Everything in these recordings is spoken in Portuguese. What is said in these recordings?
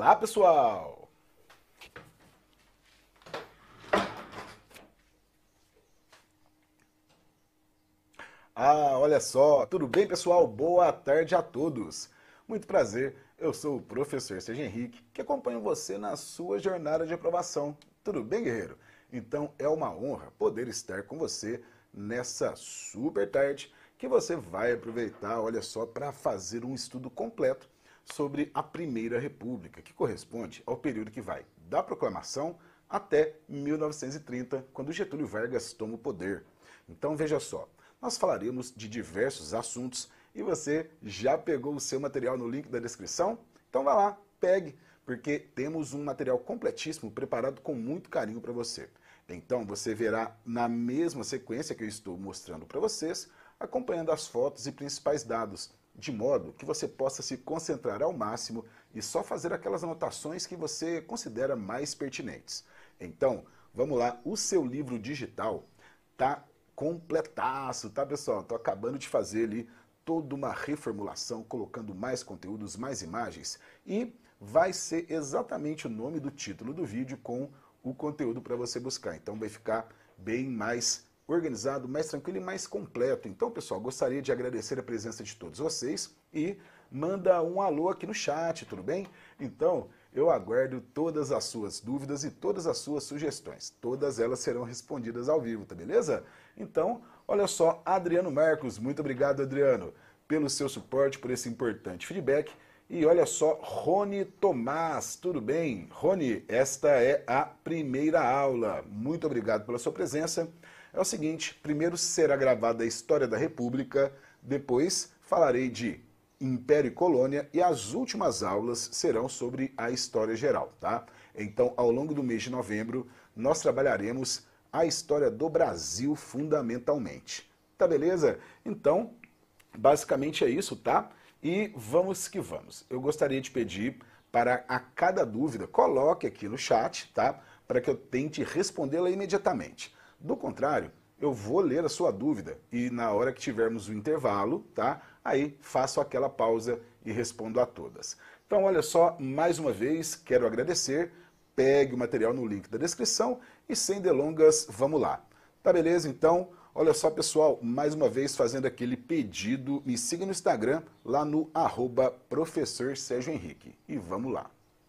Olá, pessoal! Olha só, tudo bem, pessoal? Boa tarde a todos! Muito prazer, eu sou o professor Sérgio Henrique, que acompanho você na sua jornada de aprovação. Tudo bem, guerreiro? Então é uma honra poder estar com você nessa super tarde que você vai aproveitar, olha só, para fazer um estudo completo sobre a Primeira República, que corresponde ao período que vai da proclamação até 1930, quando Getúlio Vargas toma o poder. Então veja só, nós falaremos de diversos assuntos e você já pegou o seu material no link da descrição? Então vá lá, pegue, porque temos um material completíssimo preparado com muito carinho para você. Então você verá na mesma sequência que eu estou mostrando para vocês, acompanhando as fotos e principais dados, de modo que você possa se concentrar ao máximo e só fazer aquelas anotações que você considera mais pertinentes. Então, vamos lá, o seu livro digital está completaço, tá, pessoal? Estou acabando de fazer ali toda uma reformulação, colocando mais conteúdos, mais imagens, e vai ser exatamente o nome do título do vídeo com o conteúdo para você buscar. Então vai ficar bem mais organizado, mais tranquilo e mais completo. Então, pessoal, gostaria de agradecer a presença de todos vocês e manda um alô aqui no chat, tudo bem? Então, eu aguardo todas as suas dúvidas e todas as suas sugestões. Todas elas serão respondidas ao vivo, tá beleza? Então, olha só, Adriano Marcos, muito obrigado, Adriano, pelo seu suporte, por esse importante feedback. E olha só, Rony Tomás, tudo bem? Rony, esta é a primeira aula. Muito obrigado pela sua presença. É o seguinte, primeiro será gravada a História da República, depois falarei de Império e Colônia e as últimas aulas serão sobre a História Geral, tá? Então, ao longo do mês de novembro, nós trabalharemos a história do Brasil fundamentalmente. Tá beleza? Então, basicamente é isso, tá? E vamos que vamos. Eu gostaria de pedir para a cada dúvida, coloque aqui no chat, tá? Para que eu tente respondê-la imediatamente. Do contrário, eu vou ler a sua dúvida e na hora que tivermos o intervalo, tá? Aí faço aquela pausa e respondo a todas. Então, olha só, mais uma vez, quero agradecer. Pegue o material no link da descrição e sem delongas, vamos lá. Tá beleza? Então, olha só, pessoal, mais uma vez fazendo aquele pedido, me siga no Instagram, lá no @professor Sérgio Henrique. E vamos lá.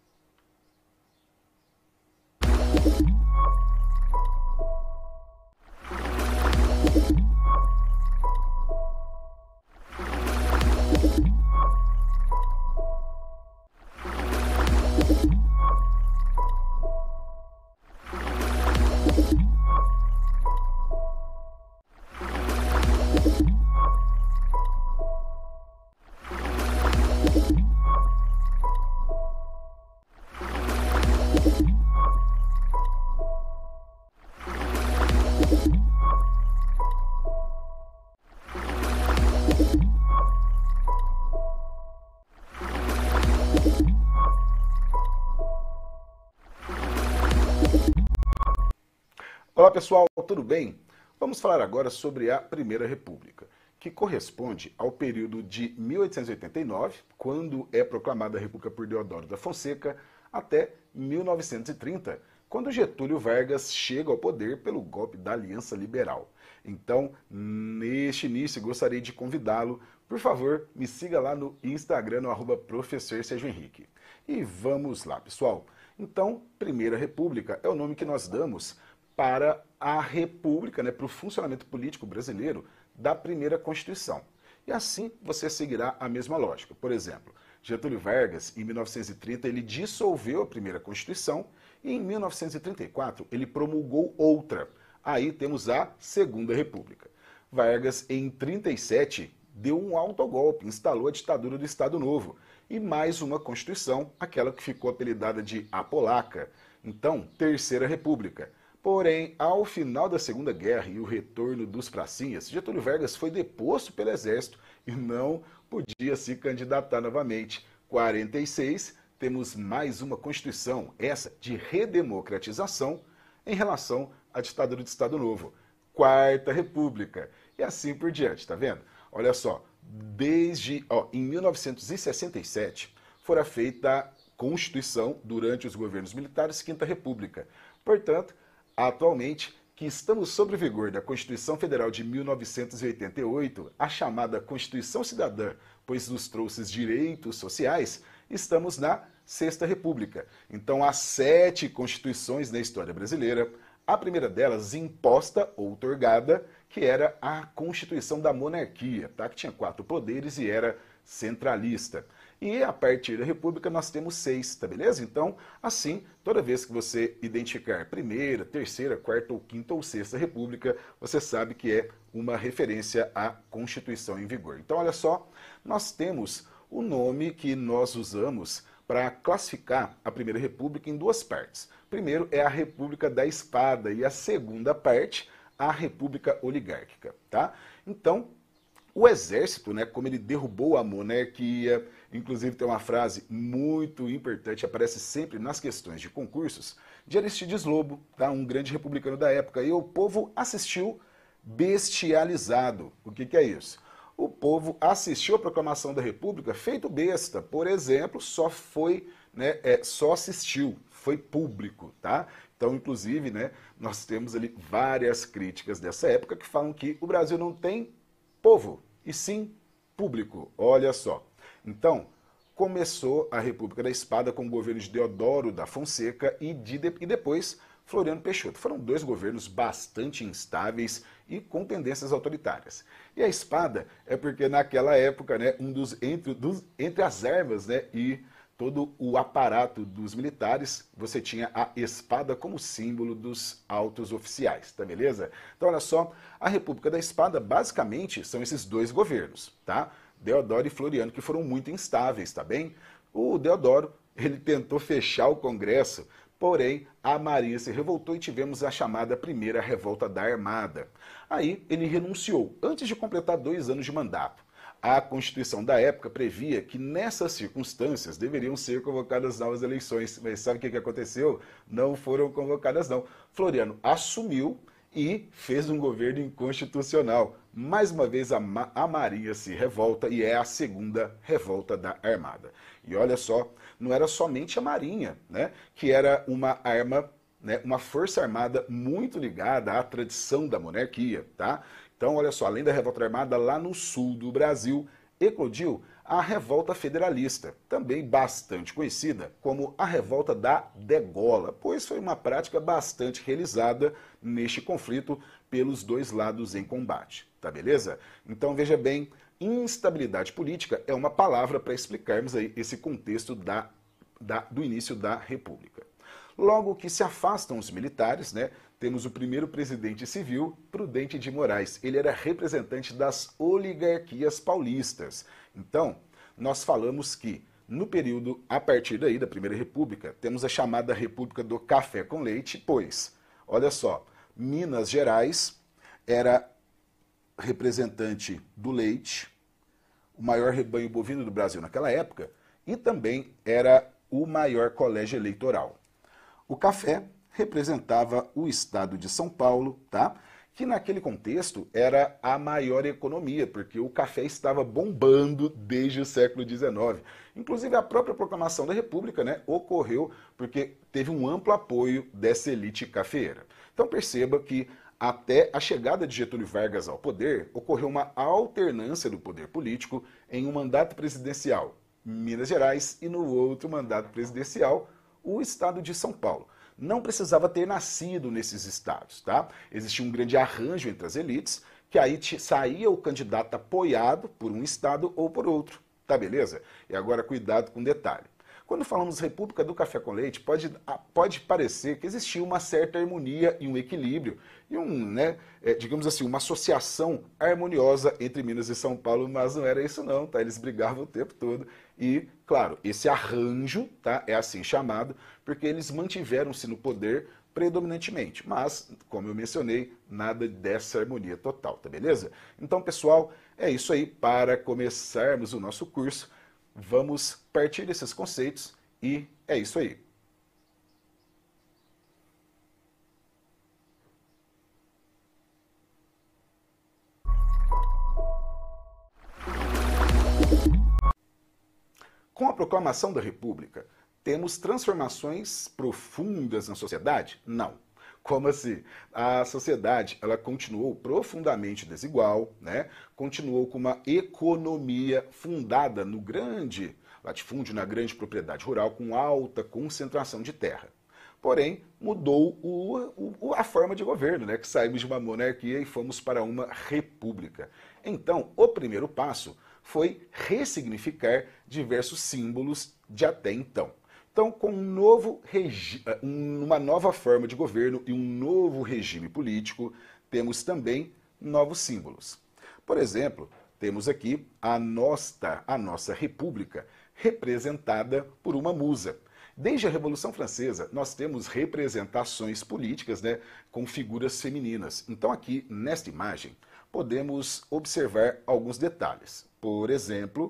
Olá, pessoal, tudo bem? Vamos falar agora sobre a Primeira República, que corresponde ao período de 1889, quando é proclamada a República por Deodoro da Fonseca, até 1930, quando Getúlio Vargas chega ao poder pelo golpe da Aliança Liberal. Então, neste início, gostaria de convidá-lo, por favor, me siga lá no Instagram, no @professor Sérgio Henrique. E vamos lá, pessoal. Então, Primeira República é o nome que nós damos para a República, né, para o funcionamento político brasileiro da primeira Constituição. E assim você seguirá a mesma lógica. Por exemplo, Getúlio Vargas, em 1930, ele dissolveu a primeira Constituição e em 1934 ele promulgou outra. Aí temos a Segunda República. Vargas, em 37, deu um autogolpe, instalou a ditadura do Estado Novo e mais uma Constituição, aquela que ficou apelidada de A Polaca. Então, Terceira República. Porém, ao final da Segunda Guerra e o retorno dos pracinhas, Getúlio Vargas foi deposto pelo Exército e não podia se candidatar novamente. 46, temos mais uma Constituição, essa de redemocratização em relação à ditadura do Estado Novo. Quarta República. E assim por diante, tá vendo? Olha só, em 1967 fora feita Constituição durante os governos militares, Quinta República. Portanto, atualmente, que estamos sob o vigor da Constituição Federal de 1988, a chamada Constituição Cidadã, pois nos trouxe direitos sociais, estamos na Sexta República. Então, há 7 constituições na história brasileira. A primeira delas, imposta ou outorgada, que era a Constituição da Monarquia, tá? Que tinha 4 poderes e era centralista. E a partir da República nós temos 6, tá beleza? Então, assim, toda vez que você identificar primeira, terceira, quarta ou quinta ou sexta República, você sabe que é uma referência à Constituição em vigor. Então, olha só, nós temos o nome que nós usamos para classificar a Primeira República em 2 partes. Primeiro é a República da Espada e a segunda parte, a República Oligárquica, tá? Então, o exército, né, como ele derrubou a monarquia, inclusive tem uma frase muito importante, aparece sempre nas questões de concursos, de Aristides Lobo, tá, um grande republicano da época, e o povo assistiu bestializado. O que é isso? O povo assistiu à proclamação da República feito besta, por exemplo, só assistiu, foi público, tá? Então, inclusive, né, nós temos ali várias críticas dessa época que falam que o Brasil não tem povo, e sim público. Olha só. Então, começou a República da Espada com o governo de Deodoro da Fonseca e depois Floriano Peixoto. Foram 2 governos bastante instáveis e com tendências autoritárias. E a espada é porque naquela época, né, entre as ervas, né, e todo o aparato dos militares, você tinha a espada como símbolo dos altos oficiais, tá beleza? Então, olha só, a República da Espada, basicamente, são esses 2 governos, tá? Deodoro e Floriano, que foram muito instáveis, tá bem? O Deodoro, ele tentou fechar o Congresso, porém, a Marinha se revoltou e tivemos a chamada Primeira Revolta da Armada. Aí, ele renunciou, antes de completar 2 anos de mandato. A Constituição da época previa que nessas circunstâncias deveriam ser convocadas novas eleições. Mas sabe o que aconteceu? Não foram convocadas não. Floriano assumiu e fez um governo inconstitucional. Mais uma vez a Marinha se revolta e é a segunda revolta da Armada. E olha só, não era somente a Marinha, né, que era uma arma, né, uma força armada muito ligada à tradição da monarquia, tá? Então, olha só, além da revolta armada, lá no sul do Brasil, eclodiu a revolta federalista, também bastante conhecida como a revolta da degola, pois foi uma prática bastante realizada neste conflito pelos 2 lados em combate, tá beleza? Então, veja bem, instabilidade política é uma palavra para explicarmos aí esse contexto do início da República. Logo que se afastam os militares, né, temos o primeiro presidente civil, Prudente de Moraes. Ele era representante das oligarquias paulistas. Então, nós falamos que, no período a partir daí, da Primeira República, temos a chamada República do Café com Leite, pois, olha só, Minas Gerais era representante do leite, o maior rebanho bovino do Brasil naquela época, e também era o maior colégio eleitoral. O café representava o estado de São Paulo, tá? Que naquele contexto era a maior economia, porque o café estava bombando desde o século XIX. Inclusive a própria proclamação da República, né, ocorreu porque teve um amplo apoio dessa elite cafeeira. Então perceba que até a chegada de Getúlio Vargas ao poder, ocorreu uma alternância do poder político em um mandato presidencial, Minas Gerais, e no outro mandato presidencial, o estado de São Paulo. Não precisava ter nascido nesses estados, tá? Existia um grande arranjo entre as elites, que aí saía o candidato apoiado por um estado ou por outro, tá beleza? E agora cuidado com um detalhe. Quando falamos República do Café com Leite, pode parecer que existia uma certa harmonia e um equilíbrio, e digamos assim, uma associação harmoniosa entre Minas e São Paulo, mas não era isso não, tá? Eles brigavam o tempo todo e, claro, esse arranjo, tá, é assim chamado, porque eles mantiveram-se no poder predominantemente, mas, como eu mencionei, nada dessa harmonia total, tá beleza? Então, pessoal, é isso aí. Para começarmos o nosso curso, vamos partir desses conceitos e é isso aí. Com a proclamação da República, Temos transformações profundas na sociedade? Não. Como assim? A sociedade, ela continuou profundamente desigual, né? Continuou com uma economia fundada no grande latifúndio, na grande propriedade rural, com alta concentração de terra. Porém, mudou a forma de governo, né? Que saímos de uma monarquia e fomos para uma república. Então, o primeiro passo foi ressignificar diversos símbolos de até então. Então, com uma nova forma de governo e um novo regime político, temos também novos símbolos. Por exemplo, temos aqui a nossa república, representada por uma musa. Desde a Revolução Francesa, nós temos representações políticas, né, com figuras femininas. Então, aqui, nesta imagem, podemos observar alguns detalhes. Por exemplo,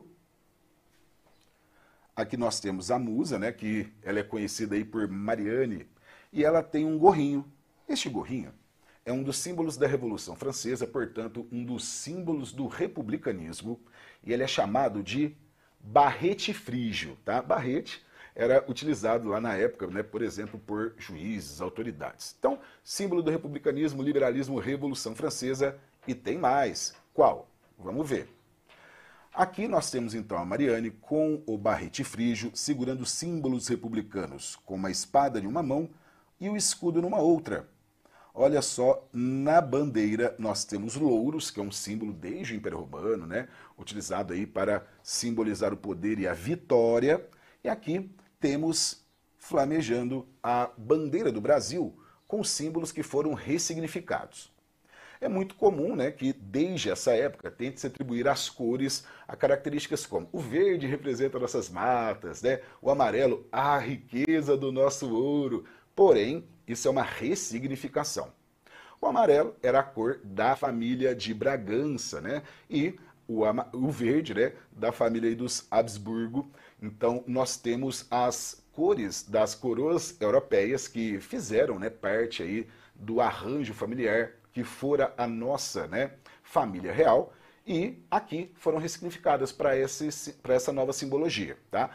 aqui nós temos a musa, né, que ela é conhecida aí por Marianne, e ela tem um gorrinho. Este gorrinho é um dos símbolos da Revolução Francesa, portanto, um dos símbolos do republicanismo, e ele é chamado de barrete frígio, tá? Barrete era utilizado lá na época, né, por exemplo, por juízes, autoridades. Então, símbolo do republicanismo, liberalismo, Revolução Francesa, e tem mais. Qual? Vamos ver. Aqui nós temos então a Marianne com o barrete frígio, segurando os símbolos republicanos, com uma espada em uma mão e o escudo numa outra. Olha só, na bandeira nós temos louros, que é um símbolo desde o Império Romano, né? Utilizado aí para simbolizar o poder e a vitória. E aqui temos flamejando a bandeira do Brasil, com símbolos que foram ressignificados. É muito comum, né, que desde essa época tente se atribuir às cores a características como o verde representa nossas matas, né, o amarelo a riqueza do nosso ouro. Porém, isso é uma ressignificação. O amarelo era a cor da família de Bragança, né, e o verde, né, da família aí dos Habsburgo. Então, nós temos as cores das coroas europeias que fizeram, né, parte aí do arranjo familiar que fora a nossa, né, família real, e aqui foram ressignificadas para essa nova simbologia. Tá?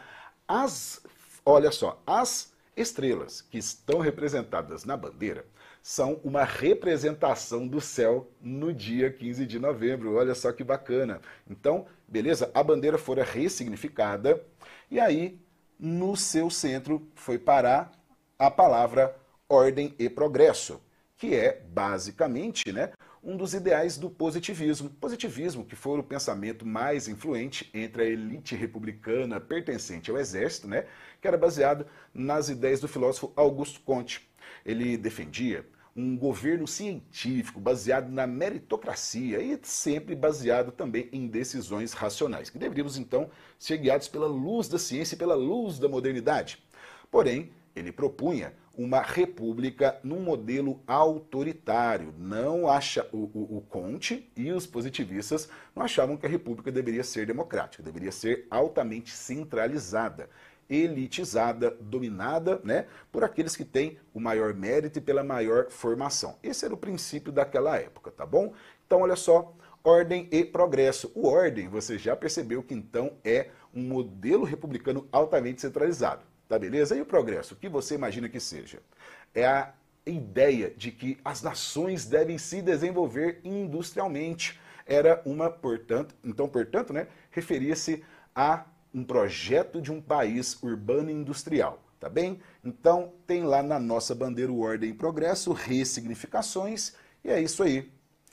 Olha só, as estrelas que estão representadas na bandeira são uma representação do céu no dia 15 de novembro. Olha só que bacana. Então, beleza? A bandeira fora ressignificada e aí, no seu centro, foi parar a palavra ordem e progresso, que é, basicamente, né, um dos ideais do positivismo. Positivismo, que foi o pensamento mais influente entre a elite republicana pertencente ao exército, né, que era baseado nas ideias do filósofo Auguste Comte. Ele defendia um governo científico baseado na meritocracia e sempre baseado também em decisões racionais, que deveríamos, então, ser guiados pela luz da ciência e pela luz da modernidade. Porém, ele propunha uma república num modelo autoritário. Não acha o Comte e os positivistas não achavam que a república deveria ser democrática, deveria ser altamente centralizada, elitizada, dominada, né, por aqueles que têm o maior mérito e pela maior formação. Esse era o princípio daquela época, tá bom? Então, olha só, ordem e progresso. O ordem, você já percebeu que então é um modelo republicano altamente centralizado. Tá beleza? E o progresso, o que você imagina que seja? É a ideia de que as nações devem se desenvolver industrialmente. Era uma, portanto, né, referia-se a um projeto de um país urbano e industrial, tá bem? Então, tem lá na nossa bandeira o ordem e progresso, ressignificações, e é isso aí.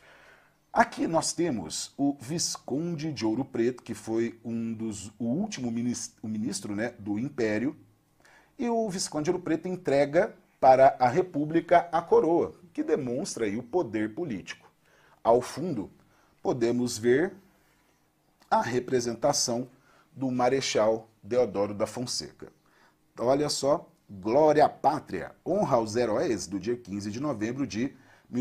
Aqui nós temos o Visconde de Ouro Preto, que foi o último ministro, né, do Império, e o Visconde de Ouro Preto entrega para a República a coroa, que demonstra aí o poder político. Ao fundo, podemos ver a representação do Marechal Deodoro da Fonseca. Olha só, glória à pátria, honra aos heróis do dia 15 de novembro de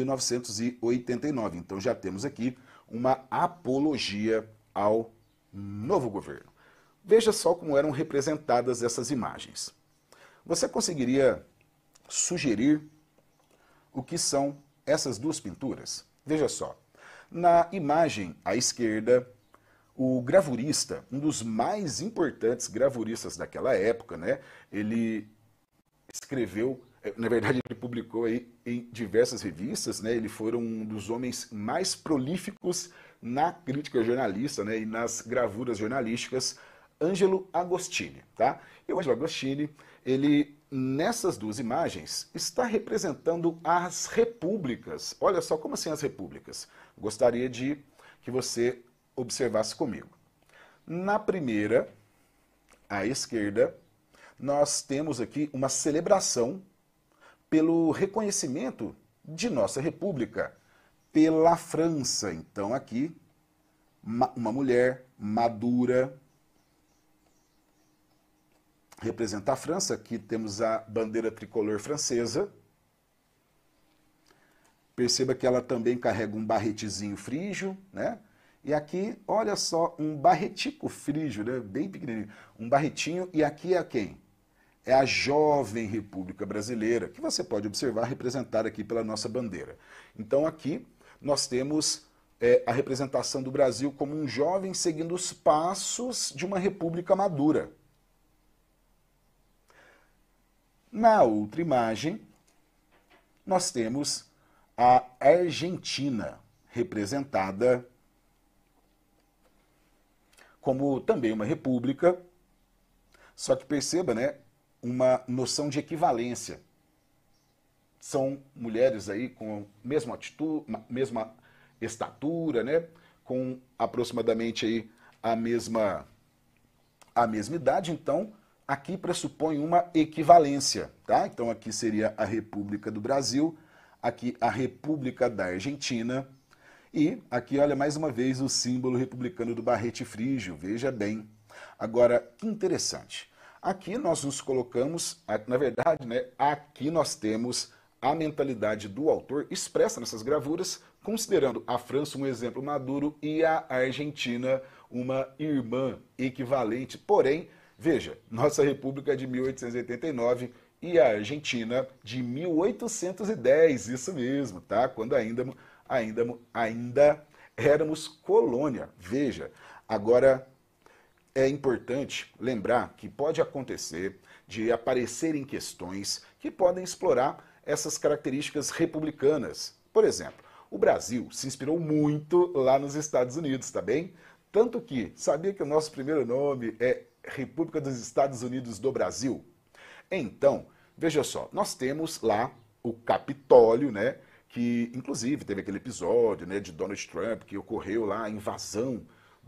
1989. Então já temos aqui uma apologia ao novo governo. Veja só como eram representadas essas imagens. Você conseguiria sugerir o que são essas duas pinturas? Veja só, na imagem à esquerda, O gravurista, um dos mais importantes gravuristas daquela época, né? Ele escreveu, na verdade ele publicou aí em diversas revistas, né? Ele foi um dos homens mais prolíficos na crítica jornalista, né? E nas gravuras jornalísticas, Ângelo Agostini, tá? E o Ângelo Agostini, ele nessas duas imagens está representando as repúblicas. Olha só, como assim as repúblicas? Gostaria de que você observasse comigo. Na primeira, à esquerda, nós temos aqui uma celebração pelo reconhecimento de nossa república pela França. Então aqui, uma mulher madura representa a França. Aqui temos a bandeira tricolor francesa. Perceba que ela também carrega um barretezinho frígio, né? E aqui, olha só, um barretico frígio, né? Bem pequenininho. Um barretinho, e aqui é quem? É a jovem República Brasileira, que você pode observar representada aqui pela nossa bandeira. Então aqui nós temos a representação do Brasil como um jovem seguindo os passos de uma república madura. Na outra imagem, nós temos a Argentina, representada como também uma república, só que perceba, né, uma noção de equivalência. São mulheres aí com a mesma atitude, mesma estatura, né, com aproximadamente aí a mesma idade, então aqui pressupõe uma equivalência, tá? Então aqui seria a República do Brasil, aqui a República da Argentina, e aqui, olha, mais uma vez o símbolo republicano do barrete frígio, veja bem. Agora, que interessante. Aqui nós nos colocamos, na verdade, né, aqui nós temos a mentalidade do autor expressa nessas gravuras, considerando a França um exemplo maduro e a Argentina uma irmã equivalente. Porém, veja, nossa república é de 1889 e a Argentina de 1810, isso mesmo, tá? Quando ainda éramos colônia. Veja, agora é importante lembrar que pode acontecer de aparecerem questões que podem explorar essas características republicanas. Por exemplo, o Brasil se inspirou muito lá nos Estados Unidos, tá bem? Tanto que, sabia que o nosso primeiro nome é República dos Estados Unidos do Brasil? Então, veja só, nós temos lá o Capitólio, né? Que inclusive teve aquele episódio, né, de Donald Trump, que ocorreu lá a invasão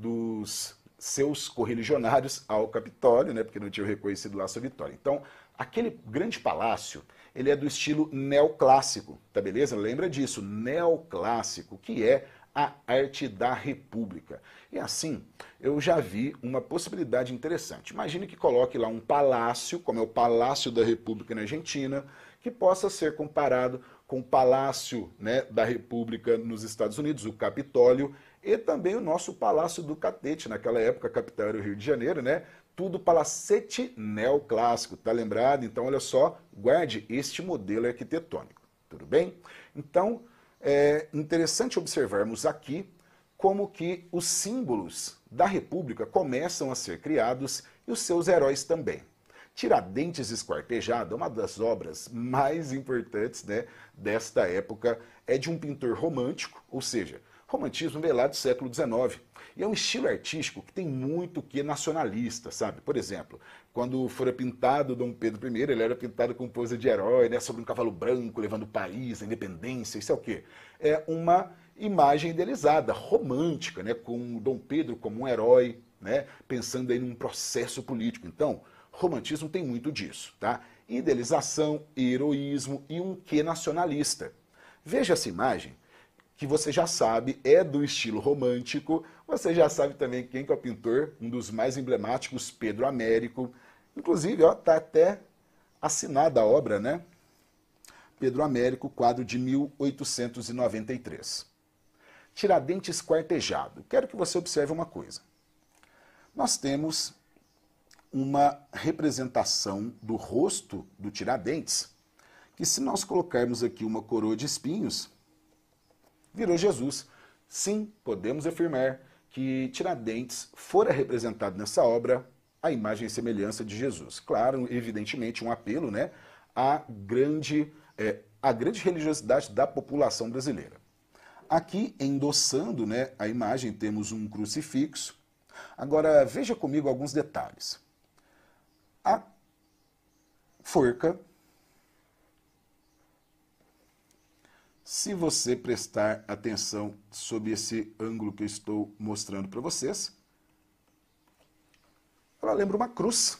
dos seus correligionários ao Capitólio, né, porque não tinham reconhecido lá a sua vitória. Então, aquele grande palácio, ele é do estilo neoclássico, tá beleza? Lembra disso, neoclássico, que é a arte da república. E assim, eu já vi uma possibilidade interessante. Imagine que coloque lá um palácio, como é o Palácio da República na Argentina, que possa ser comparado com o Palácio, né, da República nos Estados Unidos, o Capitólio, e também o nosso Palácio do Catete, naquela época a capital era o Rio de Janeiro, né? Tudo palacete neoclássico, tá lembrado? Então, olha só, guarde este modelo arquitetônico, tudo bem? Então, é interessante observarmos aqui como que os símbolos da República começam a ser criados e os seus heróis também. Tiradentes Esquartejado, uma das obras mais importantes, né, desta época, é de um pintor romântico, ou seja, romantismo veio lá do século XIX. E é um estilo artístico que tem muito que nacionalista, sabe? Por exemplo, quando fora pintado Dom Pedro I, ele era pintado com pose de herói, né, sobre um cavalo branco, levando o país, a independência, isso é o quê? É uma imagem idealizada, romântica, né, com Dom Pedro como um herói, né, pensando aí num processo político. Então, romantismo tem muito disso, tá? Idealização, heroísmo e um quê nacionalista. Veja essa imagem, que você já sabe é do estilo romântico, você já sabe também quem que é o pintor, um dos mais emblemáticos, Pedro Américo. Inclusive, ó, tá até assinada a obra, né? Pedro Américo, quadro de 1893. Tiradentes Esquartejado. Quero que você observe uma coisa. Nós temos uma representação do rosto do Tiradentes, que se nós colocarmos aqui uma coroa de espinhos, virou Jesus. Sim, podemos afirmar que Tiradentes fora representado nessa obra a imagem e semelhança de Jesus. Claro, evidentemente, um apelo, né, à grande religiosidade da população brasileira. Aqui, endossando, né, a imagem, temos um crucifixo. Agora, veja comigo alguns detalhes. A forca, se você prestar atenção sob esse ângulo que eu estou mostrando para vocês, ela lembra uma cruz.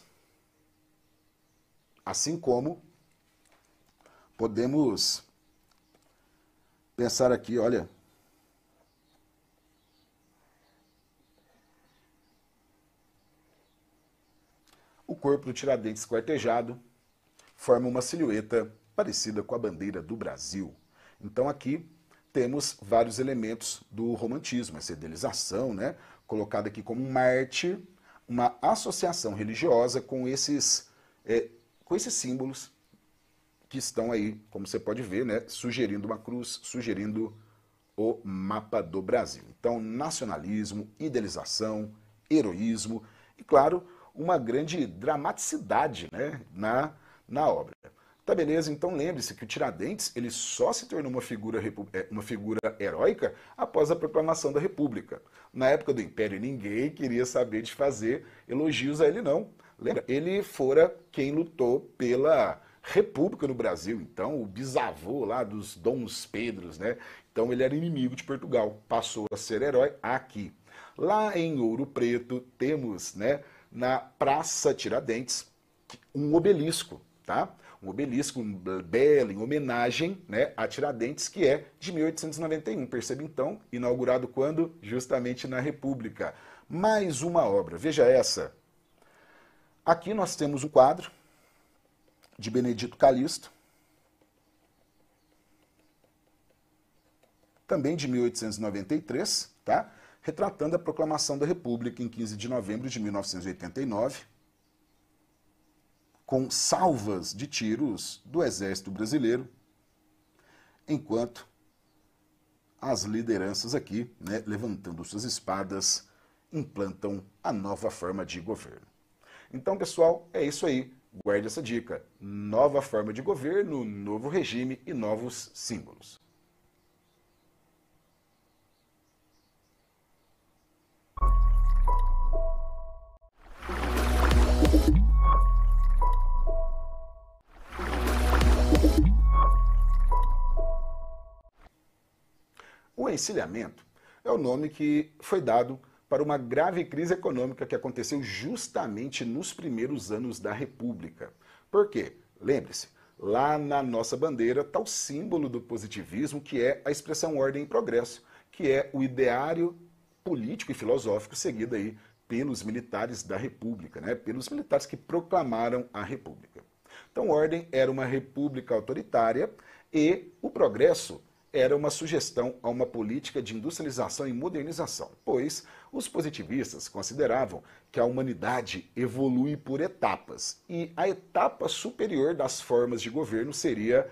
Assim como podemos pensar aqui, olha, o corpo do Tiradentes esquartejado forma uma silhueta parecida com a bandeira do Brasil. Então aqui temos vários elementos do romantismo, essa idealização, né, colocada aqui como um mártir, uma associação religiosa com esses símbolos que estão aí, como você pode ver, né, sugerindo uma cruz, sugerindo o mapa do Brasil. Então, nacionalismo, idealização, heroísmo e, claro, uma grande dramaticidade, né, na obra. Tá beleza? Então lembre-se que o Tiradentes ele só se tornou uma figura heróica após a proclamação da República. Na época do Império, ninguém queria saber de fazer elogios a ele, não. Lembra? Ele fora quem lutou pela República no Brasil, então o bisavô lá dos Dons Pedros, né? Então ele era inimigo de Portugal, passou a ser herói aqui. Lá em Ouro Preto temos, né, na Praça Tiradentes, um obelisco, tá? Um obelisco belo, em homenagem, né, a Tiradentes, que é de 1891. Percebe então, inaugurado quando? Justamente na República. Mais uma obra, veja essa. Aqui nós temos um quadro de Benedito Calixto, também de 1893, tá? Retratando a proclamação da República em 15 de novembro de 1989, com salvas de tiros do Exército Brasileiro, enquanto as lideranças aqui, né, levantando suas espadas, implantam a nova forma de governo. Então, pessoal, é isso aí. Guarde essa dica. Nova forma de governo, novo regime e novos símbolos. O encilhamento é o nome que foi dado para uma grave crise econômica que aconteceu justamente nos primeiros anos da República. Por quê? Lembre-se, lá na nossa bandeira está o símbolo do positivismo, que é a expressão ordem e progresso, que é o ideário político e filosófico seguido aí pelos militares da República, né? Pelos militares que proclamaram a República. Então, ordem era uma república autoritária e o progresso era uma sugestão a uma política de industrialização e modernização, pois os positivistas consideravam que a humanidade evolui por etapas e a etapa superior das formas de governo seria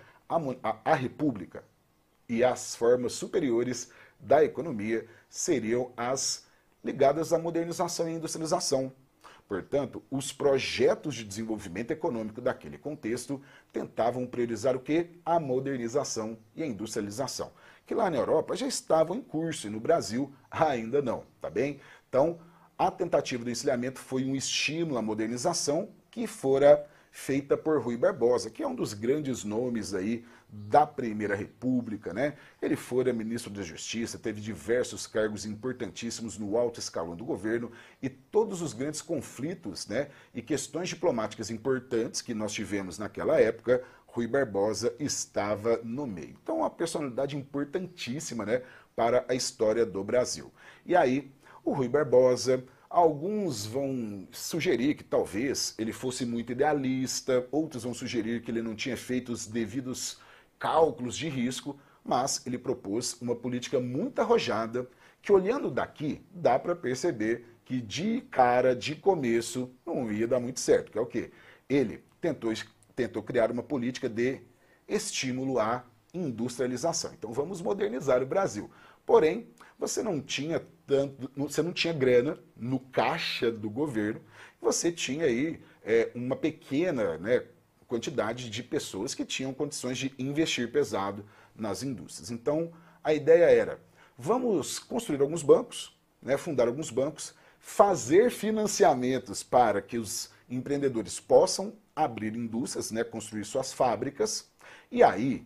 a república e as formas superiores da economia seriam as ligadas à modernização e industrialização. Portanto, os projetos de desenvolvimento econômico daquele contexto tentavam priorizar o quê? A modernização e a industrialização, que lá na Europa já estavam em curso e no Brasil ainda não, tá bem? Então, a tentativa do encilhamento foi um estímulo à modernização que fora feita por Rui Barbosa, que é um dos grandes nomes aí da Primeira República, né? Ele fora ministro da Justiça, teve diversos cargos importantíssimos no alto escalão do governo e todos os grandes conflitos, né, e questões diplomáticas importantes que nós tivemos naquela época, Rui Barbosa estava no meio. Então, uma personalidade importantíssima, né, para a história do Brasil. E aí, o Rui Barbosa, alguns vão sugerir que talvez ele fosse muito idealista, outros vão sugerir que ele não tinha feito os devidos cálculos de risco, mas ele propôs uma política muito arrojada, que olhando daqui, dá para perceber que de cara, de começo, não ia dar muito certo, que é o quê? Ele tentou criar uma política de estímulo à industrialização. Então vamos modernizar o Brasil. Porém, você não tinha você não tinha grana no caixa do governo, você tinha aí uma pequena, né, quantidade de pessoas que tinham condições de investir pesado nas indústrias. Então, a ideia era, vamos construir alguns bancos, né, fundar alguns bancos, fazer financiamentos para que os empreendedores possam abrir indústrias, né, construir suas fábricas, e aí,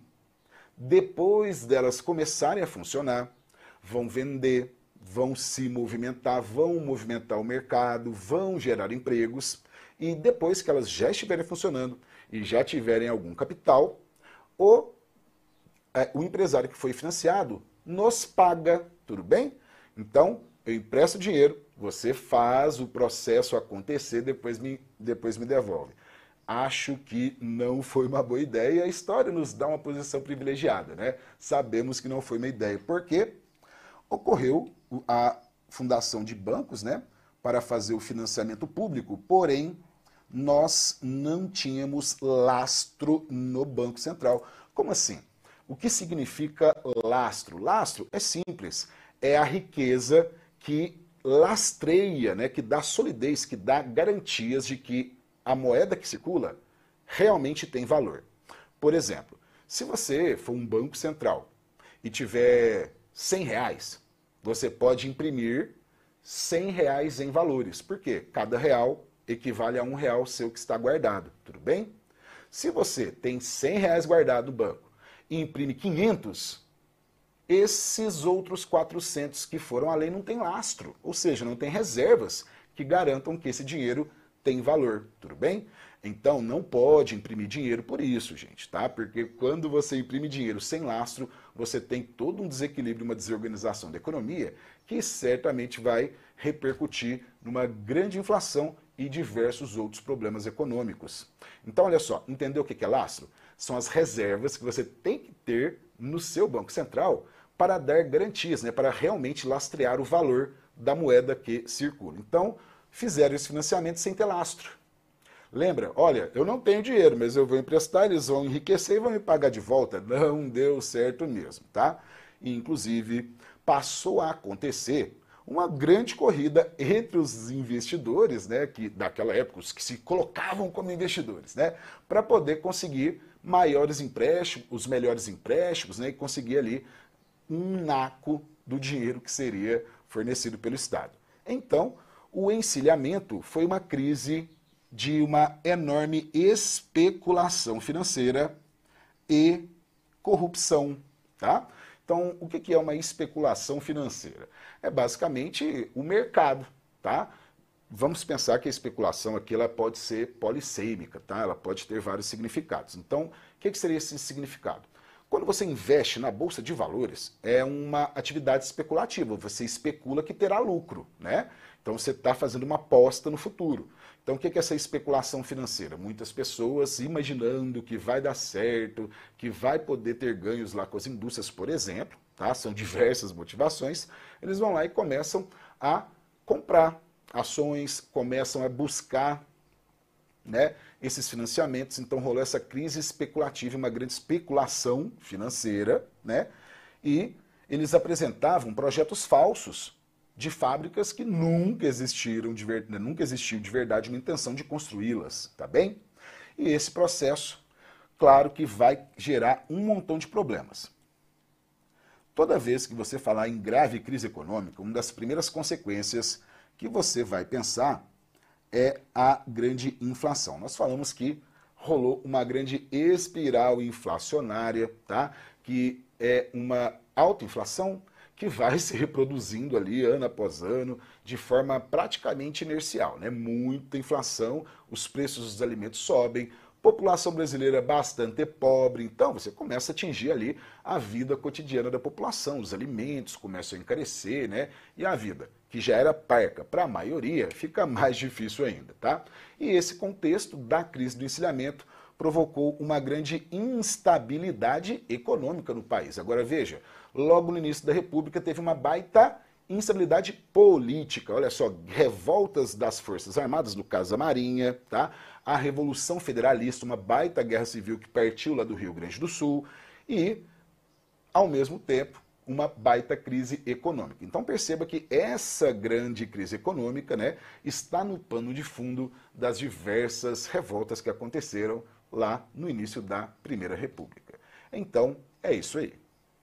depois delas começarem a funcionar, vão vender, vão se movimentar, vão movimentar o mercado, vão gerar empregos, e depois que elas já estiverem funcionando e já tiverem algum capital, o empresário que foi financiado nos paga, tudo bem? Então, eu empresto dinheiro, você faz o processo acontecer, depois me devolve. Acho que não foi uma boa ideia e a história nos dá uma posição privilegiada, né? Sabemos que não foi uma ideia, porque ocorreu a fundação de bancos, né, para fazer o financiamento público, porém, nós não tínhamos lastro no Banco Central. Como assim? O que significa lastro? Lastro é simples, é a riqueza que lastreia, né, que dá solidez, que dá garantias de que a moeda que circula realmente tem valor. Por exemplo, se você for um banco central e tiver R$100, você pode imprimir R$100 em valores. Por quê? Cada real equivale a R$1 seu que está guardado, tudo bem? Se você tem R$100 guardado no banco e imprime 500, esses outros 400 que foram além não tem lastro, ou seja, não tem reservas que garantam que esse dinheiro tem valor, tudo bem? Então não pode imprimir dinheiro por isso, gente, tá? Porque quando você imprime dinheiro sem lastro, você tem todo um desequilíbrio, uma desorganização da economia que certamente vai repercutir numa grande inflação e diversos outros problemas econômicos. Então, olha só, entendeu o que é lastro? São as reservas que você tem que ter no seu Banco Central para dar garantias, né, para realmente lastrear o valor da moeda que circula. Então, fizeram esse financiamento sem ter lastro. Lembra? Olha, eu não tenho dinheiro, mas eu vou emprestar, eles vão enriquecer e vão me pagar de volta. Não deu certo mesmo, tá? E, inclusive, passou a acontecer uma grande corrida entre os investidores, né, que daquela época, os que se colocavam como investidores, né, para poder conseguir maiores empréstimos, os melhores empréstimos, né, e conseguir ali um naco do dinheiro que seria fornecido pelo Estado. Então, o encilhamento foi uma crise de uma enorme especulação financeira e corrupção, tá? Então, o que é uma especulação financeira? É basicamente o mercado, tá? Vamos pensar que a especulação aqui ela pode ser polissêmica, tá? Ela pode ter vários significados. Então, o que seria esse significado? Quando você investe na bolsa de valores, é uma atividade especulativa. Você especula que terá lucro, né? Então você está fazendo uma aposta no futuro. Então o que é essa especulação financeira? Muitas pessoas imaginando que vai dar certo, que vai poder ter ganhos lá com as indústrias, por exemplo, tá? São diversas motivações. Eles vão lá e começam a comprar ações, começam a buscar, né, esses financiamentos. Então rolou essa crise especulativa, uma grande especulação financeira, né? E eles apresentavam projetos falsos de fábricas que nunca existiram nunca existiu de verdade uma intenção de construí-las, tá bem? E esse processo, claro que vai gerar um montão de problemas. Toda vez que você falar em grave crise econômica, uma das primeiras consequências que você vai pensar é a grande inflação. Nós falamos que rolou uma grande espiral inflacionária, tá? Que é uma alta inflação que vai se reproduzindo ali ano após ano de forma praticamente inercial, né? Muita inflação, os preços dos alimentos sobem, população brasileira bastante pobre, então você começa a atingir ali a vida cotidiana da população, os alimentos começam a encarecer, né? E a vida, que já era parca para a maioria, fica mais difícil ainda, tá? E esse contexto da crise do encilhamento provocou uma grande instabilidade econômica no país. Agora veja, logo no início da República teve uma baita instabilidade política. Olha só, revoltas das Forças Armadas, no caso a Marinha, tá? A Revolução Federalista, uma baita guerra civil que partiu lá do Rio Grande do Sul e, ao mesmo tempo, uma baita crise econômica. Então perceba que essa grande crise econômica, né, está no pano de fundo das diversas revoltas que aconteceram lá no início da Primeira República. Então, é isso aí.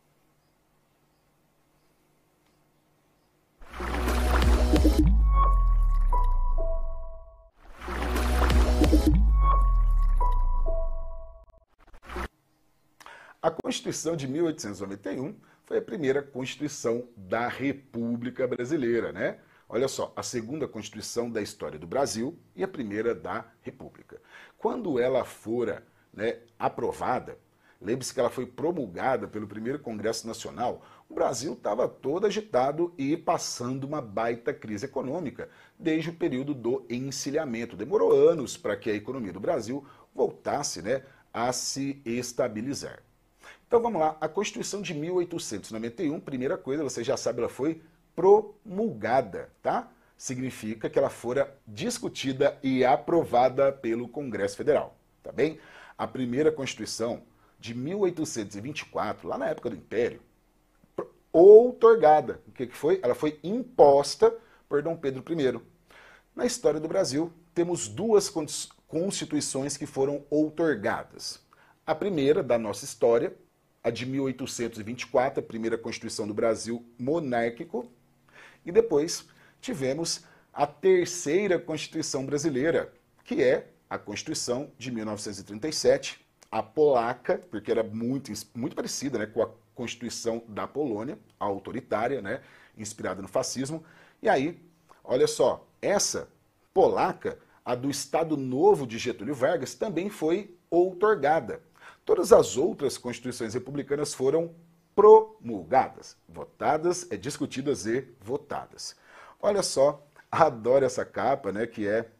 A Constituição de 1891 foi a primeira Constituição da República Brasileira, né? Olha só, a segunda Constituição da história do Brasil e a primeira da República. Quando ela fora, né, aprovada, lembre-se que ela foi promulgada pelo primeiro Congresso Nacional, o Brasil estava todo agitado e passando uma baita crise econômica desde o período do encilhamento. Demorou anos para que a economia do Brasil voltasse, né, a se estabilizar. Então vamos lá, a Constituição de 1891, primeira coisa, você já sabe, ela foi promulgada, tá? Significa que ela fora discutida e aprovada pelo Congresso Federal, tá bem? A primeira Constituição de 1824, lá na época do Império, outorgada. O que foi? Ela foi imposta por Dom Pedro I. Na história do Brasil, temos duas constituições que foram outorgadas. A primeira da nossa história, a de 1824, a primeira Constituição do Brasil monárquico, e depois tivemos a terceira Constituição brasileira, que é a Constituição de 1937, a polaca, porque era muito parecida, né, com a Constituição da Polônia, a autoritária, né, inspirada no fascismo. E aí, olha só, essa polaca, a do Estado Novo de Getúlio Vargas, também foi outorgada. Todas as outras constituições republicanas foram promulgadas, votadas, discutidas e votadas. Olha só, adoro essa capa, né, que é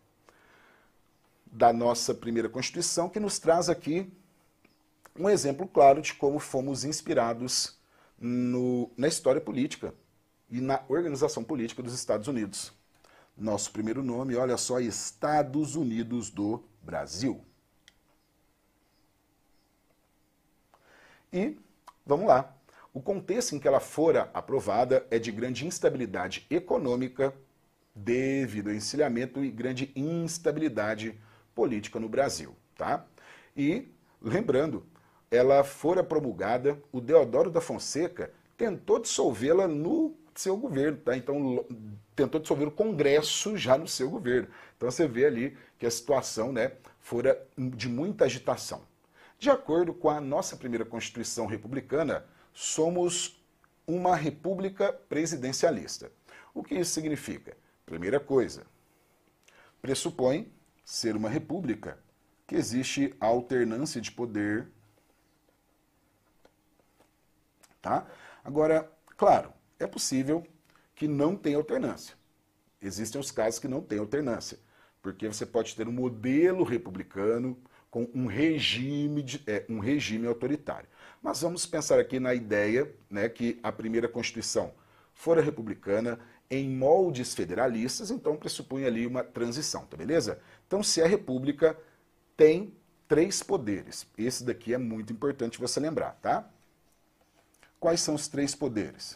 da nossa primeira Constituição, que nos traz aqui um exemplo claro de como fomos inspirados na história política e na organização política dos Estados Unidos. Nosso primeiro nome, olha só, Estados Unidos do Brasil. E, vamos lá, o contexto em que ela fora aprovada é de grande instabilidade econômica devido ao encilhamento e grande instabilidade política no Brasil, tá? E, lembrando, ela fora promulgada, o Deodoro da Fonseca tentou dissolvê-la no seu governo, tá? Então, tentou dissolver o Congresso já no seu governo. Então, você vê ali que a situação, né, fora de muita agitação. De acordo com a nossa primeira Constituição republicana, somos uma república presidencialista. O que isso significa? Primeira coisa, pressupõe ser uma república que existe alternância de poder, tá? Agora, claro, é possível que não tenha alternância. Existem os casos que não tem alternância, porque você pode ter um modelo republicano com um regime autoritário. Mas vamos pensar aqui na ideia, né, que a primeira Constituição fora republicana em moldes federalistas, então pressupõe ali uma transição, tá beleza? Então, se a república tem 3 poderes, esse daqui é muito importante você lembrar, tá? Quais são os 3 poderes?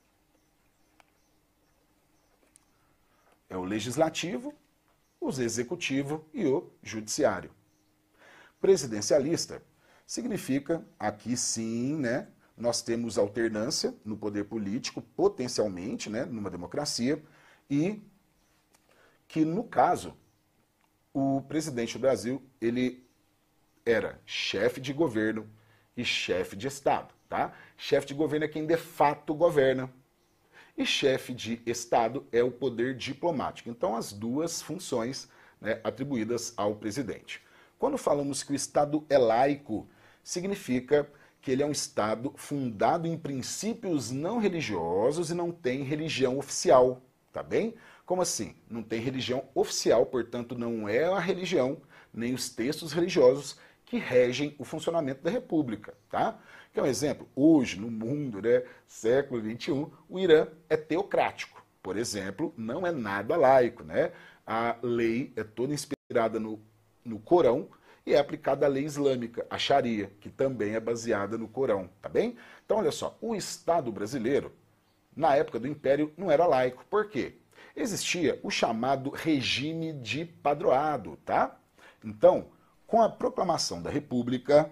É o legislativo, o executivo e o judiciário. Presidencialista significa, aqui sim, né, nós temos alternância no poder político, potencialmente, né, numa democracia, e que, no caso, o presidente do Brasil, ele era chefe de governo e chefe de Estado, tá? Chefe de governo é quem de fato governa, e chefe de Estado é o poder diplomático. Então, as duas funções, né, atribuídas ao presidente. Quando falamos que o Estado é laico, significa que ele é um Estado fundado em princípios não religiosos e não tem religião oficial, tá bem? Como assim? Não tem religião oficial, portanto não é a religião, nem os textos religiosos que regem o funcionamento da República, tá? Que é um exemplo, hoje no mundo, né, século XXI, o Irã é teocrático, por exemplo, não é nada laico, né? A lei é toda inspirada no Corão, e é aplicada a lei islâmica, a Sharia, que também é baseada no Corão, tá bem? Então, olha só, o Estado brasileiro, na época do Império, não era laico. Por quê? Existia o chamado regime de padroado, tá? Então, com a proclamação da República,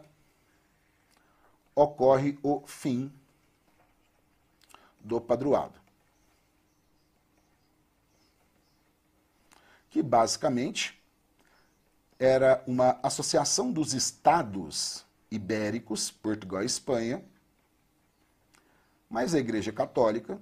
ocorre o fim do padroado, que basicamente era uma associação dos estados ibéricos, Portugal e Espanha, mais a Igreja Católica,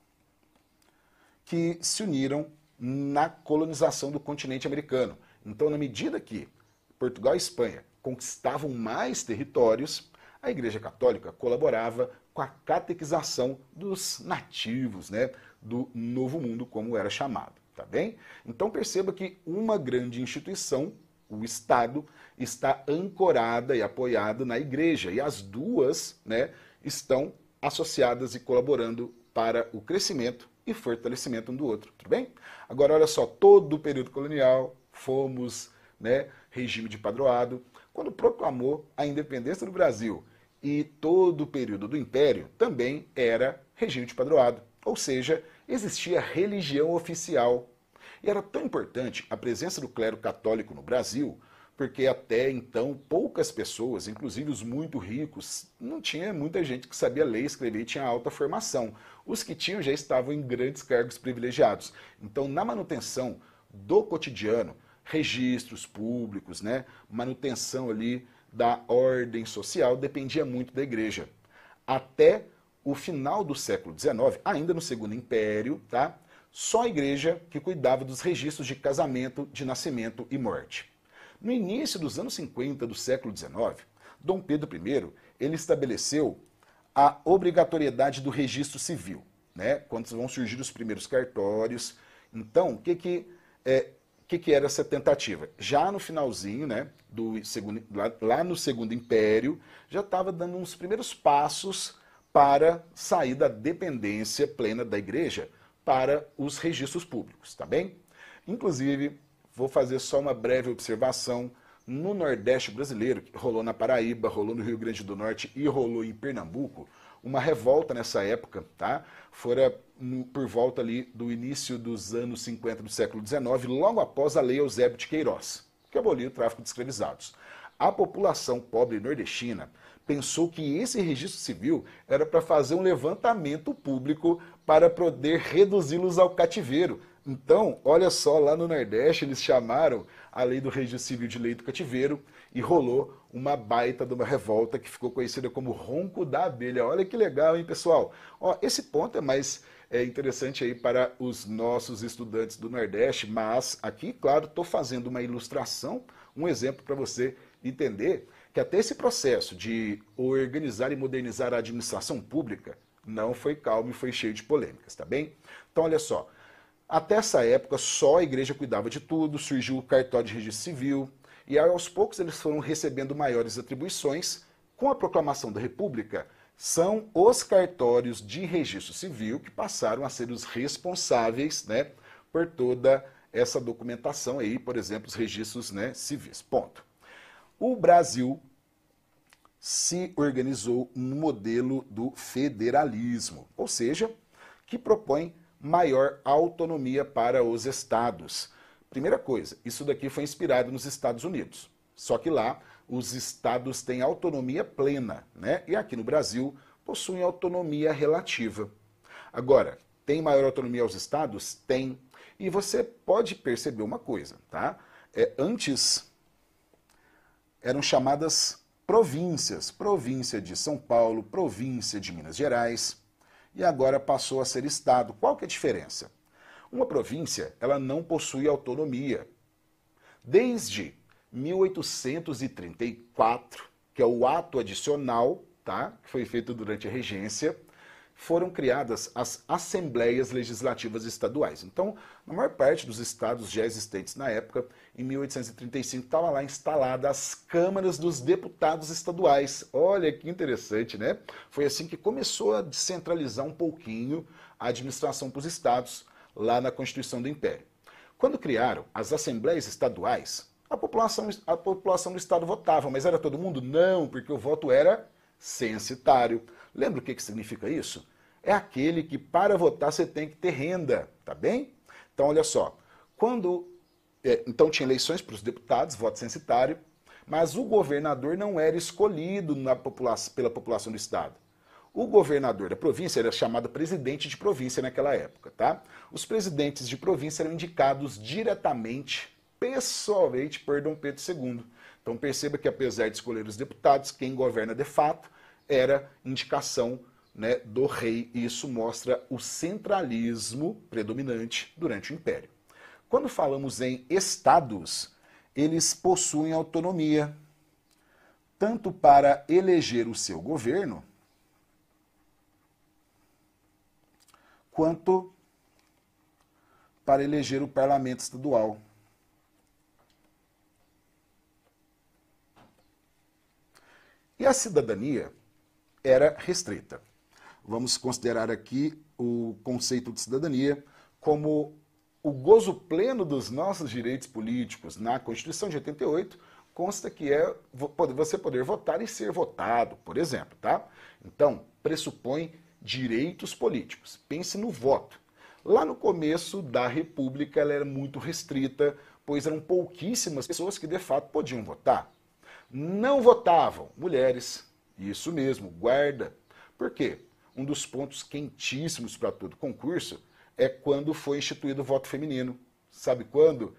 que se uniram na colonização do continente americano. Então, na medida que Portugal e Espanha conquistavam mais territórios, a Igreja Católica colaborava com a catequização dos nativos, né, do Novo Mundo, como era chamado, tá bem? Então perceba que uma grande instituição, o Estado, está ancorada e apoiada na Igreja, e as duas, né, estão associadas e colaborando para o crescimento e fortalecimento um do outro, tudo bem? Agora, olha só, todo o período colonial, fomos, né, regime de padroado, quando proclamou a independência do Brasil, e todo o período do Império também era regime de padroado, ou seja, existia religião oficial. E era tão importante a presença do clero católico no Brasil, porque até então poucas pessoas, inclusive os muito ricos, não tinha muita gente que sabia ler e escrever e tinha alta formação. Os que tinham já estavam em grandes cargos privilegiados. Então, na manutenção do cotidiano, registros públicos, né, manutenção ali da ordem social, dependia muito da igreja. Até o final do século XIX, ainda no Segundo Império, tá? Só a igreja que cuidava dos registros de casamento, de nascimento e morte. No início dos anos 50 do século XIX, Dom Pedro I, ele estabeleceu a obrigatoriedade do registro civil, né? Quando vão surgir os primeiros cartórios. Então, o que era essa tentativa? Já no finalzinho, né, lá no Segundo Império, já estava dando uns primeiros passos para sair da dependência plena da igreja para os registros públicos, tá bem? Inclusive, vou fazer só uma breve observação, no Nordeste brasileiro, que rolou na Paraíba, rolou no Rio Grande do Norte e rolou em Pernambuco, uma revolta nessa época, tá? Fora por volta ali do início dos anos 50 do século XIX, logo após a Lei Eusébio de Queiroz, que aboliu o tráfico de escravizados. A população pobre nordestina pensou que esse registro civil era para fazer um levantamento público para poder reduzi-los ao cativeiro. Então, olha só, lá no Nordeste eles chamaram a lei do registro civil de lei do cativeiro e rolou uma baita de uma revolta que ficou conhecida como ronco da abelha. Olha que legal, hein, pessoal? Ó, esse ponto é mais interessante aí para os nossos estudantes do Nordeste, mas aqui, claro, estou fazendo uma ilustração, um exemplo para você entender que até esse processo de organizar e modernizar a administração pública não foi calmo e foi cheio de polêmicas, tá bem? Então, olha só, até essa época só a igreja cuidava de tudo, surgiu o cartório de registro civil, e aos poucos eles foram recebendo maiores atribuições. Com a proclamação da República, são os cartórios de registro civil que passaram a ser os responsáveis, né, por toda essa documentação aí, por exemplo, os registros, né, civis. Ponto. O Brasil se organizou no modelo do federalismo, ou seja, que propõe maior autonomia para os estados. Primeira coisa, isso daqui foi inspirado nos Estados Unidos, só que lá os estados têm autonomia plena, né? E aqui no Brasil possuem autonomia relativa. Agora, tem maior autonomia aos estados? Tem. E você pode perceber uma coisa, tá? Antes eram chamadas províncias, província de São Paulo, província de Minas Gerais, e agora passou a ser estado. Qual que é a diferença? Uma província, ela não possui autonomia. Desde 1834, que é o ato adicional, tá? Que foi feito durante a regência, foram criadas as Assembleias Legislativas Estaduais. Então, na maior parte dos estados já existentes na época, em 1835, estava lá instalada as Câmaras dos Deputados Estaduais. Olha que interessante, né? Foi assim que começou a descentralizar um pouquinho a administração para os estados, lá na Constituição do Império. Quando criaram as Assembleias Estaduais, A população do estado votava, mas era todo mundo? Não, porque o voto era censitário. Lembra o que significa isso? É aquele que para votar você tem que ter renda, tá bem? Então olha só, então tinha eleições para os deputados, voto censitário, mas o governador não era escolhido pela população do estado. O governador da província era chamado presidente de província naquela época, tá? Os presidentes de província eram indicados diretamente, pessoalmente, por Dom Pedro II. Então perceba que apesar de escolher os deputados, quem governa de fato era indicação, né, do rei, e isso mostra o centralismo predominante durante o Império. Quando falamos em estados, eles possuem autonomia, tanto para eleger o seu governo, quanto para eleger o parlamento estadual. E a cidadania era restrita. Vamos considerar aqui o conceito de cidadania como o gozo pleno dos nossos direitos políticos. Na Constituição de 88 consta que é você poder votar e ser votado, por exemplo, tá? Então, pressupõe direitos políticos. Pense no voto. Lá no começo da República ela era muito restrita, pois eram pouquíssimas pessoas que de fato podiam votar. Não votavam mulheres, isso mesmo, guarda. Por quê? Um dos pontos quentíssimos para todo concurso é quando foi instituído o voto feminino. Sabe quando?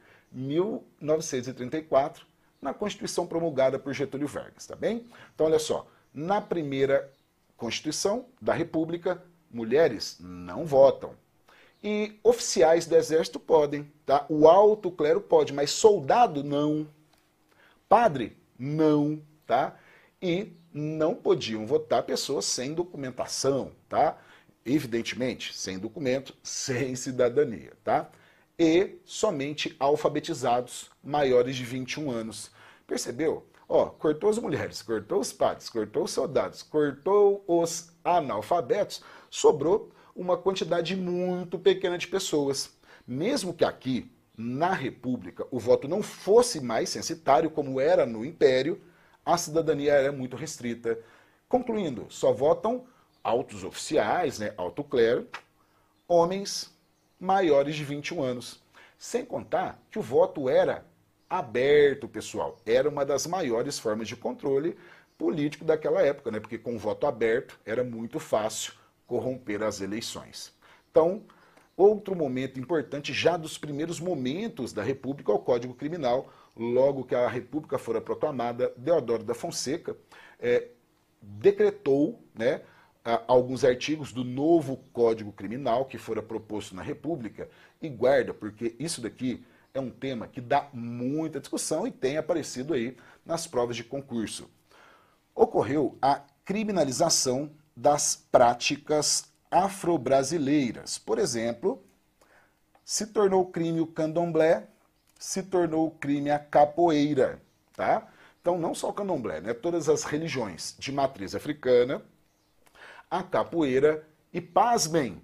1934, na Constituição promulgada por Getúlio Vargas, tá bem? Então olha só, na primeira Constituição da República, mulheres não votam. E oficiais do Exército podem, tá? O alto clero pode, mas soldado não. Padre não, tá? E não podiam votar pessoas sem documentação, tá? Evidentemente, sem documento, sem cidadania, tá? E somente alfabetizados maiores de 21 anos. Percebeu? Ó, cortou as mulheres, cortou os padres, cortou os soldados, cortou os analfabetos, sobrou uma quantidade muito pequena de pessoas. Mesmo que aqui, na República, o voto não fosse mais censitário, como era no Império, a cidadania era muito restrita. Concluindo, só votam altos oficiais, né, alto clero, homens maiores de 21 anos. Sem contar que o voto era aberto, pessoal. Era uma das maiores formas de controle político daquela época, né? Porque com o voto aberto era muito fácil corromper as eleições. Então, outro momento importante, já dos primeiros momentos da República, é o Código Criminal. Logo que a República fora proclamada, Deodoro da Fonseca decretou, né, alguns artigos do novo Código Criminal que fora proposto na República. E guarda, porque isso daqui é um tema que dá muita discussão e tem aparecido aí nas provas de concurso. Ocorreu a criminalização das práticas afro-brasileiras. Por exemplo, se tornou crime o candomblé, se tornou crime a capoeira, tá? Então não só o candomblé, né? Todas as religiões de matriz africana, a capoeira e, pasmem,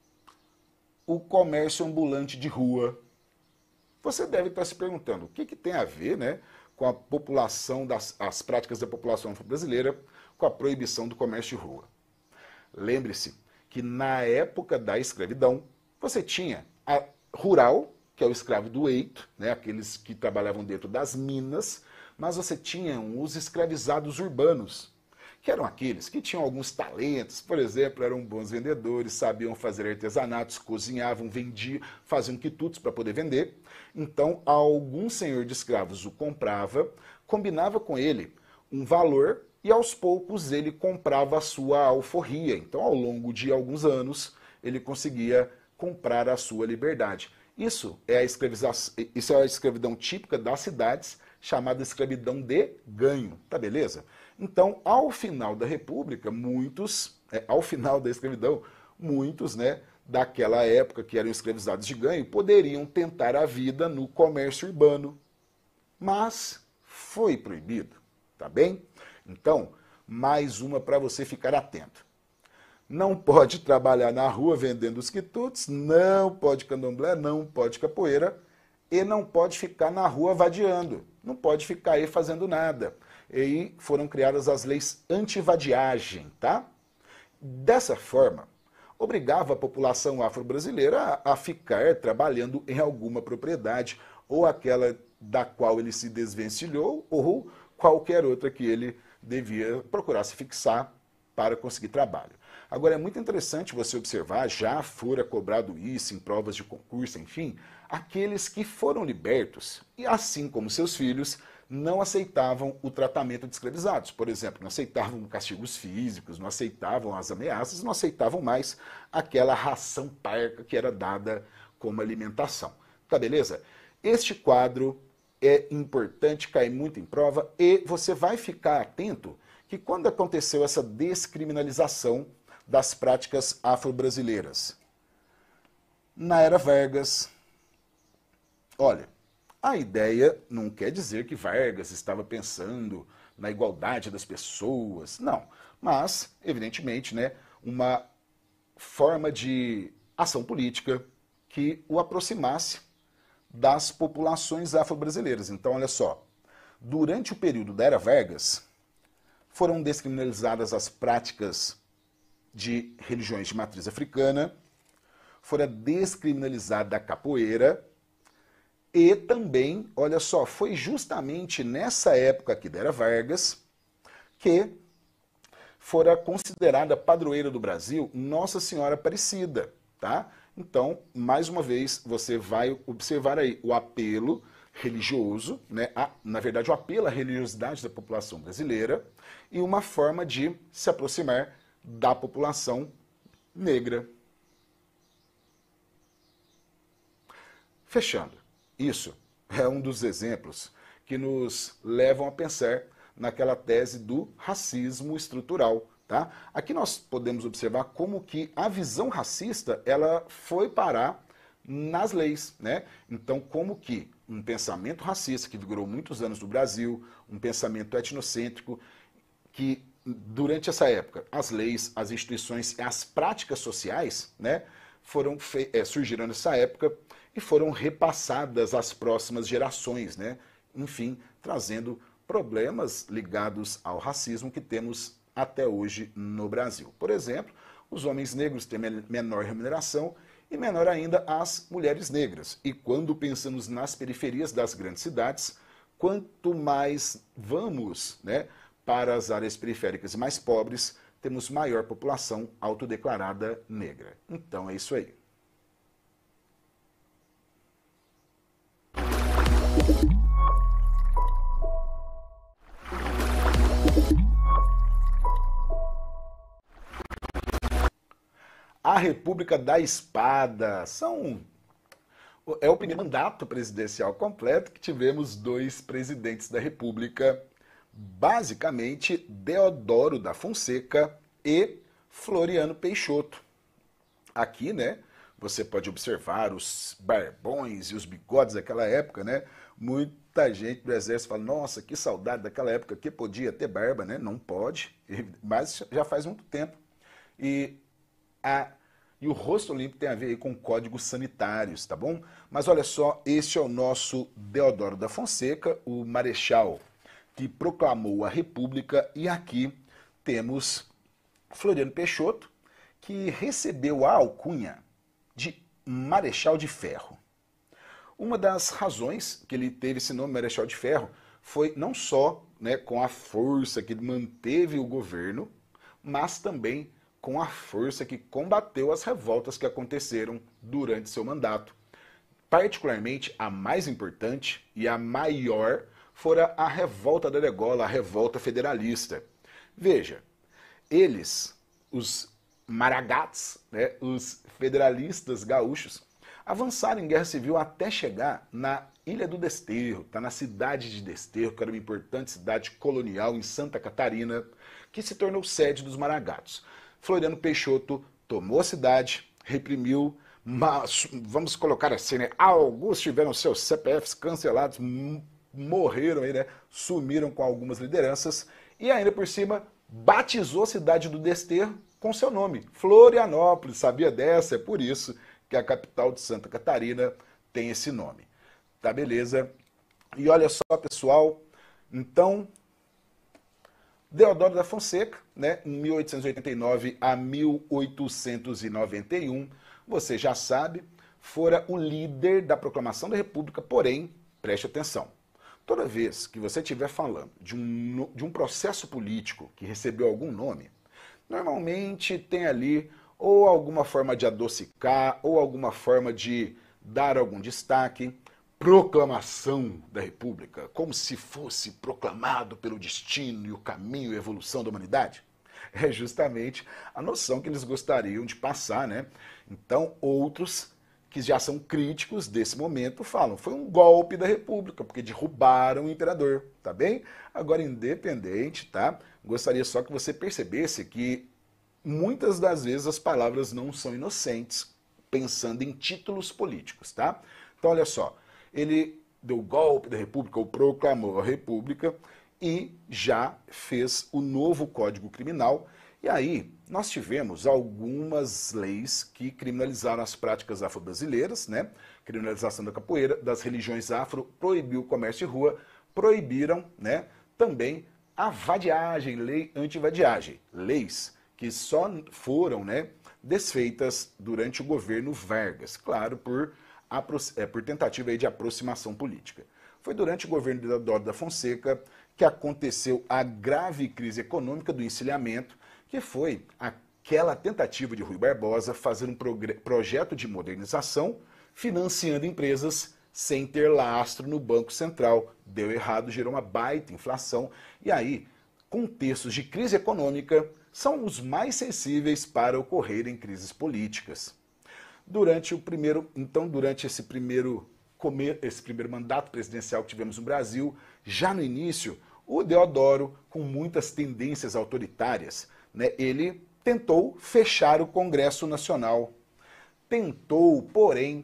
o comércio ambulante de rua. Você deve estar se perguntando o que tem a ver, né, com a população, as práticas da população brasileira com a proibição do comércio de rua. Lembre-se que na época da escravidão, você tinha a rural, que é o escravo do eito, né, aqueles que trabalhavam dentro das minas, mas você tinha os escravizados urbanos, que eram aqueles que tinham alguns talentos, por exemplo, eram bons vendedores, sabiam fazer artesanatos, cozinhavam, vendiam, faziam quitutes para poder vender. Então, algum senhor de escravos o comprava, combinava com ele um valor e aos poucos ele comprava a sua alforria. Então, ao longo de alguns anos, ele conseguia comprar a sua liberdade. Isso é a escravidão típica das cidades, chamada escravidão de ganho, tá beleza? Então, ao final da República, ao final da escravidão, muitos, né, daquela época que eram escravizados de ganho, poderiam tentar a vida no comércio urbano, mas foi proibido, tá bem? Então, mais uma para você ficar atento. Não pode trabalhar na rua vendendo os quitutes, não pode candomblé, não pode capoeira, e não pode ficar na rua vadiando, não pode ficar aí fazendo nada. E aí foram criadas as leis anti-vadiagem, tá? Dessa forma, obrigava a população afro-brasileira a ficar trabalhando em alguma propriedade, ou aquela da qual ele se desvencilhou, ou qualquer outra que ele devia procurar se fixar para conseguir trabalho. Agora, é muito interessante você observar, já fora cobrado isso em provas de concurso, enfim, aqueles que foram libertos, e assim como seus filhos, não aceitavam o tratamento de escravizados. Por exemplo, não aceitavam castigos físicos, não aceitavam as ameaças, não aceitavam mais aquela ração parca que era dada como alimentação. Tá, beleza? Este quadro é importante, cai muito em prova, e você vai ficar atento que quando aconteceu essa descriminalização das práticas afro-brasileiras? Na era Vargas. Olha, a ideia não quer dizer que Vargas estava pensando na igualdade das pessoas, não. Mas, evidentemente, né, uma forma de ação política que o aproximasse das populações afro-brasileiras. Então, olha só, durante o período da era Vargas, foram descriminalizadas as práticas de religiões de matriz africana, fora descriminalizada a capoeira, e também, olha só, foi justamente nessa época aqui da era Vargas que fora considerada padroeira do Brasil Nossa Senhora Aparecida, tá? Então, mais uma vez, você vai observar aí o apelo religioso, né? Na verdade, o apelo à religiosidade da população brasileira e uma forma de se aproximar da população negra. Fechando, isso é um dos exemplos que nos levam a pensar naquela tese do racismo estrutural. Tá? Aqui nós podemos observar como que a visão racista ela foi parar nas leis. Né? Então, como que um pensamento racista que vigorou muitos anos no Brasil, um pensamento etnocêntrico, que durante essa época as leis, as instituições e as práticas sociais, né, surgiram nessa época e foram repassadas às próximas gerações, né? Enfim, trazendo problemas ligados ao racismo que temos até hoje no Brasil. Por exemplo, os homens negros têm menor remuneração e menor ainda as mulheres negras. E quando pensamos nas periferias das grandes cidades, quanto mais vamos, né, para as áreas periféricas e mais pobres, temos maior população autodeclarada negra. Então é isso aí. A República da Espada é o primeiro mandato presidencial completo que tivemos 2 presidentes da República, basicamente Deodoro da Fonseca e Floriano Peixoto. Aqui, né, você pode observar os barbões e os bigodes daquela época, né? Muita gente do exército fala, nossa, que saudade daquela época que podia ter barba, né? Não pode, mas já faz muito tempo. E o rosto limpo tem a ver aí com códigos sanitários, tá bom? Mas olha só, este é o nosso Deodoro da Fonseca, o marechal que proclamou a República, e aqui temos Floriano Peixoto, que recebeu a alcunha de Marechal de Ferro. Uma das razões que ele teve esse nome Marechal de Ferro foi não só, né, com a força que manteve o governo, mas também com a força que combateu as revoltas que aconteceram durante seu mandato. Particularmente, a mais importante e a maior fora a revolta da degola, a revolta federalista. Veja, eles, os maragats, né, os federalistas gaúchos, avançaram em guerra civil até chegar na Ilha do Desterro, tá na cidade de Desterro, que era uma importante cidade colonial em Santa Catarina, que se tornou sede dos maragatos. Floriano Peixoto tomou a cidade, reprimiu, mas, vamos colocar assim, né, alguns tiveram seus CPFs cancelados, morreram aí, né, sumiram com algumas lideranças, e ainda por cima batizou a cidade do Desterro com seu nome, Florianópolis. Sabia dessa? É por isso que a capital de Santa Catarina tem esse nome. Tá, beleza. E olha só, pessoal, então, Deodoro da Fonseca, né, em 1889 a 1891, você já sabe, fora o líder da proclamação da República, porém, preste atenção, toda vez que você estiver falando de um processo político que recebeu algum nome, normalmente tem ali ou alguma forma de adocicar, ou alguma forma de dar algum destaque, proclamação da República, como se fosse proclamado pelo destino e o caminho e a evolução da humanidade. É justamente a noção que eles gostariam de passar, né? Então, outros que já são críticos desse momento falam, foi um golpe da República, porque derrubaram o imperador, tá bem? Agora, independente, tá? Gostaria só que você percebesse que muitas das vezes as palavras não são inocentes, pensando em títulos políticos, tá? Então, olha só, ele deu golpe da República, ou proclamou a República, e já fez o novo Código Criminal. E aí, nós tivemos algumas leis que criminalizaram as práticas afro-brasileiras, né? Criminalização da capoeira, das religiões afro, proibiu o comércio de rua, proibiram, né, também a vadiagem, lei anti-vadiagem, leis que só foram, né, desfeitas durante o governo Vargas, claro, por tentativa aí de aproximação política. Foi durante o governo de Deodoro da Fonseca que aconteceu a grave crise econômica do encilhamento, que foi aquela tentativa de Rui Barbosa fazer um projeto de modernização, financiando empresas sem ter lastro no Banco Central. Deu errado, gerou uma baita inflação, e aí, contextos de crise econômica são os mais sensíveis para ocorrerem crises políticas. Durante esse primeiro mandato presidencial que tivemos no Brasil, já no início, o Deodoro, com muitas tendências autoritárias, né, ele tentou fechar o Congresso Nacional. Tentou, porém,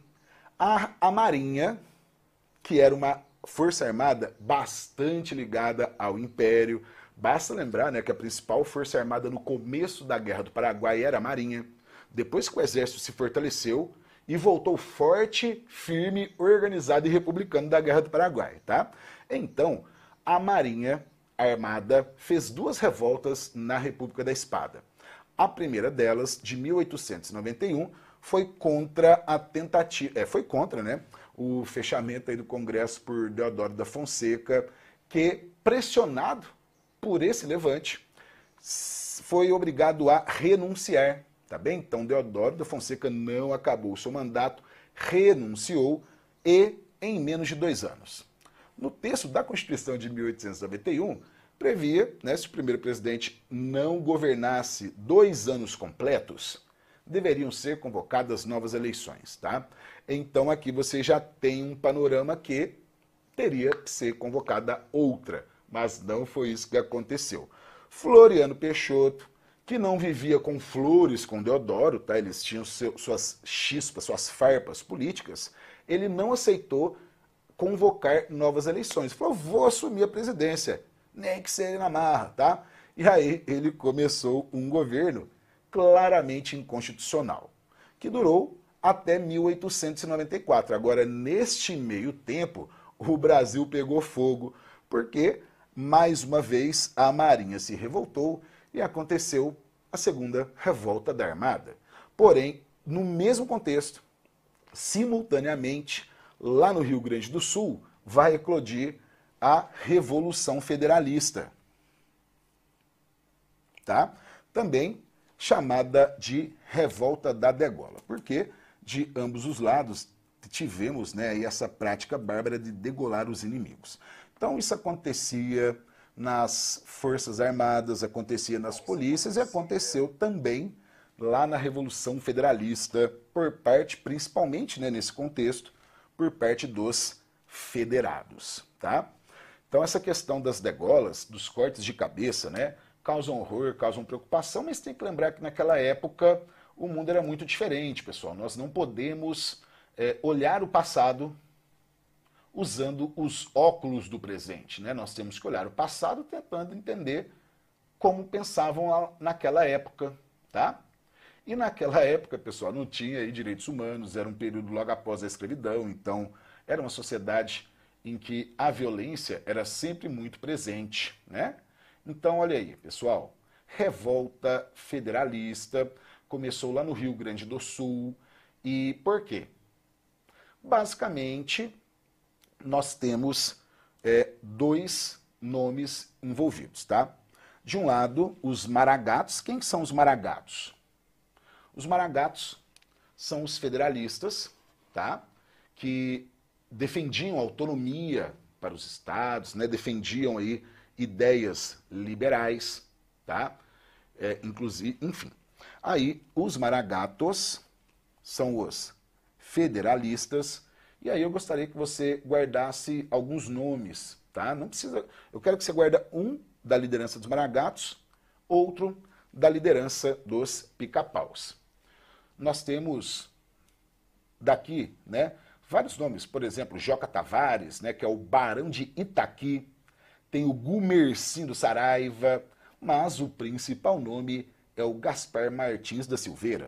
a Marinha, que era uma força armada bastante ligada ao Império. Basta lembrar, né, que a principal força armada no começo da Guerra do Paraguai era a Marinha. Depois que o exército se fortaleceu e voltou forte, firme, organizado e republicano da Guerra do Paraguai, tá? Então, a Marinha Armada fez duas revoltas na República da Espada. A primeira delas, de 1891, foi contra a tentativa, foi contra, né, o fechamento aí do Congresso por Deodoro da Fonseca, que, pressionado por esse levante, foi obrigado a renunciar, tá bem? Então, Deodoro da Fonseca não acabou o seu mandato, renunciou e em menos de 2 anos. No texto da Constituição de 1891, previa, né, se o primeiro presidente não governasse 2 anos completos, deveriam ser convocadas novas eleições, tá? Então aqui você já tem um panorama que teria que ser convocada outra, mas não foi isso que aconteceu. Floriano Peixoto, que não vivia com flores com Deodoro, tá? Eles tinham suas chispas, suas farpas políticas, ele não aceitou convocar novas eleições. Falou, vou assumir a presidência, nem que seja na marra, tá? E aí ele começou um governo claramente inconstitucional, que durou até 1894. Agora, neste meio tempo, o Brasil pegou fogo, porque, mais uma vez, a Marinha se revoltou e aconteceu a segunda revolta da Armada. Porém, no mesmo contexto, simultaneamente, lá no Rio Grande do Sul, vai eclodir a Revolução Federalista, tá? Também chamada de Revolta da Degola, porque de ambos os lados tivemos, né, essa prática bárbara de degolar os inimigos. Então isso acontecia nas Forças Armadas, acontecia nas polícias e aconteceu também lá na Revolução Federalista, por parte, principalmente, né, nesse contexto, por parte dos federados, tá? Então essa questão das degolas, dos cortes de cabeça, né, causam horror, causam preocupação, mas tem que lembrar que naquela época o mundo era muito diferente, pessoal. Nós não podemos olhar o passado usando os óculos do presente, né? Nós temos que olhar o passado tentando entender como pensavam naquela época, tá? E naquela época, pessoal, não tinha aí direitos humanos, era um período logo após a escravidão, então era uma sociedade em que a violência era sempre muito presente, né? Então, olha aí, pessoal, revolta federalista começou lá no Rio Grande do Sul. E por quê? Basicamente, nós temos dois nomes envolvidos, tá? De um lado, os maragatos. Quem são os maragatos? Os maragatos são os federalistas, tá? Que defendiam autonomia para os estados, né? Defendiam aí ideias liberais, tá? Inclusive, enfim. Aí, os maragatos são os federalistas. E aí eu gostaria que você guardasse alguns nomes, tá? Não precisa. Eu quero que você guarde um da liderança dos maragatos, outro da liderança dos pica-paus. Nós temos daqui, né, vários nomes, por exemplo, Joca Tavares, né, que é o Barão de Itaqui, tem o Gumercindo Saraiva, mas o principal nome é o Gaspar Martins da Silveira.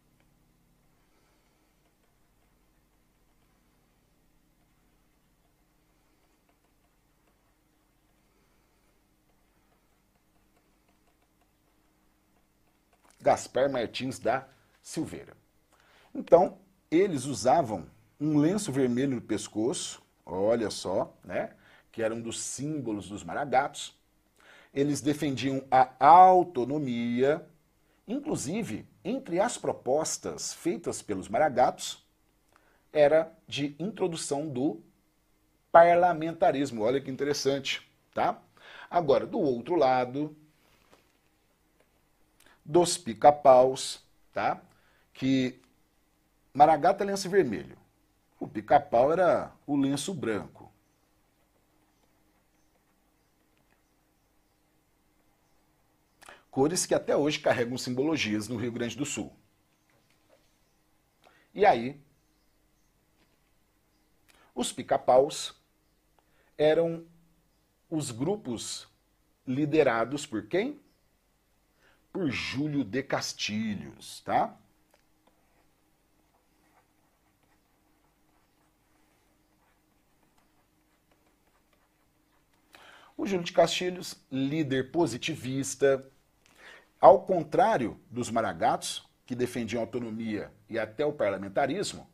Gaspar Martins da Silveira. Então, eles usavam um lenço vermelho no pescoço, olha só, né, que era um dos símbolos dos maragatos. Eles defendiam a autonomia, inclusive, entre as propostas feitas pelos maragatos, era de introdução do parlamentarismo. Olha que interessante, tá? Agora, do outro lado, dos pica-paus, tá? Que maragato é lenço vermelho. O pica-pau era o lenço branco. Cores que até hoje carregam simbologias no Rio Grande do Sul. E aí, os pica-paus eram os grupos liderados por quem? Por Júlio de Castilhos, tá? O Júlio de Castilhos, líder positivista, ao contrário dos maragatos, que defendiam a autonomia e até o parlamentarismo,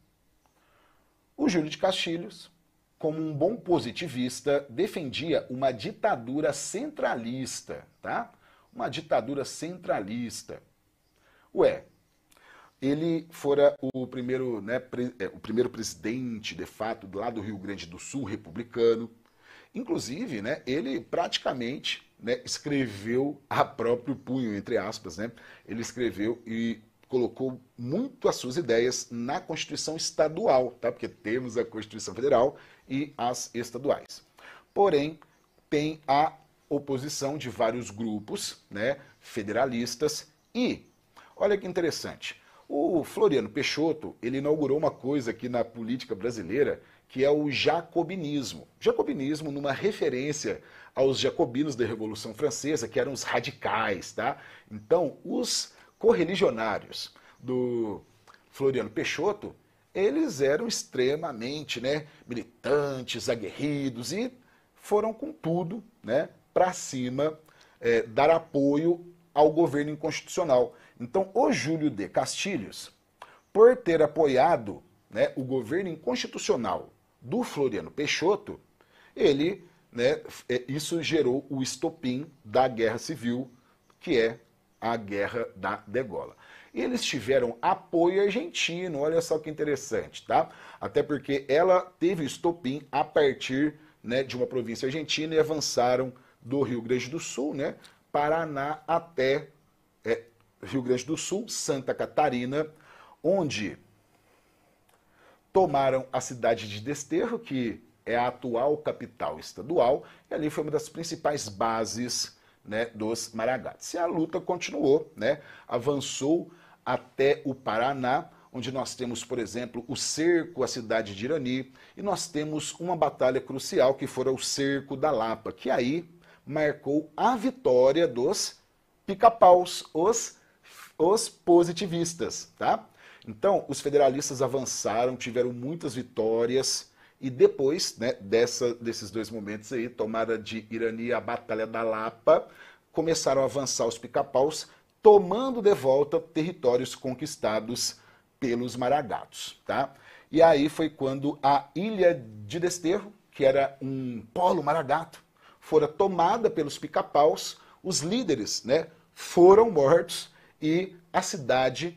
o Júlio de Castilhos, como um bom positivista, defendia uma ditadura centralista, tá? Uma ditadura centralista. Ué, ele fora o primeiro, né, o primeiro presidente, de fato, lá do Rio Grande do Sul, republicano. Inclusive, né, ele praticamente, né, escreveu a próprio punho, entre aspas, né? Ele escreveu e colocou muito as suas ideias na Constituição Estadual, tá? Porque temos a Constituição Federal e as estaduais. Porém, tem a oposição de vários grupos, né, federalistas e, olha que interessante, o Floriano Peixoto, ele inaugurou uma coisa aqui na política brasileira, que é o jacobinismo. Jacobinismo numa referência aos jacobinos da Revolução Francesa, que eram os radicais, tá? Então, os correligionários do Floriano Peixoto, eles eram extremamente, né, militantes, aguerridos e foram com tudo, né, para cima, dar apoio ao governo inconstitucional. Então, o Júlio de Castilhos, por ter apoiado, né, o governo inconstitucional do Floriano Peixoto, ele, né, isso gerou o estopim da Guerra Civil, que é a Guerra da Degola. Eles tiveram apoio argentino, olha só que interessante, tá? Até porque ela teve estopim a partir, né, de uma província argentina e avançaram do Rio Grande do Sul, né, Paraná até Rio Grande do Sul, Santa Catarina, onde tomaram a cidade de Desterro, que é a atual capital estadual, e ali foi uma das principais bases, né, dos maragatos. E a luta continuou, né, avançou até o Paraná, onde nós temos, por exemplo, o cerco à cidade de Irani, e nós temos uma batalha crucial, que foi o cerco da Lapa, que aí marcou a vitória dos pica-paus, os positivistas, tá? Então, os federalistas avançaram, tiveram muitas vitórias E depois, né, desses dois momentos aí, tomada de Irani e a Batalha da Lapa, começaram a avançar os pica-paus, tomando de volta territórios conquistados pelos maragatos, tá? E aí foi quando a ilha de Desterro, que era um polo maragato, fora tomada pelos pica-paus, os líderes, né, foram mortos e a cidade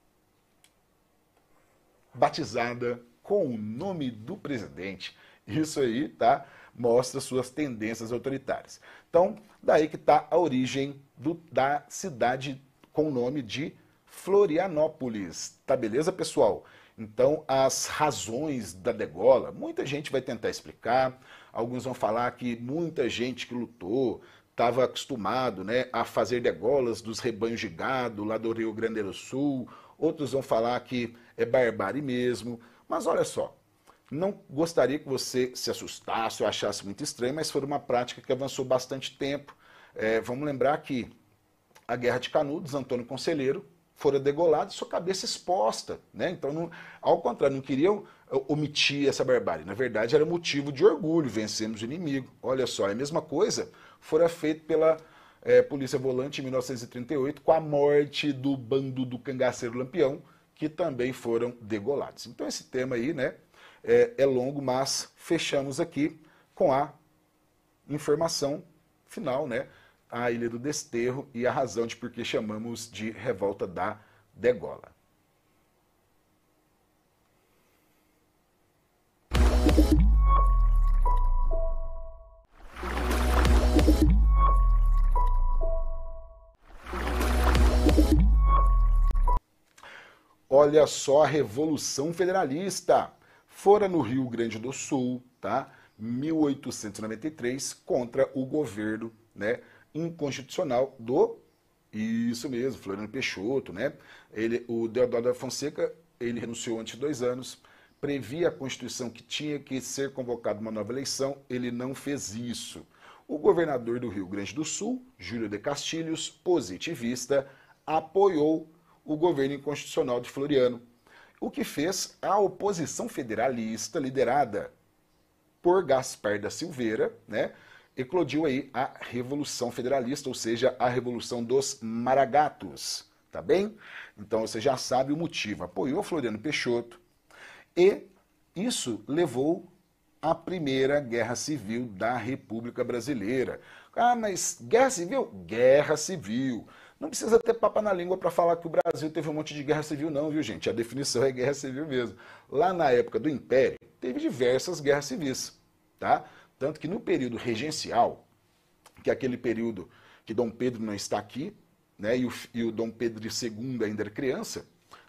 batizada com o nome do presidente. Isso aí, tá? Mostra suas tendências autoritárias. Então, daí que está a origem da cidade com o nome de Florianópolis. Tá beleza, pessoal? Então, as razões da degola, muita gente vai tentar explicar, alguns vão falar que muita gente que lutou estava acostumado, né, a fazer degolas dos rebanhos de gado lá do Rio Grande do Sul, outros vão falar que é barbárie mesmo, mas olha só, não gostaria que você se assustasse ou achasse muito estranho, mas foi uma prática que avançou bastante tempo. Vamos lembrar que a Guerra de Canudos, Antônio Conselheiro, fora degolado e sua cabeça exposta, né? Então, não, ao contrário, não queriam omitir essa barbárie. Na verdade, era motivo de orgulho, vencemos o inimigo. Olha só, a mesma coisa fora feita pela Polícia Volante em 1938, com a morte do bando do cangaceiro Lampião, que também foram degolados. Então, esse tema aí, né, é longo, mas fechamos aqui com a informação final, né? A Ilha do Desterro e a razão de por que chamamos de Revolta da Degola. Olha só a Revolução Federalista. Fora no Rio Grande do Sul, tá? 1893, contra o governo, né, inconstitucional do, isso mesmo, Floriano Peixoto, né? O Deodoro da Fonseca, ele renunciou antes de 2 anos, previa a Constituição que tinha que ser convocada uma nova eleição, ele não fez isso. O governador do Rio Grande do Sul, Júlio de Castilhos, positivista, apoiou o governo inconstitucional de Floriano, o que fez a oposição federalista, liderada por Gaspar da Silveira, né, eclodiu aí a Revolução Federalista, ou seja, a Revolução dos Maragatos, tá bem? Então você já sabe o motivo, apoiou Floriano Peixoto, e isso levou à Primeira Guerra Civil da República Brasileira. Ah, mas guerra civil? Guerra civil. Não precisa ter papa na língua para falar que o Brasil teve um monte de guerra civil, não, viu, gente? A definição é guerra civil mesmo. Lá na época do Império, teve diversas guerras civis, tá? Tanto que no período regencial, que é aquele período que Dom Pedro não está aqui, né, e o Dom Pedro II ainda era criança,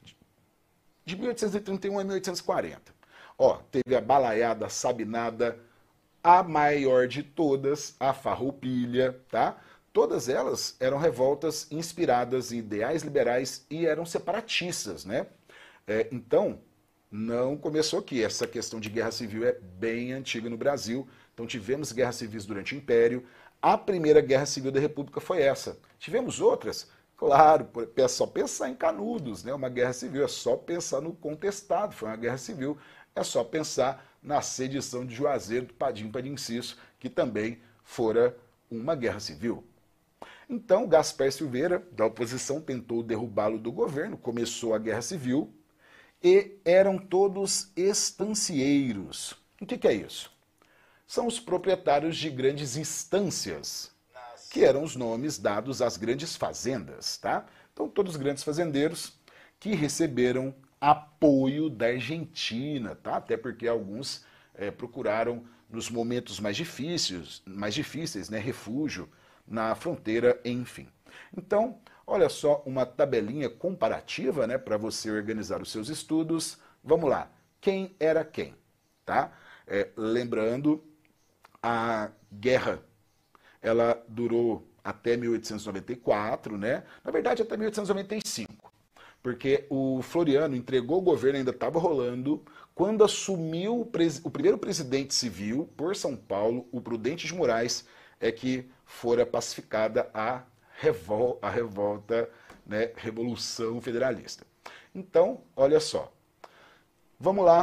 de 1831 a 1840. Ó, teve a Balaiada Sabinada, a maior de todas, a Farroupilha, tá? Todas elas eram revoltas inspiradas em ideais liberais e eram separatistas, né? Então, não começou aqui. Essa questão de guerra civil é bem antiga no Brasil. Então, tivemos guerras civis durante o Império. A primeira guerra civil da República foi essa. Tivemos outras? Claro, é só pensar em Canudos, né? Uma guerra civil, é só pensar no Contestado, foi uma guerra civil. É só pensar na sedição de Juazeiro do Padim Padinciço, que também fora uma guerra civil. Então, Gaspar Silveira, da oposição, tentou derrubá-lo do governo, começou a guerra civil, e eram todos estancieiros. O que é isso? São os proprietários de grandes estâncias, que eram os nomes dados às grandes fazendas, tá? Então, todos os grandes fazendeiros que receberam apoio da Argentina, tá? Até porque alguns procuraram, nos momentos mais difíceis, né, refúgio na fronteira, enfim. Então, olha só uma tabelinha comparativa, né, para você organizar os seus estudos. Vamos lá. Quem era quem? Tá? Lembrando, a guerra ela durou até 1894, né? Na verdade, até 1895. Porque o Floriano entregou o governo, ainda estava rolando, quando assumiu o primeiro presidente civil por São Paulo, o Prudente de Moraes, é que fora pacificada a revolta, né, Revolução Federalista. Então, olha só, vamos lá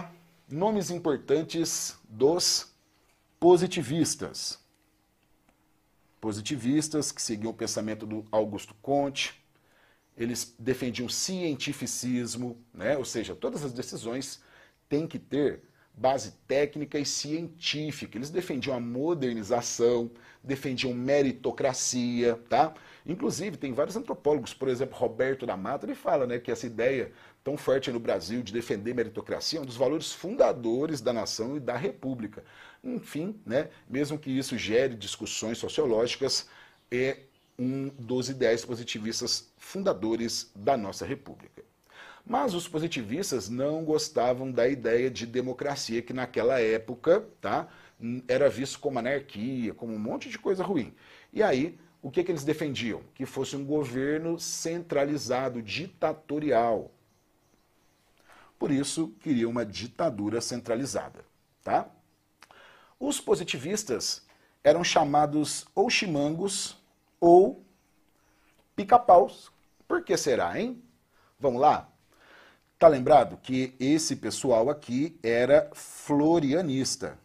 Nomes importantes dos positivistas. Positivistas que seguiam o pensamento do Augusto Comte. Eles defendiam cientificismo, né? Ou seja, todas as decisões têm que ter base técnica e científica. Eles defendiam a modernização, defendiam meritocracia, tá? Inclusive, tem vários antropólogos, por exemplo, Roberto da Mata, ele fala, né, que essa ideia tão forte no Brasil de defender meritocracia é um dos valores fundadores da nação e da república. Enfim, né, mesmo que isso gere discussões sociológicas, é um dos ideais positivistas fundadores da nossa república. Mas os positivistas não gostavam da ideia de democracia, que naquela época, tá, era visto como anarquia, como um monte de coisa ruim. E aí, o que eles defendiam? Que fosse um governo centralizado, ditatorial. Por isso, queriam uma ditadura centralizada, tá? Os positivistas eram chamados ou chimangos ou pica-paus. Por que será, hein? Vamos lá? Tá lembrado que esse pessoal aqui era florianista.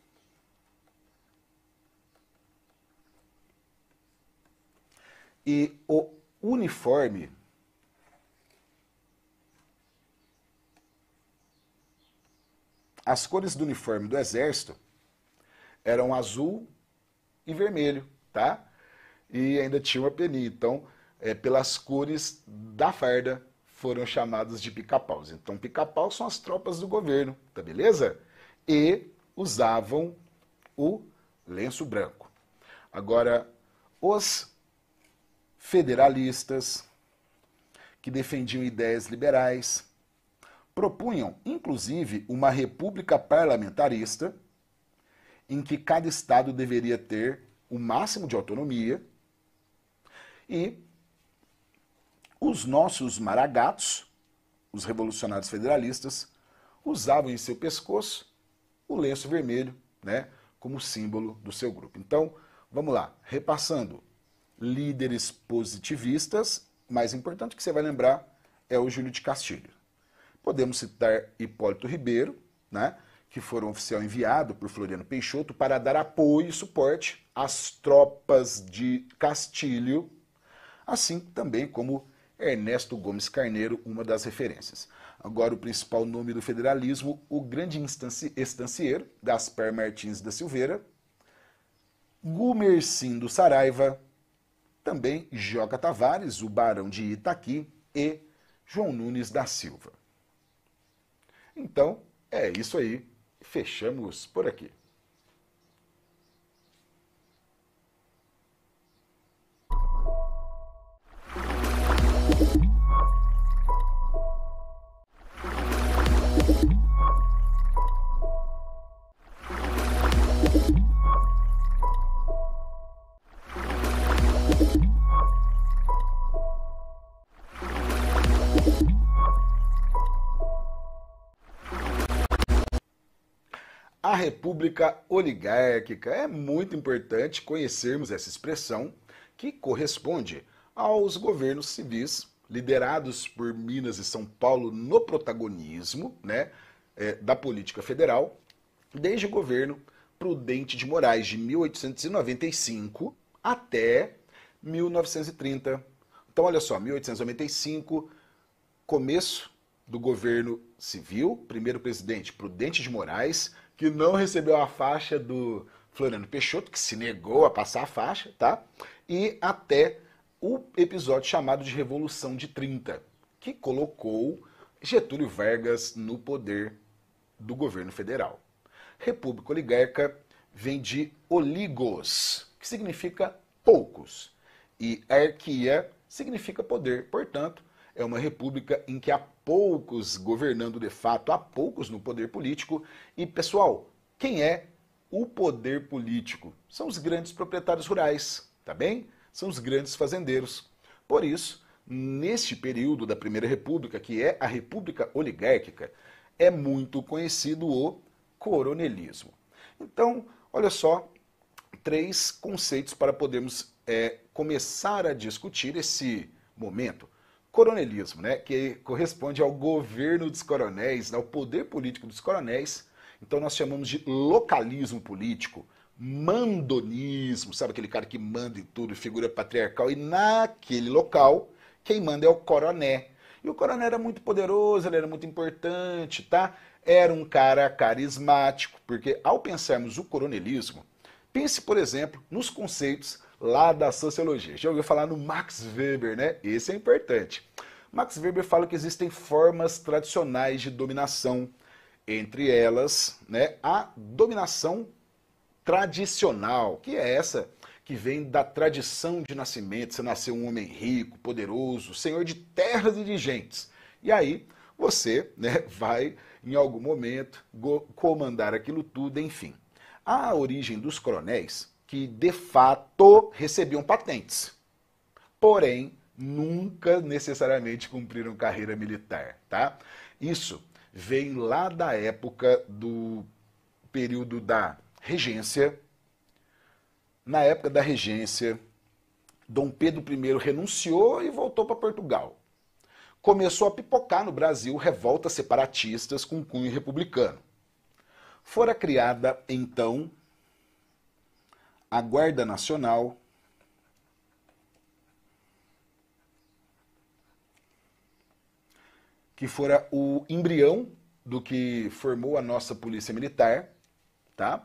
E o uniforme as cores do uniforme do exército eram azul e vermelho, tá? E ainda tinha uma peninha. Então, pelas cores da farda, foram chamados de pica-paus. Então, pica-paus são as tropas do governo, tá beleza? E usavam o lenço branco. Agora, os federalistas, que defendiam ideias liberais, propunham, inclusive, uma república parlamentarista, em que cada estado deveria ter o máximo de autonomia, e os nossos maragatos, os revolucionários federalistas, usavam em seu pescoço o lenço vermelho, né, como símbolo do seu grupo. Então, vamos lá, repassando. Líderes positivistas, mais importante que você vai lembrar é o Júlio de Castilho. Podemos citar Hipólito Ribeiro, né, que foi um oficial enviado por Floriano Peixoto para dar apoio e suporte às tropas de Castilho, assim também como Ernesto Gomes Carneiro, uma das referências. Agora, o principal nome do federalismo, o grande estancieiro, Gaspar Martins da Silveira, Gumercindo Saraiva, também Joca Tavares, o barão de Itaqui, e João Nunes da Silva. Então, é isso aí. Fechamos por aqui. A república oligárquica. É muito importante conhecermos essa expressão que corresponde aos governos civis liderados por Minas e São Paulo no protagonismo, né, da política federal, desde o governo Prudente de Moraes de 1895 até 1930. Então, olha só, 1895, começo do governo civil, primeiro presidente Prudente de Moraes, que não recebeu a faixa do Floriano Peixoto, que se negou a passar a faixa, tá? E até o episódio chamado de Revolução de 30, que colocou Getúlio Vargas no poder do governo federal. República oligárquica vem de oligos, que significa poucos, e arquia significa poder. Portanto, é uma república em que há poucos governando de fato, há poucos no poder político. E, pessoal, quem é o poder político? São os grandes proprietários rurais, tá bem? São os grandes fazendeiros. Por isso, neste período da Primeira República, que é a República Oligárquica, é muito conhecido o coronelismo. Então, olha só, 3 conceitos para podermos começar a discutir esse momento. coronelismo, né, que corresponde ao governo dos coronéis, ao poder político dos coronéis. Então nós chamamos de localismo político, mandonismo, sabe aquele cara que manda em tudo, figura patriarcal, e naquele local quem manda é o coroné. E o coroné era muito poderoso, ele era muito importante, tá? Era um cara carismático, porque ao pensarmos o coronelismo, pense, por exemplo, nos conceitos lá da sociologia. Já ouviu falar no Max Weber, né? Esse é importante. Max Weber fala que existem formas tradicionais de dominação, entre elas, né, a dominação tradicional, que é essa que vem da tradição de nascimento. Você nasceu um homem rico, poderoso, senhor de terras e de gentes. E aí você, né, vai, em algum momento, comandar aquilo tudo, enfim. A origem dos coronéis, que de fato recebiam patentes, porém nunca necessariamente cumpriram carreira militar, tá? Isso vem lá da época do período da regência. Na época da regência, Dom Pedro I renunciou e voltou para Portugal. Começou a pipocar no Brasil revoltas separatistas com cunho republicano. Fora criada, então, a Guarda Nacional, que fora o embrião do que formou a nossa Polícia Militar, tá?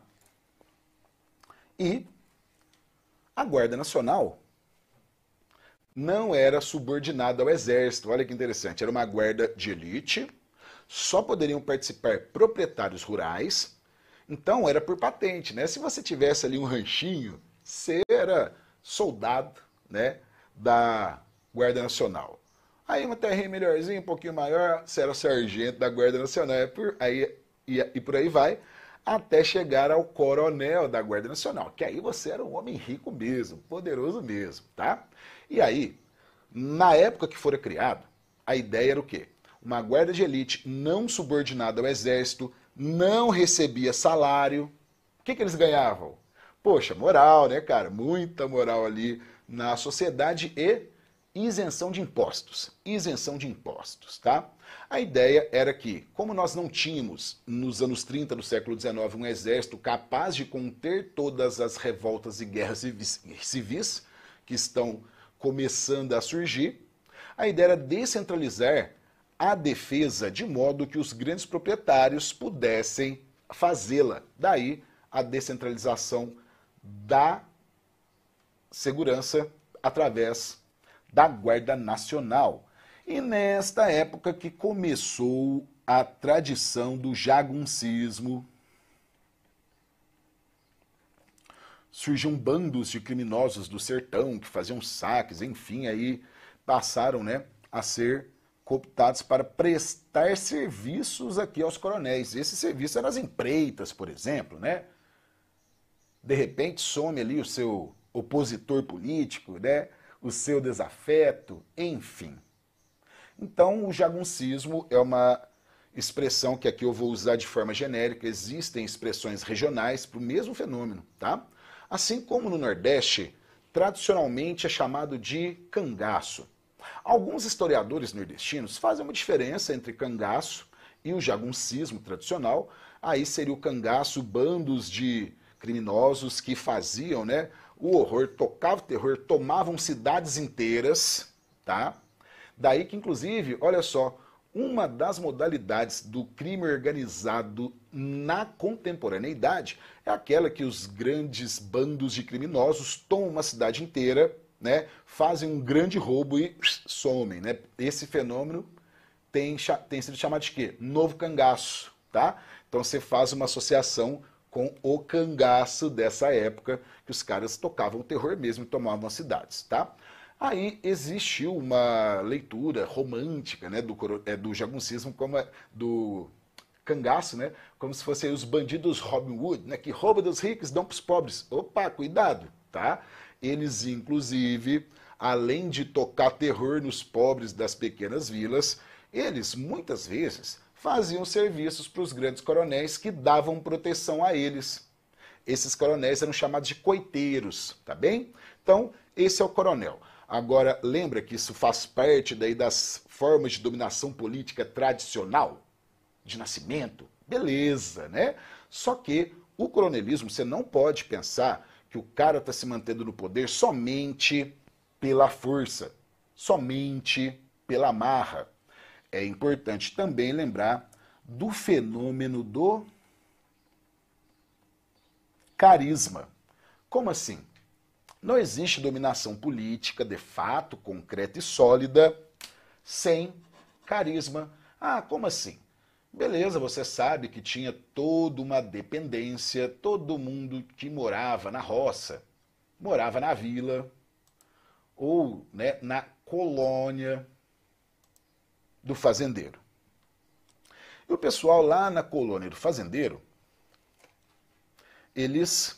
E a Guarda Nacional não era subordinada ao Exército. Olha que interessante, era uma guarda de elite, só poderiam participar proprietários rurais, então era por patente, né? Se você tivesse ali um ranchinho, você era soldado, né, da Guarda Nacional. Aí uma terrinha melhorzinha, um pouquinho maior, você era sargento da Guarda Nacional, e por aí vai, até chegar ao coronel da Guarda Nacional, que aí você era um homem rico mesmo, poderoso mesmo, tá? E aí, na época que fora criado, a ideia era o quê? Uma guarda de elite não subordinada ao exército, não recebia salário. O que eles ganhavam? Poxa, moral, né, cara? Muita moral ali na sociedade e isenção de impostos. Isenção de impostos, tá? A ideia era que, como nós não tínhamos, nos anos 30 do século XIX, um exército capaz de conter todas as revoltas e guerras civis que estão começando a surgir, a ideia era descentralizar a defesa de modo que os grandes proprietários pudessem fazê-la. Daí a descentralização da segurança através da Guarda Nacional. E nesta época que começou a tradição do jagunçismo, surgiam bandos de criminosos do sertão que faziam saques, enfim, aí passaram, né, a ser cooptados para prestar serviços aqui aos coronéis. Esse serviço eram as empreitas, por exemplo, né? De repente some ali o seu opositor político, né? O seu desafeto, enfim. Então, o jagunçismo é uma expressão que aqui eu vou usar de forma genérica. Existem expressões regionais para o mesmo fenômeno, tá? Assim como no Nordeste, tradicionalmente é chamado de cangaço. Alguns historiadores nordestinos fazem uma diferença entre cangaço e o jagunçismo tradicional. Aí seria o cangaço, bandos de criminosos que faziam, né, o horror, tocavam o terror, tomavam cidades inteiras, tá? Daí que, inclusive, olha só, uma das modalidades do crime organizado na contemporaneidade é aquela que os grandes bandos de criminosos tomam uma cidade inteira, né, fazem um grande roubo e somem, né? Esse fenômeno tem sido chamado de quê? Novo cangaço, tá? Então você faz uma associação com o cangaço dessa época, que os caras tocavam o terror mesmo e tomavam as cidades, tá? Aí existiu uma leitura romântica, né, do jagunçismo, como do cangaço, né, como se fossem os bandidos Robin Hood, né, que roubam dos ricos e dão para os pobres. Opa, cuidado, tá? Eles, inclusive, além de tocar terror nos pobres das pequenas vilas, eles, muitas vezes, faziam serviços para os grandes coronéis que davam proteção a eles. Esses coronéis eram chamados de coiteiros, tá bem? Então, esse é o coronel. Agora, lembra que isso faz parte daí das formas de dominação política tradicional? De nascimento? Beleza, né? Só que o coronelismo, você não pode pensar que o cara está se mantendo no poder somente pela força, somente pela marra. É importante também lembrar do fenômeno do carisma. Como assim? Não existe dominação política, de fato, concreta e sólida, sem carisma. Ah, como assim? Beleza, você sabe que tinha toda uma dependência, todo mundo que morava na roça, morava na vila, ou né, na colônia do fazendeiro. E o pessoal lá na colônia do fazendeiro, eles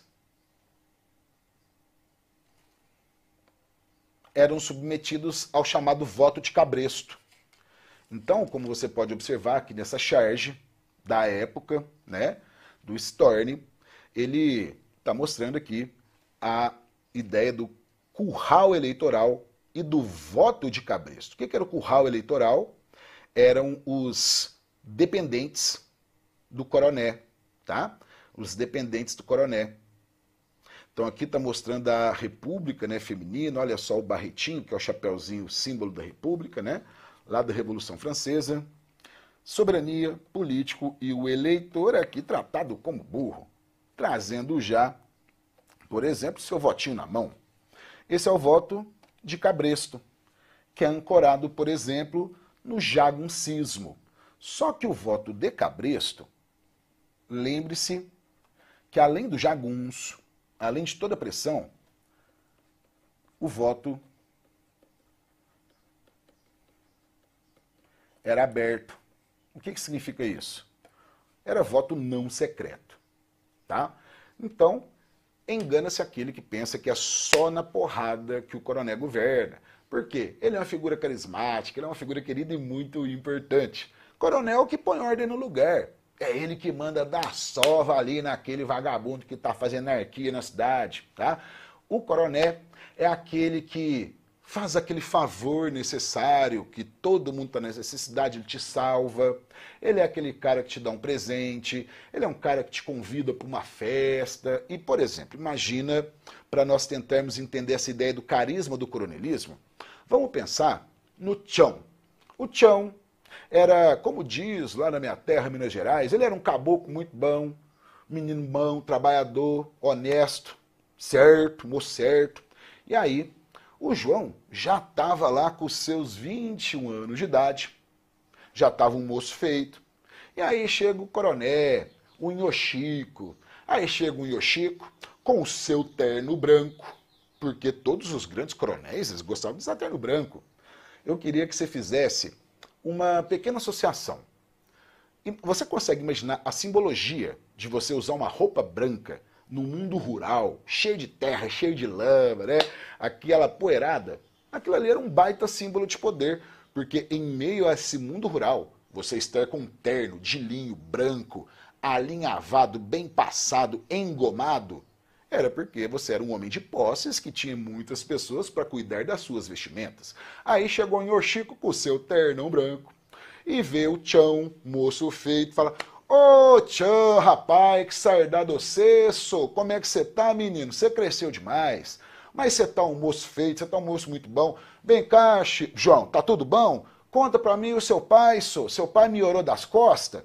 eram submetidos ao chamado voto de cabresto. Então, como você pode observar aqui nessa charge da época, né, do Storni, ele está mostrando aqui a ideia do curral eleitoral e do voto de cabresto. O que era o curral eleitoral? Eram os dependentes do coroné, tá? Os dependentes do coroné. Então aqui está mostrando a república, né, feminina, olha só o barretinho, que é o chapeuzinho, símbolo da república, né, lá da Revolução Francesa. Soberania, político e o eleitor aqui tratado como burro, trazendo já, por exemplo, seu votinho na mão. Esse é o voto de cabresto, que é ancorado, por exemplo, no jaguncismo. Só que o voto de cabresto, lembre-se que além do jagunço, além de toda a pressão, o voto era aberto. O que significa isso? Era voto não secreto, tá? Então, engana-se aquele que pensa que é só na porrada que o coronel governa. Por quê? Ele é uma figura carismática, ele é uma figura querida e muito importante. Coronel que põe ordem no lugar. É ele que manda dar sova ali naquele vagabundo que está fazendo anarquia na cidade, tá? O coronel é aquele que faz aquele favor necessário, que todo mundo está nessa necessidade, ele te salva. Ele é aquele cara que te dá um presente, ele é um cara que te convida para uma festa. E, por exemplo, imagina, para nós tentarmos entender essa ideia do carisma do coronelismo, vamos pensar no Chão. O Chão era, como diz lá na minha terra, Minas Gerais, ele era um caboclo muito bom, menino bom, trabalhador, honesto, certo, moço certo. E aí, o João já estava lá com seus 21 anos de idade, já estava um moço feito. E aí chega o coroné, o Inhochico. Aí chega o Inhochico com o seu terno branco, porque todos os grandes coronéis eles gostavam de usar terno branco. Eu queria que você fizesse uma pequena associação. E você consegue imaginar a simbologia de você usar uma roupa branca no mundo rural, cheio de terra, cheio de lama, né? Aquela poeirada? Aquilo ali era um baita símbolo de poder, porque em meio a esse mundo rural, você estar com um terno de linho branco, alinhavado, bem passado, engomado, era porque você era um homem de posses que tinha muitas pessoas para cuidar das suas vestimentas. Aí chegou o Inhochico com o seu ternão branco e vê o Chão, moço feito, fala: ô Chão, rapaz, que saudade você, sou. Como é que você tá, menino? Você cresceu demais. Mas você tá um moço feito, você tá um moço muito bom. Vem cá, João, tá tudo bom? Conta pra mim o seu pai, sou. Seu pai me orou das costas?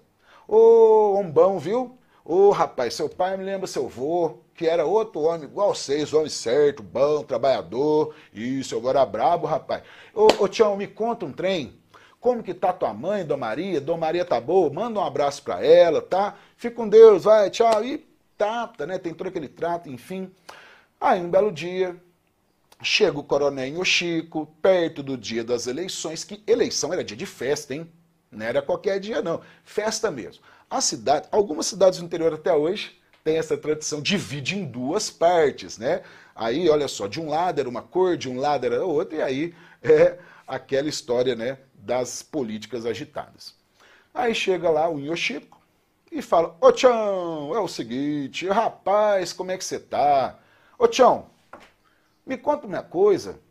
Ô, homem bom, viu? Ô, rapaz, seu pai me lembra seu vô, que era outro homem igual vocês, homem certo, bom, trabalhador. Isso, eu era brabo, rapaz. Ô, Tião, me conta um trem. Como que tá tua mãe, Dona Maria? Dona Maria tá boa? Manda um abraço pra ela, tá? Fica com Deus, vai, tchau. E trata, né? Tem todo aquele trato, enfim. Aí, um belo dia, chega o coronel Inhochico, perto do dia das eleições, que eleição era dia de festa, hein? Não era qualquer dia, não. Festa mesmo. A cidade, algumas cidades do interior até hoje têm essa tradição, divide em duas partes, né? Aí, olha só, de um lado era uma cor, de um lado era outra, e aí é aquela história, né, das políticas agitadas. Aí chega lá o Inhochico e fala: ô Tião, é o seguinte, rapaz, como é que você tá? Ô Tião, me conta uma coisa,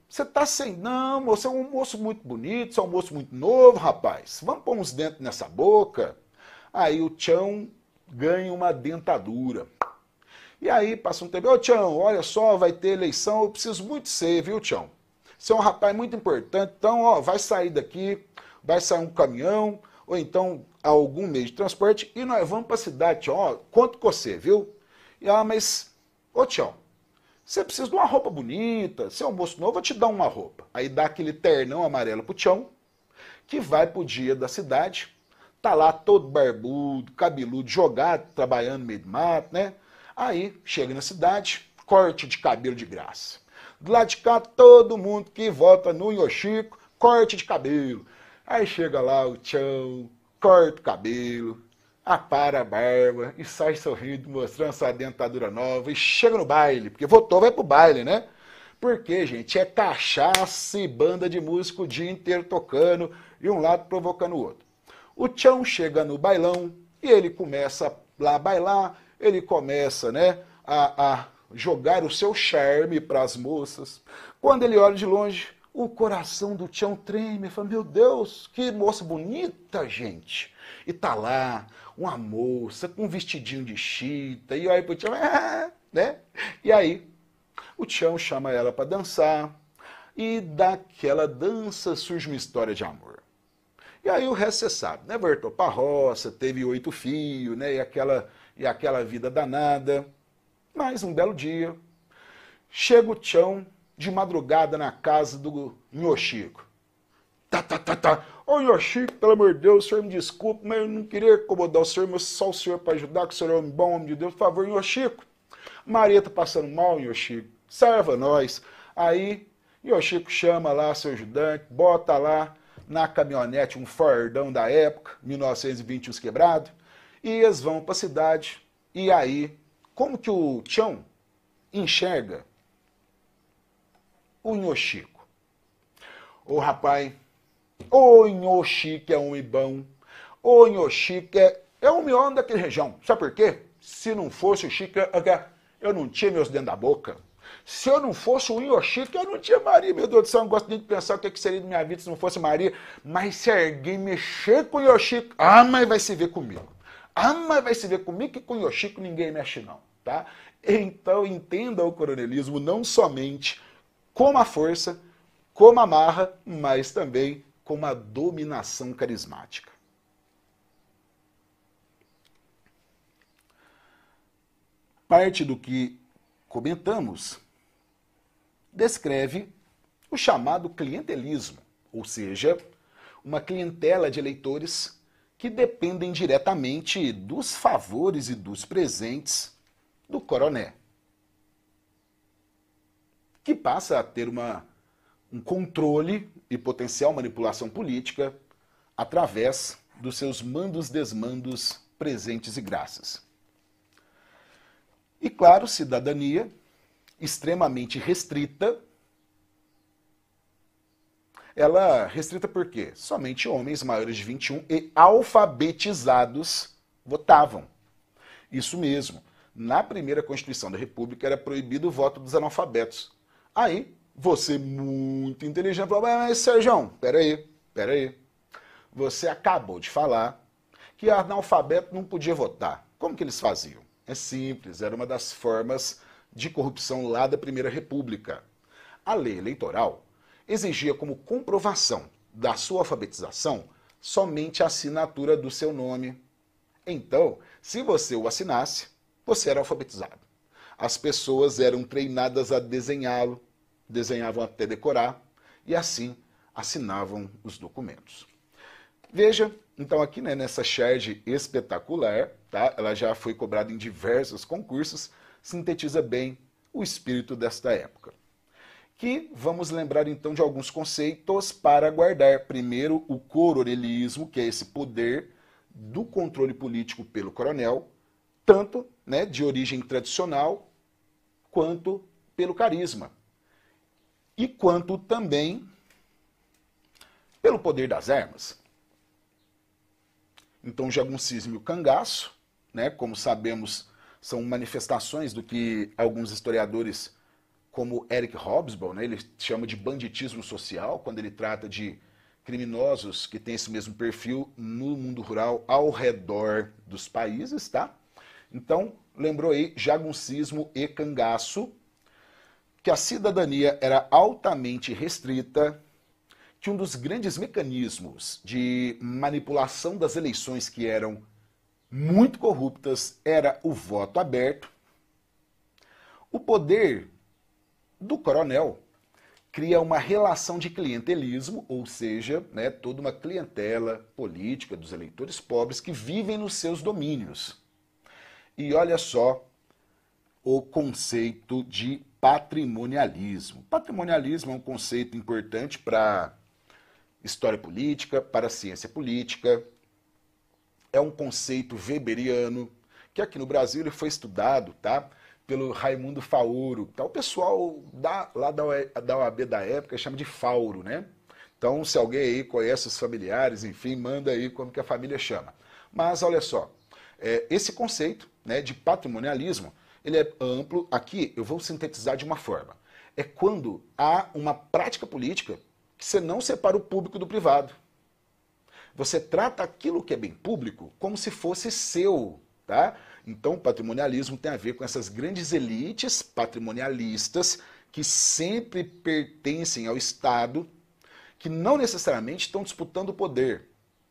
você tá sem... Não, você é um moço muito bonito, você é um moço muito novo, rapaz. Vamos pôr uns dentes nessa boca. Aí o Tião ganha uma dentadura. E aí passa um tempo, ô Tião, olha só, vai ter eleição, eu preciso muito de você, viu, Tião? Você é um rapaz muito importante, então, ó, vai sair daqui, vai sair um caminhão, ou então algum meio de transporte, e nós vamos para a cidade, Tião, ó, conto com você, viu? E, mas, ô Tião, você precisa de uma roupa bonita, você é um moço novo, eu vou te dar uma roupa. Aí dá aquele ternão amarelo pro Tião, que vai pro dia da cidade, tá lá todo barbudo, cabeludo, jogado, trabalhando no meio do mato, né? Aí, chega na cidade, corte de cabelo de graça. Do lado de cá, todo mundo que vota no Yoshiko, corte de cabelo. Aí chega lá o Tião, corta o cabelo, apara a barba e sai sorrindo, mostrando sua dentadura nova e chega no baile, porque votou, vai pro baile, né? Porque, gente, é cachaça e banda de música o dia inteiro tocando e um lado provocando o outro. O Tião chega no bailão e ele começa lá a bailar, ele começa, né, a jogar o seu charme para as moças. Quando ele olha de longe, o coração do Tião treme. Ele fala, meu Deus, que moça bonita, gente. E tá lá uma moça com um vestidinho de chita. E olha pro Tião, né? E aí, o Tião chama ela para dançar. E daquela dança surge uma história de amor. E aí o resto você sabe, né? Voltou pra roça, teve 8 filhos, né? E aquela vida danada. Mas um belo dia, chega o Tião de madrugada na casa do Yoshiko. Tá. Ô Yoshiko, pelo amor de Deus, o senhor me desculpe, mas eu não queria incomodar o senhor, mas só o senhor para ajudar, que o senhor é um bom homem de Deus. Por favor, Yoshiko. Maria tá passando mal, Yoshiko. Salva nós. Aí, Yoshiko chama lá seu ajudante, bota lá na caminhonete um Fordão da época, 1920 os quebrados, e eles vão para a cidade. E aí, como que o Tião enxerga o Yoshiko? Ô rapaz, o Yoshiko é um ibão, o Yoshiko é um miolo daquela região. Sabe por quê? Se não fosse o Chico, eu não tinha meus dentes da boca. Se eu não fosse o Yoshiko, eu não tinha Maria. Meu Deus do céu, eu não gosto nem de pensar o que seria da minha vida se não fosse Maria. Mas se alguém mexer com o Yoshiko, mas vai se ver comigo. Mas vai se ver comigo que com o Yoshiko ninguém mexe não, tá? Então entenda o coronelismo não somente como a força, como a marra, mas também como a dominação carismática. Parte do que comentamos descreve o chamado clientelismo, ou seja, uma clientela de eleitores que dependem diretamente dos favores e dos presentes do coroné, que passa a ter um controle e potencial manipulação política através dos seus mandos-desmandos, presentes e graças. E claro, cidadania extremamente restrita. Ela restrita por quê? Somente homens maiores de 21 e alfabetizados votavam. Isso mesmo. Na primeira Constituição da República era proibido o voto dos analfabetos. Aí, você muito inteligente falou, mas Sérgio, peraí. Você acabou de falar que analfabeto não podia votar. Como que eles faziam? É simples, era uma das formas de corrupção lá da Primeira República. A lei eleitoral exigia como comprovação da sua alfabetização somente a assinatura do seu nome. Então, se você o assinasse, você era alfabetizado. As pessoas eram treinadas a desenhá-lo, desenhavam até decorar, e assim assinavam os documentos. Veja, então aqui nessa charge espetacular, tá? Ela já foi cobrada em diversos concursos, sintetiza bem o espírito desta época. Que vamos lembrar então de alguns conceitos para guardar. Primeiro, o coronelismo, que é esse poder do controle político pelo coronel, tanto de origem tradicional, quanto pelo carisma. E quanto também pelo poder das armas. Então, o jagunçismo e o cangaço, como sabemos, são manifestações do que alguns historiadores como Eric Hobsbawm, né, ele chama de banditismo social, quando ele trata de criminosos que têm esse mesmo perfil no mundo rural ao redor dos países, tá? Então, lembrou aí jagunçismo e cangaço, que a cidadania era altamente restrita, que um dos grandes mecanismos de manipulação das eleições que eram muito corruptas era o voto aberto. O poder do coronel cria uma relação de clientelismo, ou seja, né, toda uma clientela política dos eleitores pobres que vivem nos seus domínios. E olha só o conceito de patrimonialismo. Patrimonialismo é um conceito importante para história política, para a ciência política. É um conceito weberiano, que aqui no Brasil ele foi estudado, tá, pelo Raimundo Faoro. Tá? O pessoal lá da OAB da época chama de Fauro, né? Então, se alguém aí conhece os familiares, enfim, manda aí como que a família chama. Mas, olha só, esse conceito, né, de patrimonialismo, ele é amplo. Aqui eu vou sintetizar de uma forma. É quando há uma prática política que você não separa o público do privado. Você trata aquilo que é bem público como se fosse seu, tá? Então, o patrimonialismo tem a ver com essas grandes elites patrimonialistas que sempre pertencem ao Estado, que não necessariamente estão disputando o poder,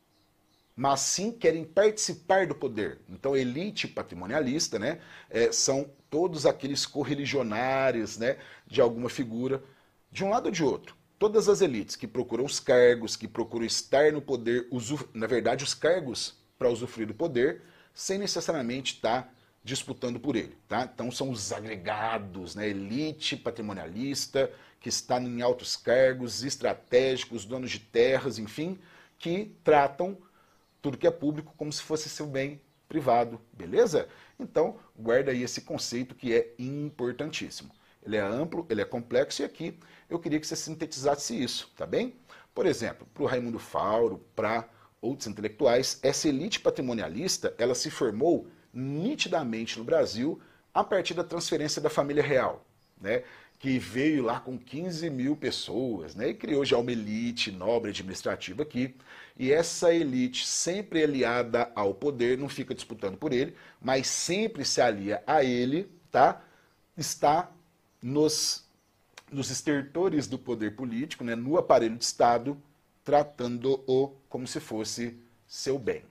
mas sim querem participar do poder. Então, elite patrimonialista, né, são todos aqueles correligionários, né, de alguma figura, de um lado ou de outro. Todas as elites que procuram os cargos, que procuram estar no poder, na verdade, os cargos para usufruir do poder, sem necessariamente estar disputando por ele. Tá? Então, são os agregados, né, elite patrimonialista, que está em altos cargos estratégicos, donos de terras, enfim, que tratam tudo que é público como se fosse seu bem privado, beleza? Então, guarda aí esse conceito que é importantíssimo. Ele é amplo, ele é complexo e aqui eu queria que você sintetizasse isso, tá bem? Por exemplo, para o Raimundo Fauro, para outros intelectuais, essa elite patrimonialista, ela se formou nitidamente no Brasil a partir da transferência da família real, né? Que veio lá com 15 mil pessoas, né? E criou já uma elite nobre administrativa aqui. E essa elite, sempre aliada ao poder, não fica disputando por ele, mas sempre se alia a ele, tá? Está nos estertores do poder político, né? No aparelho de Estado, tratando-o como se fosse seu bem.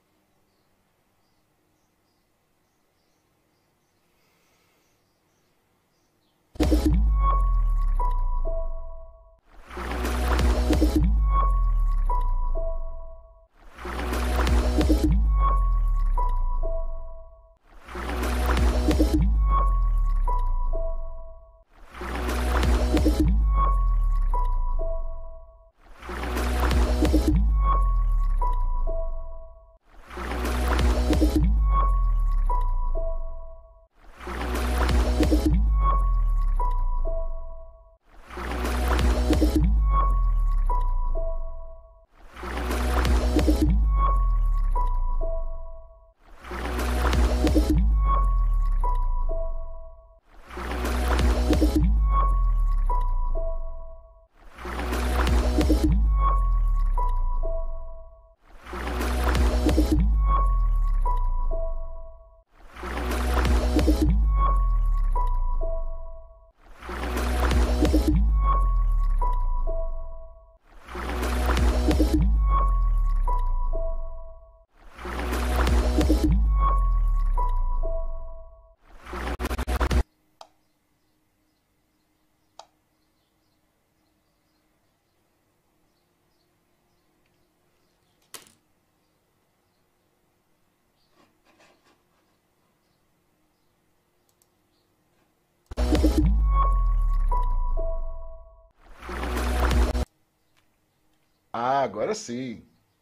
Ah, agora sim.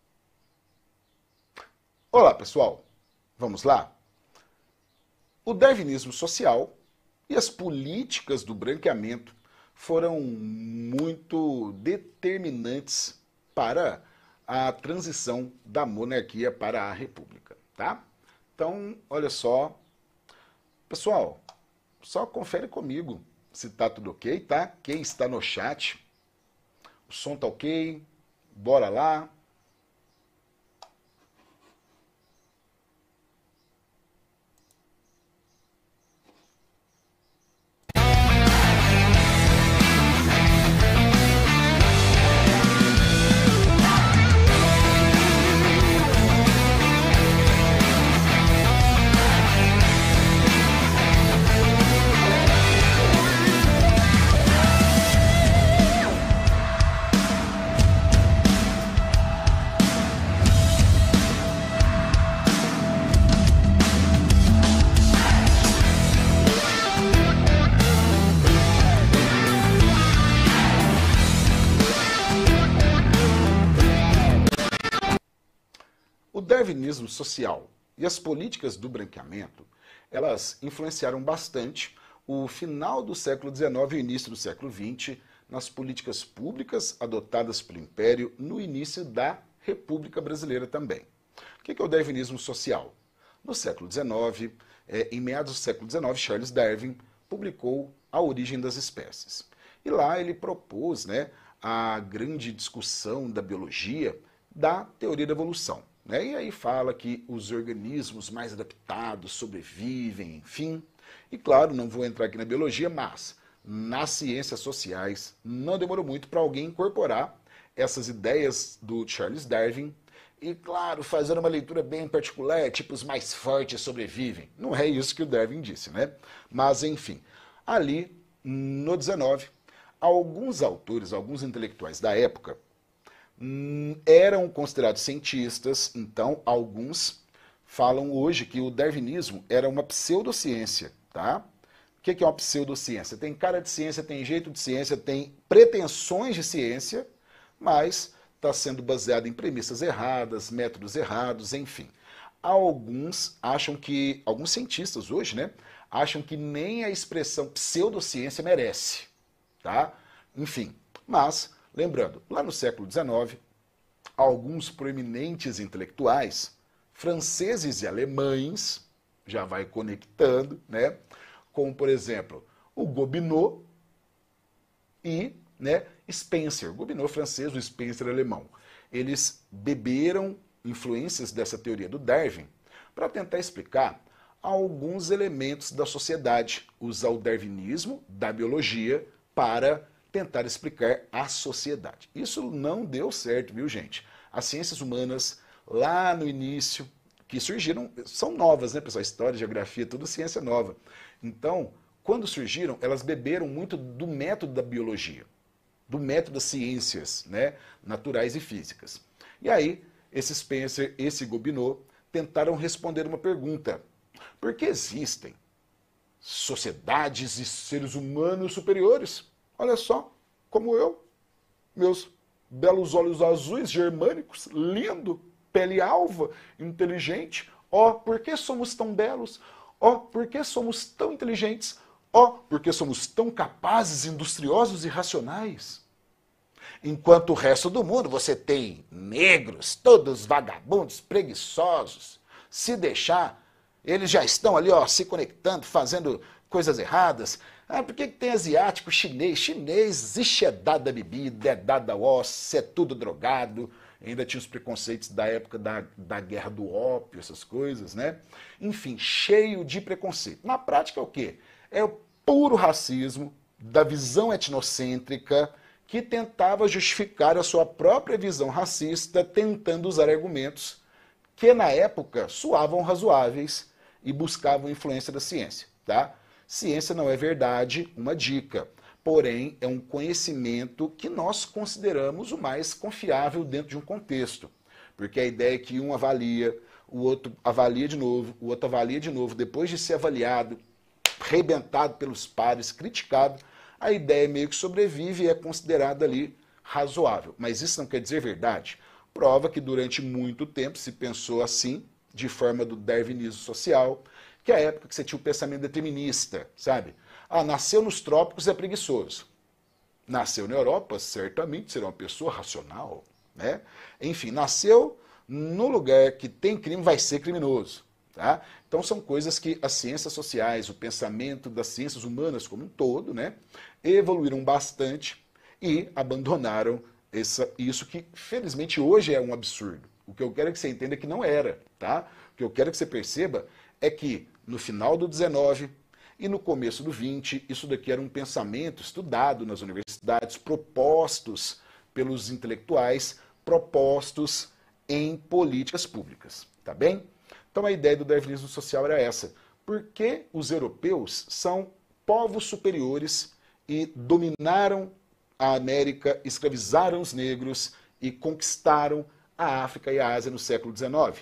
Olá, pessoal. Vamos lá? O darwinismo social e as políticas do branqueamento foram muito determinantes para a transição da monarquia para a república, tá? Então, olha só. Pessoal, só confere comigo. se tá tudo ok, tá? Quem está no chat, o som tá ok, bora lá. O darwinismo social e as políticas do branqueamento, elas influenciaram bastante o final do século XIX e o início do século XX nas políticas públicas adotadas pelo Império no início da República Brasileira também. O que é o darwinismo social? No século XIX, em meados do século XIX, Charles Darwin publicou A Origem das Espécies. E lá ele propôs, a grande discussão da biologia da teoria da evolução. E aí fala que os organismos mais adaptados sobrevivem, enfim. E claro, não vou entrar aqui na biologia, mas nas ciências sociais não demorou muito para alguém incorporar essas ideias do Charles Darwin e, claro, fazer uma leitura bem particular, tipo os mais fortes sobrevivem. Não é isso que o Darwin disse, Mas, enfim, ali no 19, alguns autores, alguns intelectuais da época, eram considerados cientistas, então alguns falam hoje que o darwinismo era uma pseudociência, tá? O que é uma pseudociência? Tem cara de ciência, tem jeito de ciência, tem pretensões de ciência, mas está sendo baseado em premissas erradas, métodos errados, enfim. Alguns cientistas hoje, acham que nem a expressão pseudociência merece, tá? Enfim, mas lembrando, lá no século XIX, alguns proeminentes intelectuais, franceses e alemães, já vai conectando, como, por exemplo, o Gobineau e Spencer. Gobineau francês, o Spencer alemão. Eles beberam influências dessa teoria do Darwin para tentar explicar alguns elementos da sociedade, usar o darwinismo da biologia para tentar explicar a sociedade. Isso não deu certo, viu, gente? As ciências humanas, lá no início, que surgiram, são novas, pessoal? História, geografia, tudo ciência nova. Então, quando surgiram, elas beberam muito do método da biologia, do método das ciências, naturais e físicas. E aí, esse Spencer, esse Gobineau, tentaram responder uma pergunta. Por que existem sociedades e seres humanos superiores? Olha só, como eu, meus belos olhos azuis, germânicos, lindo, pele alva, inteligente. Por que somos tão belos? Por que somos tão inteligentes? Por que somos tão capazes, industriosos e racionais? Enquanto o resto do mundo você tem negros, todos vagabundos, preguiçosos. Se deixar, eles já estão ali, se conectando, fazendo coisas erradas. Por que tem asiático, chinês? Chinês, ixi, é dado a bebida, é dado a osso, é tudo drogado. Ainda tinha os preconceitos da época da guerra do ópio, essas coisas, Enfim, cheio de preconceito. Na prática é o quê? É o puro racismo, da visão etnocêntrica, que tentava justificar a sua própria visão racista, tentando usar argumentos que na época soavam razoáveis e buscavam influência da ciência, tá? Ciência não é verdade, uma dica. Porém, é um conhecimento que nós consideramos o mais confiável dentro de um contexto. Porque a ideia é que um avalia, o outro avalia de novo, o outro avalia de novo, depois de ser avaliado, arrebentado pelos pares, criticado, a ideia meio que sobrevive e é considerada ali razoável. Mas isso não quer dizer verdade. Prova que durante muito tempo se pensou assim, de forma do darwinismo social, que é a época que você tinha o pensamento determinista, sabe? Nasceu nos trópicos é preguiçoso. Nasceu na Europa, certamente será uma pessoa racional, Enfim, nasceu no lugar que tem crime, vai ser criminoso. Tá? Então são coisas que as ciências sociais, o pensamento das ciências humanas como um todo, né, evoluíram bastante e abandonaram isso que, felizmente, hoje é um absurdo. O que eu quero que você entenda é que não era. Tá? O que eu quero que você perceba é que no final do 19 e no começo do 20, isso daqui era um pensamento estudado nas universidades, propostos pelos intelectuais, propostos em políticas públicas. Tá bem? Então a ideia do darwinismo social era essa. Por que os europeus são povos superiores e dominaram a América, escravizaram os negros e conquistaram a África e a Ásia no século XIX?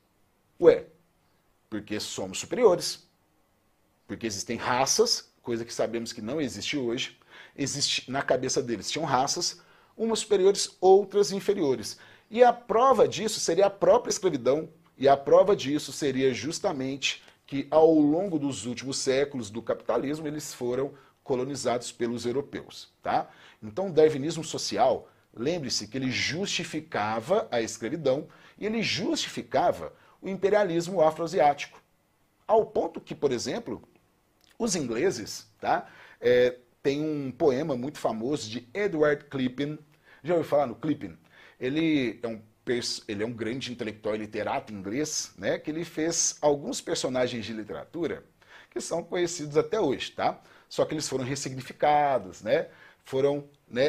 Ué, porque somos superiores. Porque existem raças, coisa que sabemos que não existe hoje. Na cabeça deles tinham raças, umas superiores, outras inferiores. E a prova disso seria a própria escravidão. E a prova disso seria justamente que ao longo dos últimos séculos do capitalismo eles foram colonizados pelos europeus. Tá? Então o darwinismo social, lembre-se que ele justificava a escravidão e ele justificava o imperialismo afroasiático. Ao ponto que, por exemplo, os ingleses, tá, tem um poema muito famoso de Edward Clippin. Já ouviu falar no Clippin? Ele é um grande intelectual e literato inglês, né, que ele fez alguns personagens de literatura que são conhecidos até hoje, tá? Só que eles foram ressignificados, né, foram, né,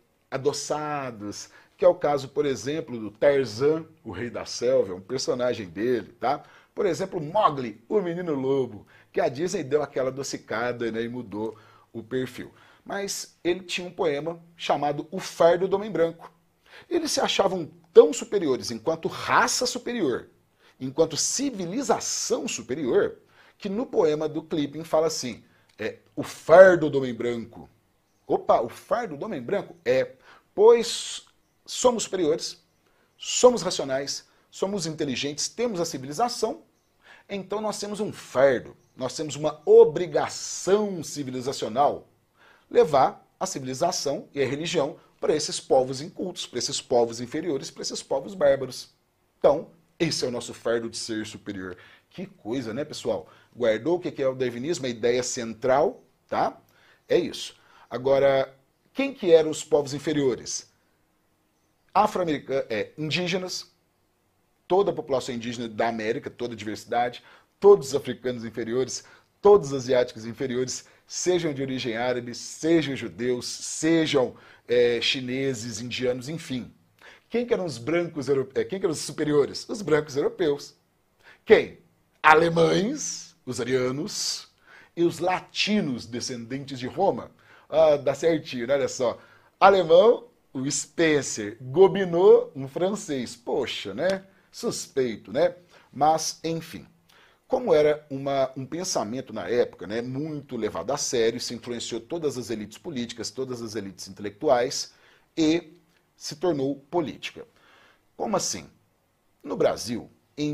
adoçados, que é o caso, por exemplo, do Tarzan, o rei da selva, é um personagem dele, tá? Por exemplo, Mowgli, o menino lobo, que a Disney deu aquela adocicada, né, e mudou o perfil. Mas ele tinha um poema chamado O Fardo do Homem Branco. Eles se achavam tão superiores enquanto raça superior, enquanto civilização superior, que no poema do Clipping fala assim, o fardo do homem branco. Opa, o fardo do homem branco? Pois somos superiores, somos racionais, somos inteligentes, temos a civilização, então nós temos um fardo, nós temos uma obrigação civilizacional, levar a civilização e a religião para esses povos incultos, para esses povos inferiores, para esses povos bárbaros. Então, esse é o nosso fardo de ser superior. Que coisa, né, pessoal? Guardou o que é o darwinismo? A ideia central, tá? É isso. Agora, quem que eram os povos inferiores? Afro-americanos, indígenas, toda a população indígena da América, toda a diversidade, todos os africanos inferiores, todos os asiáticos inferiores, sejam de origem árabe, sejam judeus, sejam chineses, indianos, enfim. Quem que eram os brancos europeus? Quem que eram os superiores? Os brancos europeus. Quem? Alemães, os arianos, e os latinos, descendentes de Roma. Ah, dá certinho, né? Olha só. Alemão, o Spencer. Gobineau, um francês. Poxa, né? Suspeito, né? Mas, enfim. Como era um pensamento na época, né, muito levado a sério, se influenciou todas as elites políticas, todas as elites intelectuais e se tornou política. Como assim? No Brasil, em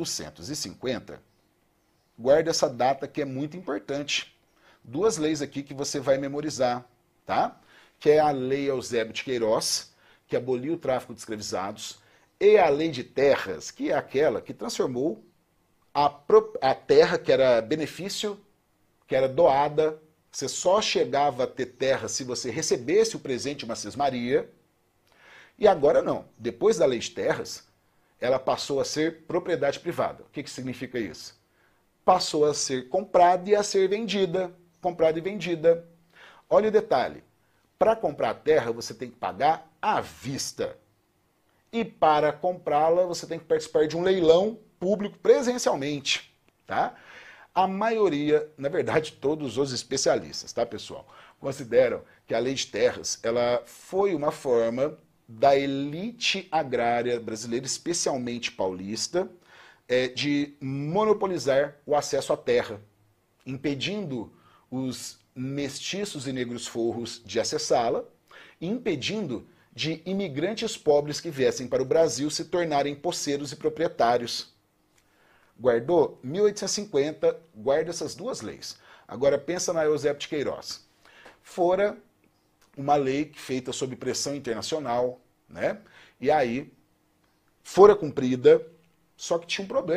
1850, guarda essa data que é muito importante. Duas leis aqui que você vai memorizar, tá? Que é a Lei Eusébio de Queiroz, que aboliu o tráfico de escravizados, e a Lei de Terras, que é aquela que transformou a terra, que era benefício, que era doada, você só chegava a ter terra se você recebesse o presente de uma cismaria, e agora não. Depois da Lei de Terras, ela passou a ser propriedade privada. O que significa isso? Passou a ser comprada e a ser vendida. Comprada e vendida. Olha o detalhe. Para comprar a terra, você tem que pagar à vista. E para comprá-la, você tem que participar de um leilão público presencialmente, tá? A maioria, na verdade, todos os especialistas, tá, pessoal, consideram que a Lei de Terras, ela foi uma forma da elite agrária brasileira, especialmente paulista, de monopolizar o acesso à terra, impedindo os mestiços e negros forros de acessá-la, e impedindo de imigrantes pobres que viessem para o Brasil se tornarem poceiros e proprietários. Guardou? 1850, guarda essas duas leis. Agora pensa na Eusébio de Queiroz. Fora uma lei feita sob pressão internacional, né? E aí, fora cumprida, só que tinha um problema.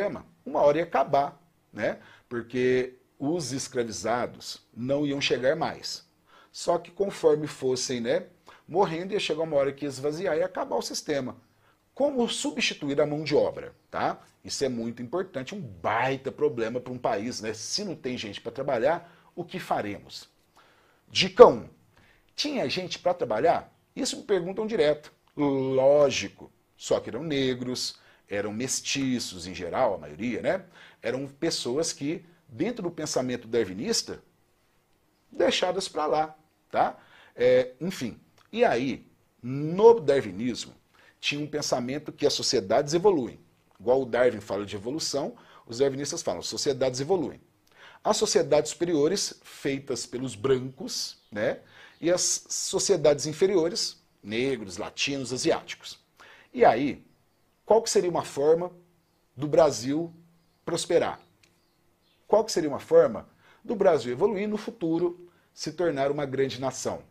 uma hora ia acabar, né? Porque os escravizados não iam chegar mais. Só que conforme fossem, né, morrendo, ia chegar uma hora que ia esvaziar e acabar o sistema. Como substituir a mão de obra, tá? Isso é muito importante, um baita problema para um país, né? Se não tem gente para trabalhar, o que faremos? Dica 1. Tinha gente para trabalhar? Isso me perguntam direto. Lógico, só que eram negros, eram mestiços em geral, a maioria, né? Eram pessoas que, dentro do pensamento darwinista, deixadas para lá, tá? Enfim, e aí, no darwinismo, tinha um pensamento que as sociedades evoluem. Igual o Darwin fala de evolução, os darwinistas falam, sociedades evoluem. As sociedades superiores, feitas pelos brancos, né? E as sociedades inferiores, negros, latinos, asiáticos. E aí, qual que seria uma forma do Brasil prosperar? Qual que seria uma forma do Brasil evoluir no futuro, se tornar uma grande nação?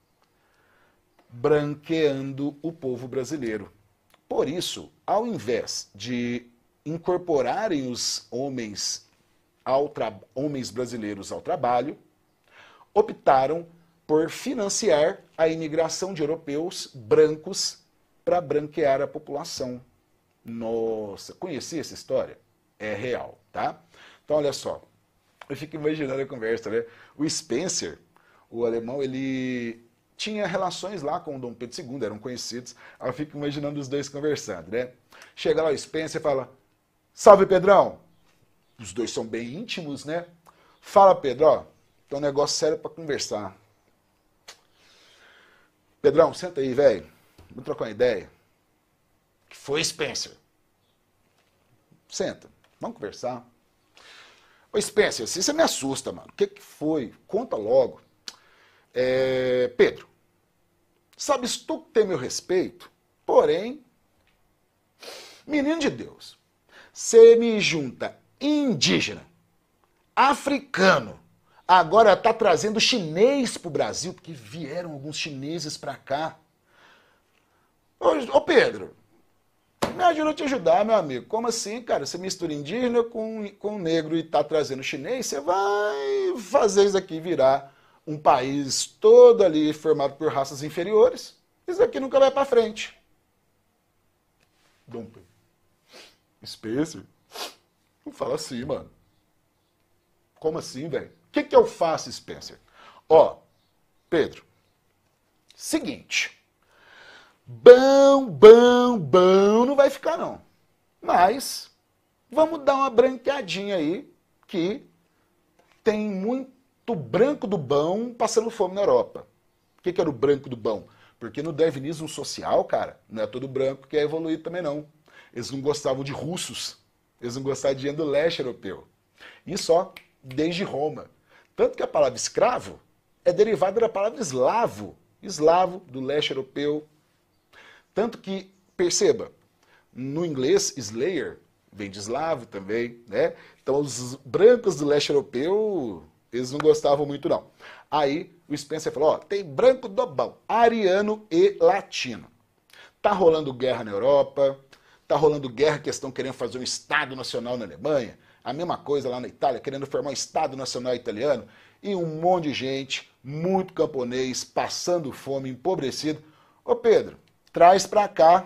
Branqueando o povo brasileiro. Por isso, ao invés de incorporarem os homens brasileiros ao trabalho, optaram por financiar a imigração de europeus brancos para branquear a população. Nossa, conheci essa história? É real, tá? Então, olha só, eu fico imaginando a conversa, né? O Spencer, o alemão, ele tinha relações lá com o Dom Pedro II, eram conhecidos. Aí eu fico imaginando os dois conversando, né? Chega lá o Spencer e fala, salve Pedrão! Os dois são bem íntimos, né? Fala Pedro, ó, tem um negócio sério para conversar. Pedrão, senta aí, velho. Vamos trocar uma ideia. Que foi, Spencer? Senta, vamos conversar. Ô Spencer, assim você me assusta, mano. O que foi? Conta logo. Pedro, sabes tu que tem meu respeito, porém, menino de Deus, você me junta indígena, africano, agora tá trazendo chinês pro Brasil, porque vieram alguns chineses pra cá. Ô Pedro, me ajuda a te ajudar, meu amigo. Como assim, cara? Você mistura indígena com negro e tá trazendo chinês, você vai fazer isso aqui virar um país todo ali formado por raças inferiores. Isso aqui nunca vai pra frente. Dom Pedro. Spencer? Não fala assim, mano. Como assim, velho? O que eu faço, Spencer? Ó, Pedro, seguinte. Bom não vai ficar, não. Mas vamos dar uma branqueadinha aí, que tem muito branco do bom passando fome na Europa. O que era o branco do bom? Porque no darwinismo social, cara, não é todo branco que é evoluído também, não. Eles não gostavam de russos. Eles não gostavam de gente do leste europeu. Isso, ó, desde Roma. Tanto que a palavra escravo é derivada da palavra eslavo. Eslavo, do leste europeu. Tanto que, perceba, no inglês, slayer vem de eslavo também, né? Então, os brancos do leste europeu, eles não gostavam muito, não. Aí, o Spencer falou, ó, tem branco do bom, ariano e latino. Tá rolando guerra na Europa, tá rolando guerra que estão querendo fazer um Estado Nacional na Alemanha, a mesma coisa lá na Itália, querendo formar um Estado Nacional italiano, e um monte de gente, muito camponês, passando fome, empobrecido. Ô Pedro, traz para cá.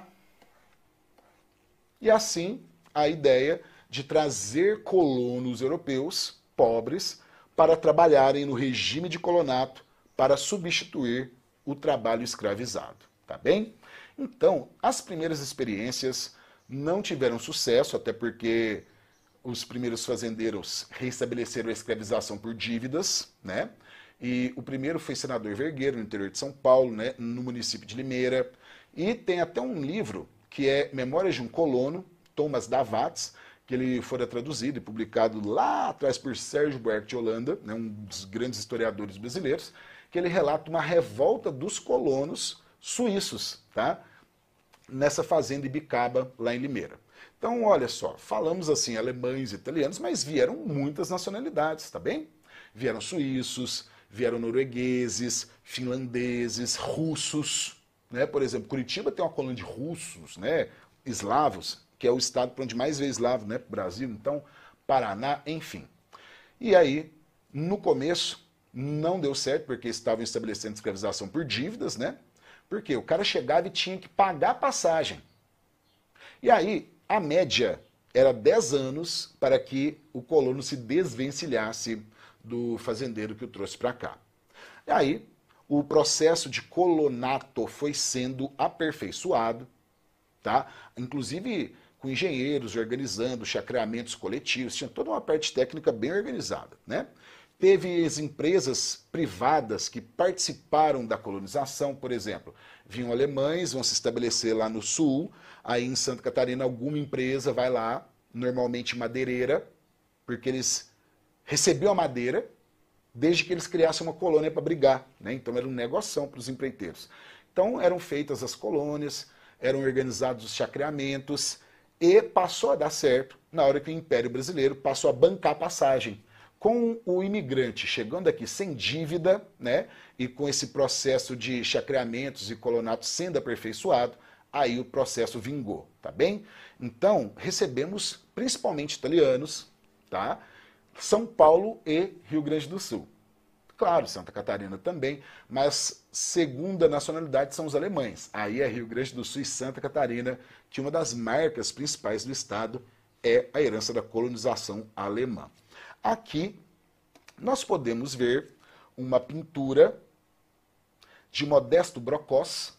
E assim, a ideia de trazer colonos europeus, pobres, para trabalharem no regime de colonato para substituir o trabalho escravizado, tá bem? Então, as primeiras experiências não tiveram sucesso, até porque os primeiros fazendeiros restabeleceram a escravização por dívidas, né? E o primeiro foi Senador Vergueiro, no interior de São Paulo, né? No município de Limeira. E tem até um livro que é Memórias de um Colono, Thomas Davatz, que ele fora traduzido e publicado lá atrás por Sérgio Buarque de Holanda, né, um dos grandes historiadores brasileiros, que ele relata uma revolta dos colonos suíços, tá? Nessa fazenda Ibicaba, lá em Limeira. Então, olha só, falamos assim alemães, italianos, mas vieram muitas nacionalidades, tá bem? Vieram suíços, vieram noruegueses, finlandeses, russos, né? Por exemplo, Curitiba tem uma colônia de russos, né? Eslavos, que é o estado para onde mais veio escravo, né, Brasil, então, Paraná, enfim. E aí, no começo, não deu certo, porque estavam estabelecendo escravização por dívidas, né? Porque o cara chegava e tinha que pagar a passagem. E aí, a média era 10 anos para que o colono se desvencilhasse do fazendeiro que o trouxe para cá. E aí, o processo de colonato foi sendo aperfeiçoado, tá? Inclusive com engenheiros organizando chacreamentos coletivos, tinha toda uma parte técnica bem organizada, né? Teve as empresas privadas que participaram da colonização, por exemplo, vinham alemães, vão se estabelecer lá no sul, aí em Santa Catarina alguma empresa vai lá, normalmente madeireira, porque eles recebiam a madeira desde que eles criassem uma colônia para brigar, né? Então era um negoção para os empreiteiros. Então eram feitas as colônias, eram organizados os chacreamentos e passou a dar certo na hora que o Império Brasileiro passou a bancar a passagem. Com o imigrante chegando aqui sem dívida, né, e com esse processo de chacreamentos e colonatos sendo aperfeiçoado, aí o processo vingou, tá bem? Então, recebemos principalmente italianos, tá? São Paulo e Rio Grande do Sul. Claro, Santa Catarina também, mas segunda nacionalidade são os alemães. Aí é Rio Grande do Sul e Santa Catarina, que uma das marcas principais do estado é a herança da colonização alemã. Aqui nós podemos ver uma pintura de Modesto Brocós.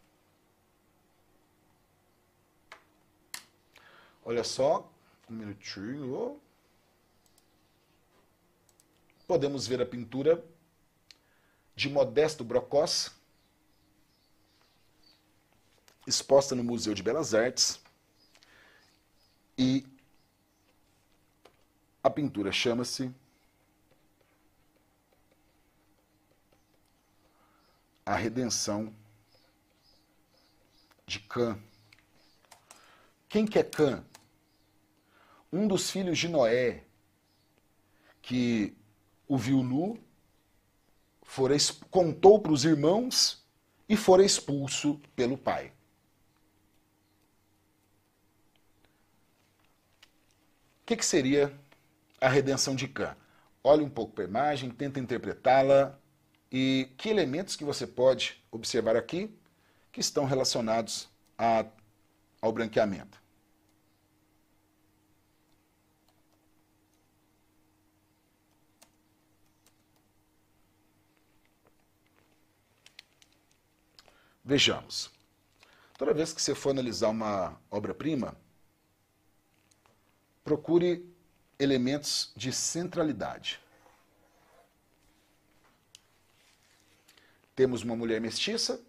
Olha só, um minutinho. Podemos ver a pintura de Modesto Brocós, exposta no Museu de Belas Artes. E a pintura chama-se A Redenção de Cã. Quem que é Cã? Um dos filhos de Noé, que o viu nu, contou para os irmãos e fora expulso pelo pai. O que seria a redenção de Cã? Olhe um pouco para a imagem, tenta interpretá-la e que elementos que você pode observar aqui que estão relacionados ao branqueamento. Vejamos. Toda vez que você for analisar uma obra-prima, procure elementos de centralidade. Temos uma mulher mestiça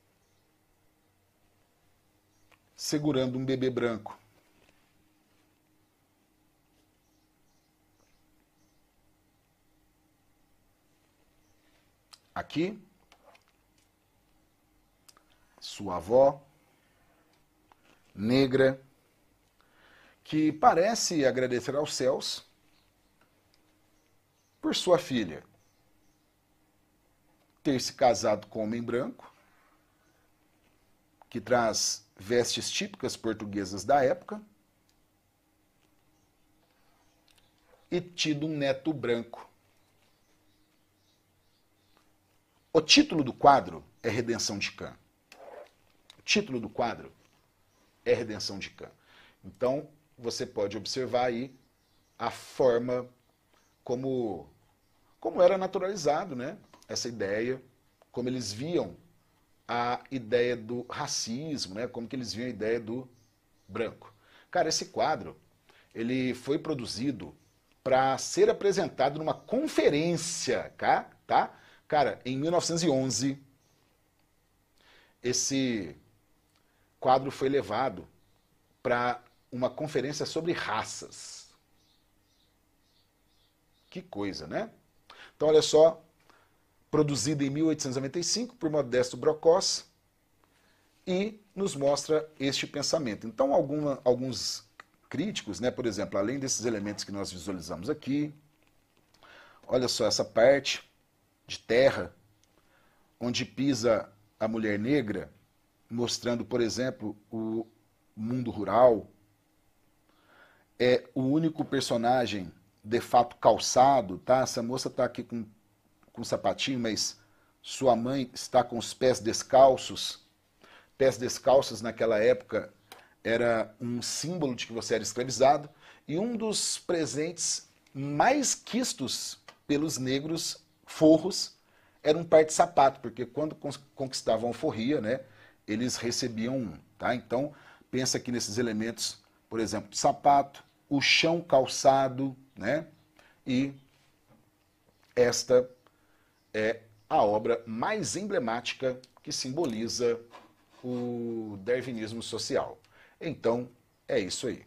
segurando um bebê branco. Aqui, sua avó, negra, que parece agradecer aos céus por sua filha ter se casado com um homem branco, que traz vestes típicas portuguesas da época, e tido um neto branco. O título do quadro é Redenção de Cã. O título do quadro é Redenção de Cã. Então, você pode observar aí a forma como era naturalizado, né? Essa ideia, como eles viam a ideia do racismo, né? Como que eles viam a ideia do branco. Cara, esse quadro, ele foi produzido para ser apresentado numa conferência, tá? Cara, em 1911, esse quadro foi levado para uma conferência sobre raças. Que coisa, né? Então, olha só, produzido em 1895 por Modesto Brocós, e nos mostra este pensamento. Então, alguns críticos, né, por exemplo, além desses elementos que nós visualizamos aqui, olha só essa parte de terra, onde pisa a mulher negra, mostrando, por exemplo, o mundo rural, é o único personagem de fato calçado, tá? Essa moça tá aqui com sapatinho, mas sua mãe está com os pés descalços. Pés descalços naquela época era um símbolo de que você era escravizado, e um dos presentes mais quistos pelos negros forros era um par de sapato, porque quando conquistavam a alforria, né, eles recebiam um, tá? Então, pensa aqui nesses elementos, por exemplo, sapato, o chão calçado, né? E esta é a obra mais emblemática que simboliza o darwinismo social. Então, é isso aí.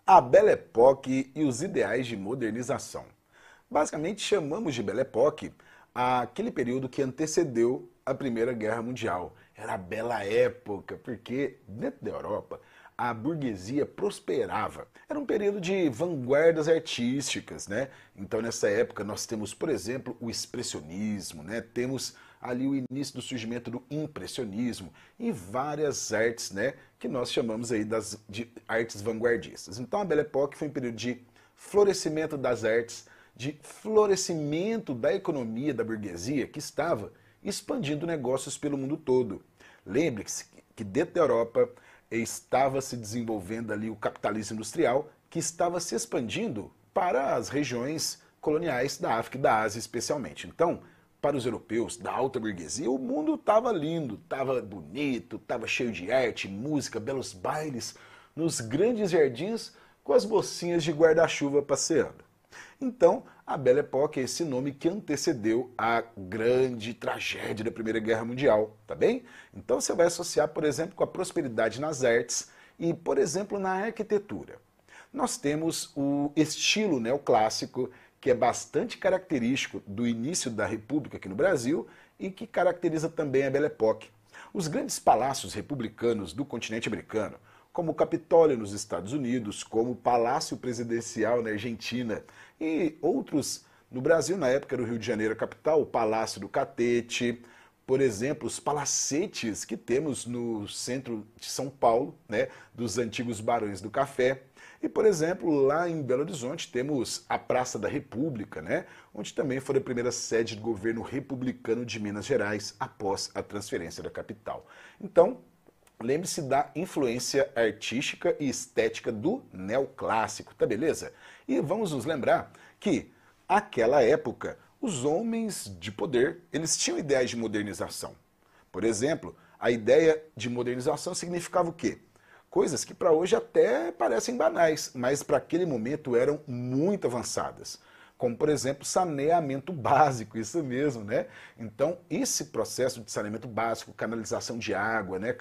A Belle Époque e os ideais de modernização. Basicamente, chamamos de Belle Époque aquele período que antecedeu a Primeira Guerra Mundial. Era a Bela Época, porque dentro da Europa a burguesia prosperava. Era um período de vanguardas artísticas, né? Então nessa época nós temos, por exemplo, o expressionismo, né? Temos ali o início do surgimento do impressionismo e várias artes, né, que nós chamamos aí de artes vanguardistas. Então a Belle Époque foi um período de florescimento das artes, de florescimento da economia da burguesia que estava expandindo negócios pelo mundo todo. Lembre-se que dentro da Europa estava se desenvolvendo ali o capitalismo industrial, que estava se expandindo para as regiões coloniais da África e da Ásia especialmente. Então, para os europeus da alta burguesia, o mundo estava lindo, estava bonito, estava cheio de arte, música, belos bailes, nos grandes jardins com as mocinhas de guarda-chuva passeando. Então, a Belle Époque é esse nome que antecedeu a grande tragédia da Primeira Guerra Mundial, tá bem? Então você vai associar, por exemplo, com a prosperidade nas artes e, por exemplo, na arquitetura. Nós temos o estilo neoclássico, que é bastante característico do início da República aqui no Brasil e que caracteriza também a Belle Époque. Os grandes palácios republicanos do continente americano, como o Capitólio nos Estados Unidos, como o Palácio Presidencial na Argentina e outros no Brasil, na época do Rio de Janeiro, a capital, o Palácio do Catete, por exemplo, os palacetes que temos no centro de São Paulo, né, dos antigos Barões do Café. E, por exemplo, lá em Belo Horizonte temos a Praça da República, né, onde também foi a primeira sede do governo republicano de Minas Gerais após a transferência da capital. Então, lembre-se da influência artística e estética do neoclássico, tá beleza? E vamos nos lembrar que, naquela época, os homens de poder, eles tinham ideias de modernização. Por exemplo, a ideia de modernização significava o quê? Coisas que para hoje até parecem banais, mas para aquele momento eram muito avançadas. Como, por exemplo, saneamento básico, isso mesmo, né? Então, esse processo de saneamento básico, canalização de água, né?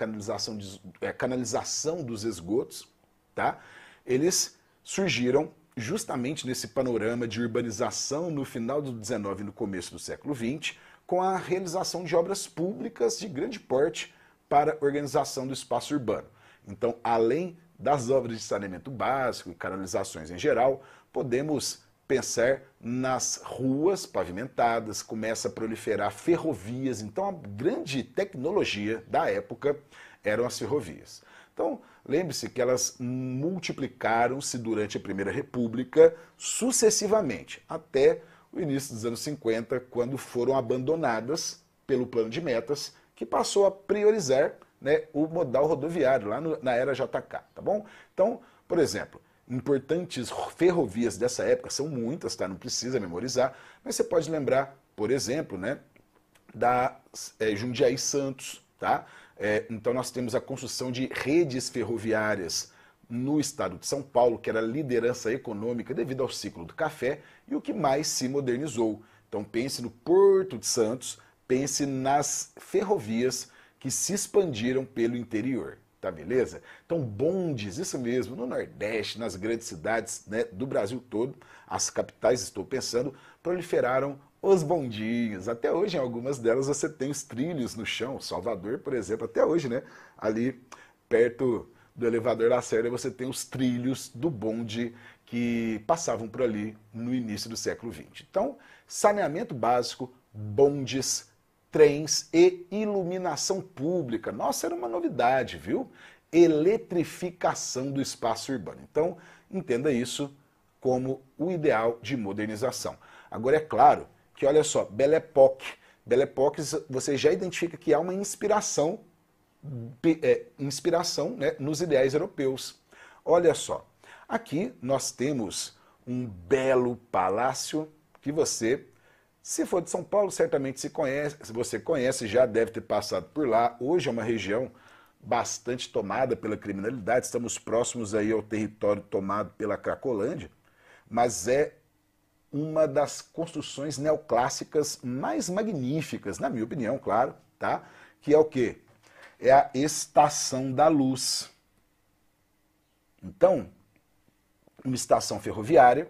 Canalização dos esgotos, tá? Eles surgiram justamente nesse panorama de urbanização no final do XIX e no começo do século XX, com a realização de obras públicas de grande porte para a organização do espaço urbano. Então, além das obras de saneamento básico e canalizações em geral, podemos pensar nas ruas pavimentadas, começa a proliferar ferrovias. Então, a grande tecnologia da época eram as ferrovias. Então, lembre-se que elas multiplicaram-se durante a Primeira República sucessivamente, até o início dos anos 50, quando foram abandonadas pelo plano de metas, que passou a priorizar, né, o modal rodoviário, lá na era JK, tá bom? Então, por exemplo, importantes ferrovias dessa época, são muitas, tá? Não precisa memorizar, mas você pode lembrar, por exemplo, né, da Jundiaí Santos, tá? Então nós temos a construção de redes ferroviárias no estado de São Paulo, que era liderança econômica devido ao ciclo do café, e o que mais se modernizou. Então pense no Porto de Santos, pense nas ferrovias que se expandiram pelo interior, tá beleza? Então bondes, isso mesmo, no Nordeste, nas grandes cidades, né, do Brasil todo, as capitais, estou pensando, proliferaram os bondinhos. Até hoje, em algumas delas, você tem os trilhos no chão. Salvador, por exemplo, até hoje, né, ali perto do elevador Lacerda, você tem os trilhos do bonde que passavam por ali no início do século XX. Então, saneamento básico, bondes, trens e iluminação pública. Nossa, era uma novidade, viu? Eletrificação do espaço urbano. Então, entenda isso como o ideal de modernização. Agora, é claro que, olha só, Belle Époque. Belle Époque, você já identifica que há uma inspiração, né, nos ideais europeus. Olha só, aqui nós temos um belo palácio que você, se for de São Paulo, certamente se você conhece, já deve ter passado por lá. Hoje é uma região bastante tomada pela criminalidade, estamos próximos aí ao território tomado pela Cracolândia, mas é uma das construções neoclássicas mais magníficas, na minha opinião, claro, tá? Que é o quê? É a Estação da Luz. Então, uma estação ferroviária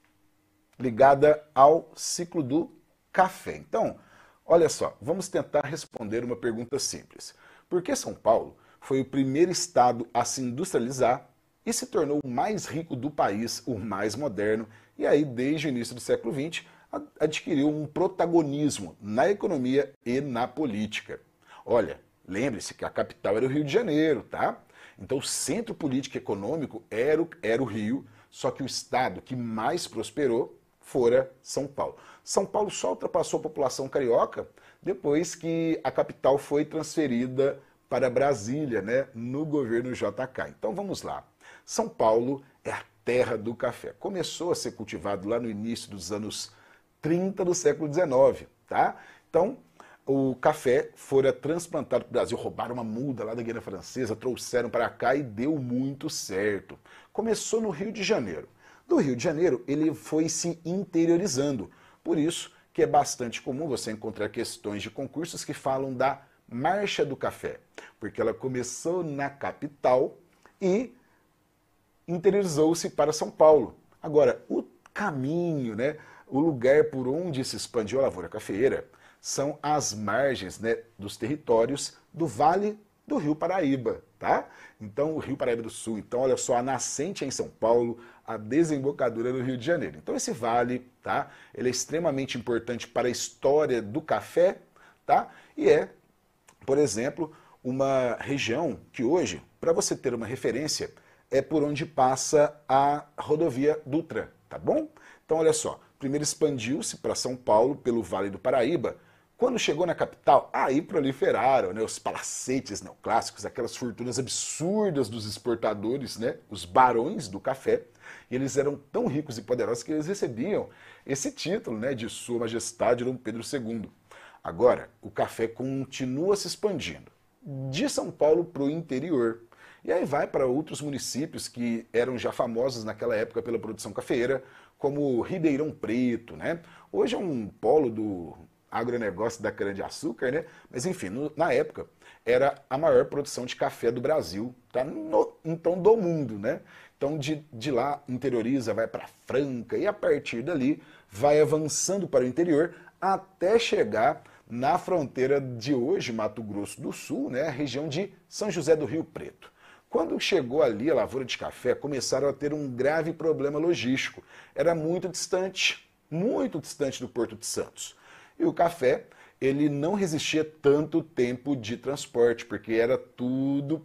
ligada ao ciclo do café. Então, olha só, vamos tentar responder uma pergunta simples. Por que São Paulo foi o primeiro estado a se industrializar e se tornou o mais rico do país, o mais moderno, e aí, desde o início do século XX, adquiriu um protagonismo na economia e na política? Olha, lembre-se que a capital era o Rio de Janeiro, tá? Então, o centro político e econômico era o Rio, só que o estado que mais prosperou fora São Paulo. São Paulo só ultrapassou a população carioca depois que a capital foi transferida para Brasília, né, no governo JK. Então vamos lá. São Paulo é a terra do café. Começou a ser cultivado lá no início dos anos 30 do século XIX, tá? Então, o café fora transplantado para o Brasil, roubaram uma muda lá da Guiana Francesa, trouxeram para cá e deu muito certo. Começou no Rio de Janeiro. Do Rio de Janeiro, ele foi se interiorizando. Por isso que é bastante comum você encontrar questões de concursos que falam da Marcha do Café, porque ela começou na capital e interiorizou-se para São Paulo. Agora, o caminho, né, o lugar por onde se expandiu a lavoura cafeeira são as margens, né, dos territórios do Vale do Rio Paraíba, tá? Então, o Rio Paraíba do Sul. Então, olha só, a nascente é em São Paulo, a desembocadura no Rio de Janeiro. Então, esse vale, tá? Ele é extremamente importante para a história do café, tá? E é, por exemplo, uma região que hoje, para você ter uma referência, é por onde passa a rodovia Dutra, tá bom? Então, olha só, primeiro expandiu-se para São Paulo pelo Vale do Paraíba. Quando chegou na capital, aí proliferaram, né, os palacetes neoclássicos, aquelas fortunas absurdas dos exportadores, né, os barões do café. E eles eram tão ricos e poderosos que eles recebiam esse título, né, de Sua Majestade Dom Pedro II. Agora, o café continua se expandindo de São Paulo para o interior. E aí vai para outros municípios que eram já famosos naquela época pela produção cafeeira, como Ribeirão Preto, né? Hoje é um polo do agronegócio da cana-de-açúcar, né? Mas enfim, na época era a maior produção de café do Brasil, tá? Então do mundo, né? Então de lá interioriza, vai para Franca e a partir dali vai avançando para o interior até chegar na fronteira de hoje, Mato Grosso do Sul, né? A região de São José do Rio Preto. Quando chegou ali a lavoura de café, começaram a ter um grave problema logístico. Era muito distante do Porto de Santos. E o café, ele não resistia tanto tempo de transporte, porque era tudo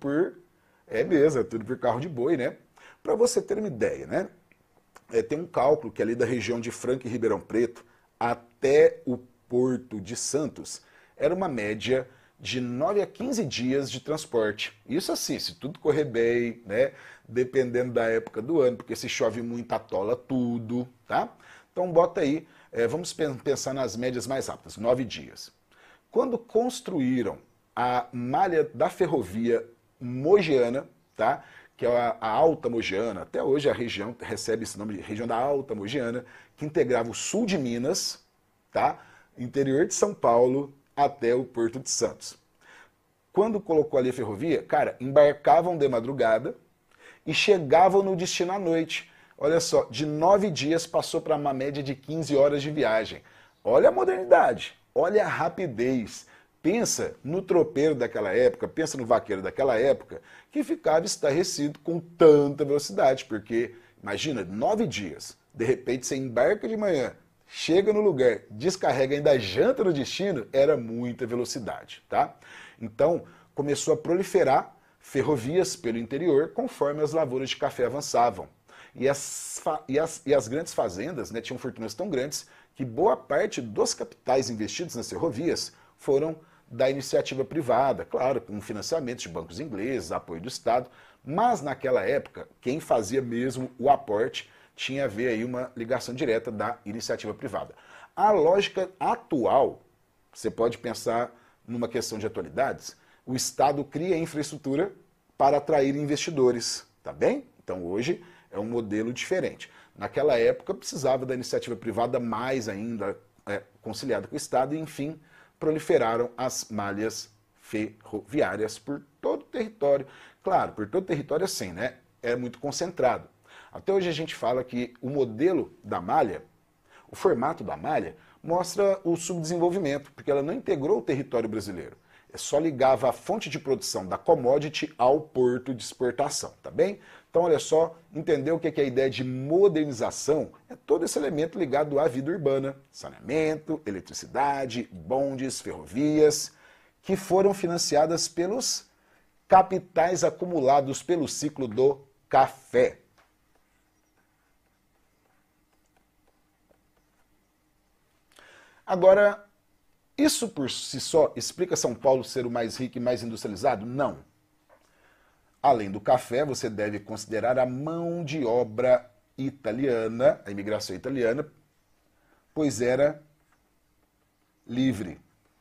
tudo por carro de boi, né? Para você ter uma ideia, né? Tem um cálculo que ali da região de Franca e Ribeirão Preto até o Porto de Santos era uma média de 9 a 15 dias de transporte. Isso assim, se tudo correr bem, né? Dependendo da época do ano, porque se chove muito atola tudo, tá? Então bota aí, vamos pensar nas médias mais rápidas, 9 dias. Quando construíram a malha da ferrovia Mogiana, tá? Que é a Alta Mogiana, até hoje a região recebe esse nome de região da Alta Mogiana, que integrava o sul de Minas, tá? Interior de São Paulo, até o Porto de Santos. Quando colocou ali a ferrovia, cara, embarcavam de madrugada e chegavam no destino à noite. Olha só, de 9 dias passou para uma média de 15 horas de viagem. Olha a modernidade, olha a rapidez. Pensa no tropeiro daquela época, pensa no vaqueiro daquela época, que ficava estarrecido com tanta velocidade, porque, imagina, 9 dias, de repente você embarca de manhã, chega no lugar, descarrega, ainda janta no destino, era muita velocidade, tá? Então, começou a proliferar ferrovias pelo interior conforme as lavouras de café avançavam. E as grandes fazendas, né, tinham fortunas tão grandes que boa parte dos capitais investidos nas ferrovias foram da iniciativa privada, claro, com financiamento de bancos ingleses, apoio do Estado, mas naquela época, quem fazia mesmo o aporte tinha a ver aí uma ligação direta da iniciativa privada. A lógica atual, você pode pensar numa questão de atualidades, o Estado cria infraestrutura para atrair investidores, tá bem? Então hoje é um modelo diferente. Naquela época precisava da iniciativa privada mais ainda conciliada com o Estado e, enfim, proliferaram as malhas ferroviárias por todo o território. Claro, por todo o território assim, né? É muito concentrado. Até hoje a gente fala que o modelo da malha, o formato da malha, mostra o subdesenvolvimento, porque ela não integrou o território brasileiro. Só ligava a fonte de produção da commodity ao porto de exportação, tá bem? Então, olha só, entender o que é a ideia de modernização? É todo esse elemento ligado à vida urbana, saneamento, eletricidade, bondes, ferrovias, que foram financiadas pelos capitais acumulados pelo ciclo do café. Agora, isso por si só explica São Paulo ser o mais rico e mais industrializado? Não. Além do café, você deve considerar a mão de obra italiana, a imigração italiana, pois era livre.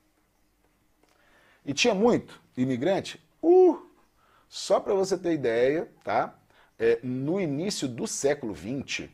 E tinha muito imigrante? Só para você ter ideia, tá? No início do século XX,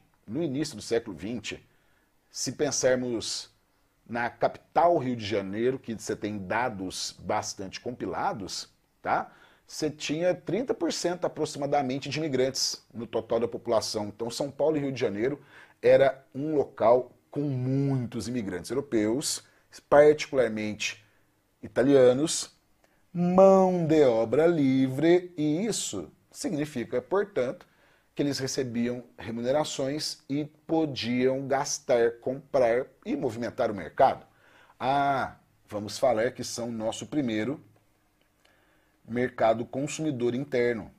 se pensarmos na capital Rio de Janeiro, que você tem dados bastante compilados, tá? Você tinha 30% aproximadamente de imigrantes no total da população. Então, São Paulo e Rio de Janeiro era um local com muitos imigrantes europeus, particularmente italianos, mão de obra livre, e isso significa, portanto, que eles recebiam remunerações e podiam gastar, comprar e movimentar o mercado. Vamos falar que são nosso primeiro mercado consumidor interno.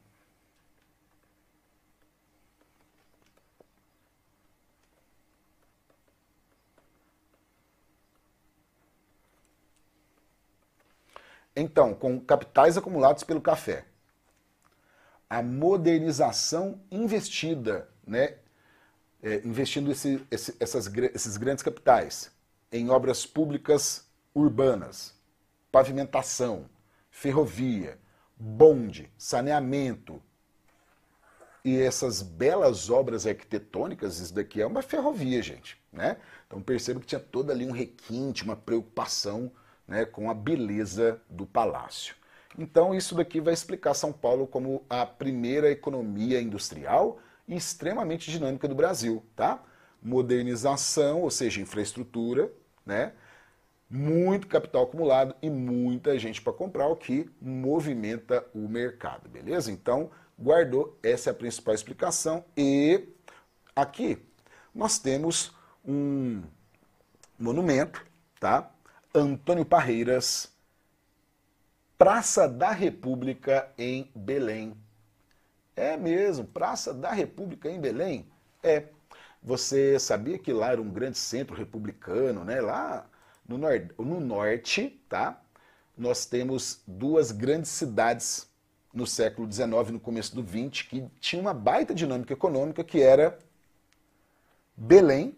Então, com capitais acumulados pelo café, a modernização investida, né, investindo esses grandes capitais em obras públicas urbanas, pavimentação, ferrovia, bonde, saneamento e essas belas obras arquitetônicas, isso daqui é uma ferrovia, gente, né? Então perceba que tinha todo ali um requinte, uma preocupação, né, com a beleza do palácio. Então isso daqui vai explicar São Paulo como a primeira economia industrial e extremamente dinâmica do Brasil, tá? Modernização, ou seja, infraestrutura, né? Muito capital acumulado e muita gente para comprar, o que movimenta o mercado, beleza? Então, guardou, essa é a principal explicação. E aqui nós temos um monumento, tá? Antônio Parreiras, Praça da República em Belém. É mesmo, Praça da República em Belém? É. Você sabia que lá era um grande centro republicano, né? Lá no norte, tá? Nós temos duas grandes cidades no século XIX e no começo do XX que tinham uma baita dinâmica econômica, que era Belém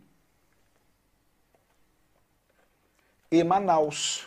e Manaus.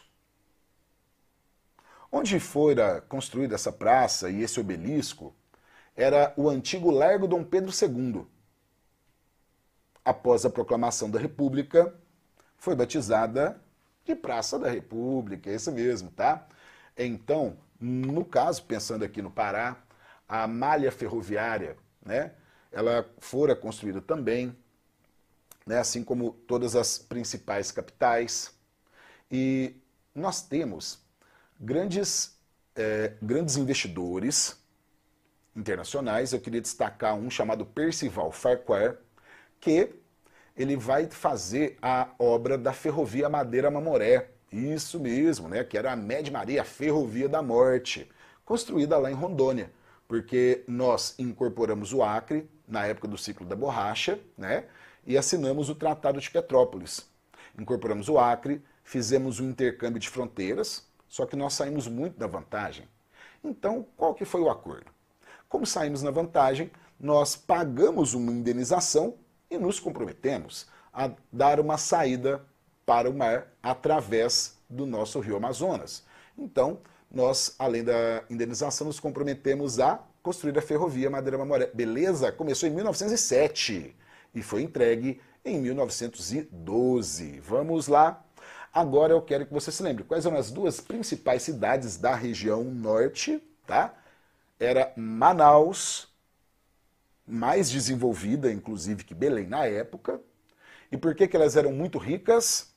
Onde fora construída essa praça e esse obelisco era o antigo Largo Dom Pedro II. Após a proclamação da República, foi batizada de Praça da República, é isso mesmo, tá? Então, no caso, pensando aqui no Pará, a malha ferroviária, né, ela fora construída também, né, assim como todas as principais capitais, e nós temos grandes investidores internacionais. Eu queria destacar um chamado Percival Farquhar, que ele vai fazer a obra da Ferrovia Madeira-Mamoré, isso mesmo, né, que era a Média Maria Ferrovia da Morte, construída lá em Rondônia, porque nós incorporamos o Acre na época do ciclo da borracha, né, e assinamos o Tratado de Petrópolis. Incorporamos o Acre, fizemos um intercâmbio de fronteiras, só que nós saímos muito da vantagem. Então, qual que foi o acordo? Como saímos na vantagem, nós pagamos uma indenização e nos comprometemos a dar uma saída para o mar através do nosso rio Amazonas. Então, nós, além da indenização, nos comprometemos a construir a ferrovia Madeira-Mamoré. Beleza? Começou em 1907 e foi entregue em 1912. Vamos lá? Agora eu quero que você se lembre quais eram as duas principais cidades da região norte, tá? Era Manaus mais desenvolvida, inclusive, que Belém na época. E por que elas eram muito ricas?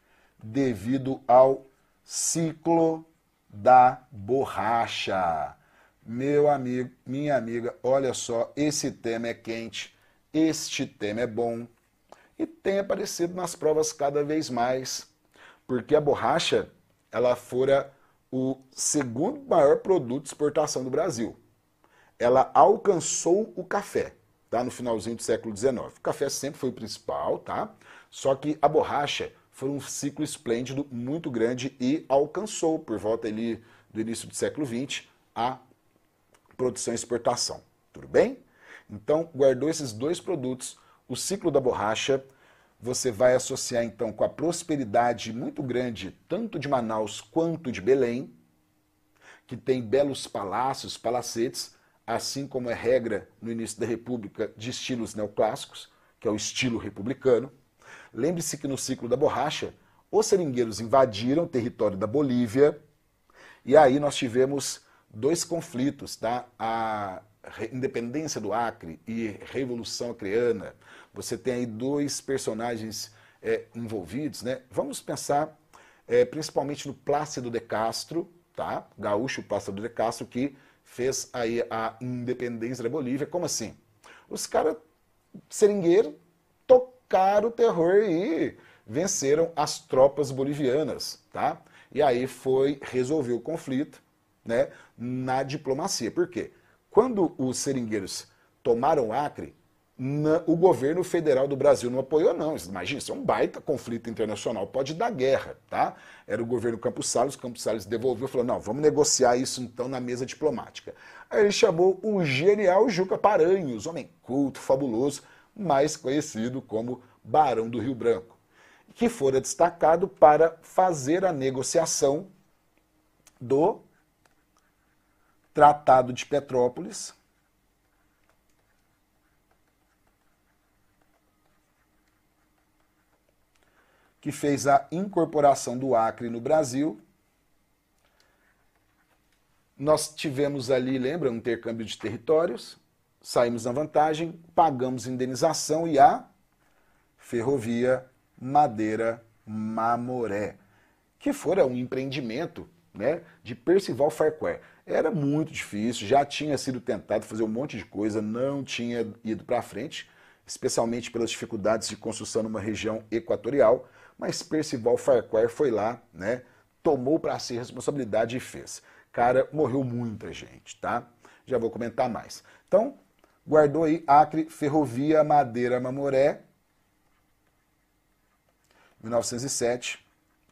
Devido ao ciclo da borracha. Meu amigo, minha amiga, olha só, esse tema é quente, este tema é bom e tem aparecido nas provas cada vez mais, porque a borracha, ela fora o segundo maior produto de exportação do Brasil. Ela alcançou o café, tá? No finalzinho do século XIX. O café sempre foi o principal, tá? Só que a borracha foi um ciclo esplêndido muito grande e alcançou, por volta ali do início do século XX, a produção e exportação. Tudo bem? Então, guardou esses dois produtos, o ciclo da borracha, você vai associar então com a prosperidade muito grande, tanto de Manaus quanto de Belém, que tem belos palácios, palacetes, assim como é regra no início da República de estilos neoclássicos, que é o estilo republicano. Lembre-se que no ciclo da borracha, os seringueiros invadiram o território da Bolívia, e aí nós tivemos dois conflitos, tá? A independência do Acre e Revolução Acreana. Você tem aí dois personagens envolvidos, né? Vamos pensar principalmente no Plácido de Castro, tá? Gaúcho Plácido de Castro, que fez aí a independência da Bolívia. Como assim? Os caras seringueiros tocaram o terror e venceram as tropas bolivianas, tá? E aí foi resolver o conflito, né, na diplomacia. Por quê? Quando os seringueiros tomaram Acre, o governo federal do Brasil não apoiou, não. Imagina, isso é um baita conflito internacional, pode dar guerra, tá? Era o governo Campos Salles devolveu e falou, não, vamos negociar isso então na mesa diplomática. Aí ele chamou o genial Juca Paranhos, homem culto, fabuloso, mais conhecido como Barão do Rio Branco, que fora destacado para fazer a negociação do Tratado de Petrópolis, que fez a incorporação do Acre no Brasil. Nós tivemos ali, lembra, um intercâmbio de territórios, saímos na vantagem, pagamos indenização e a ferrovia Madeira-Mamoré, que fora um empreendimento, né, de Percival Farquhar. Era muito difícil, já tinha sido tentado fazer um monte de coisa, não tinha ido para frente, especialmente pelas dificuldades de construção numa região equatorial, mas Percival Farquhar foi lá, né, tomou para si a responsabilidade e fez. Cara, morreu muita gente, tá? Já vou comentar mais. Então, guardou aí Acre, Ferrovia Madeira-Mamoré, 1907,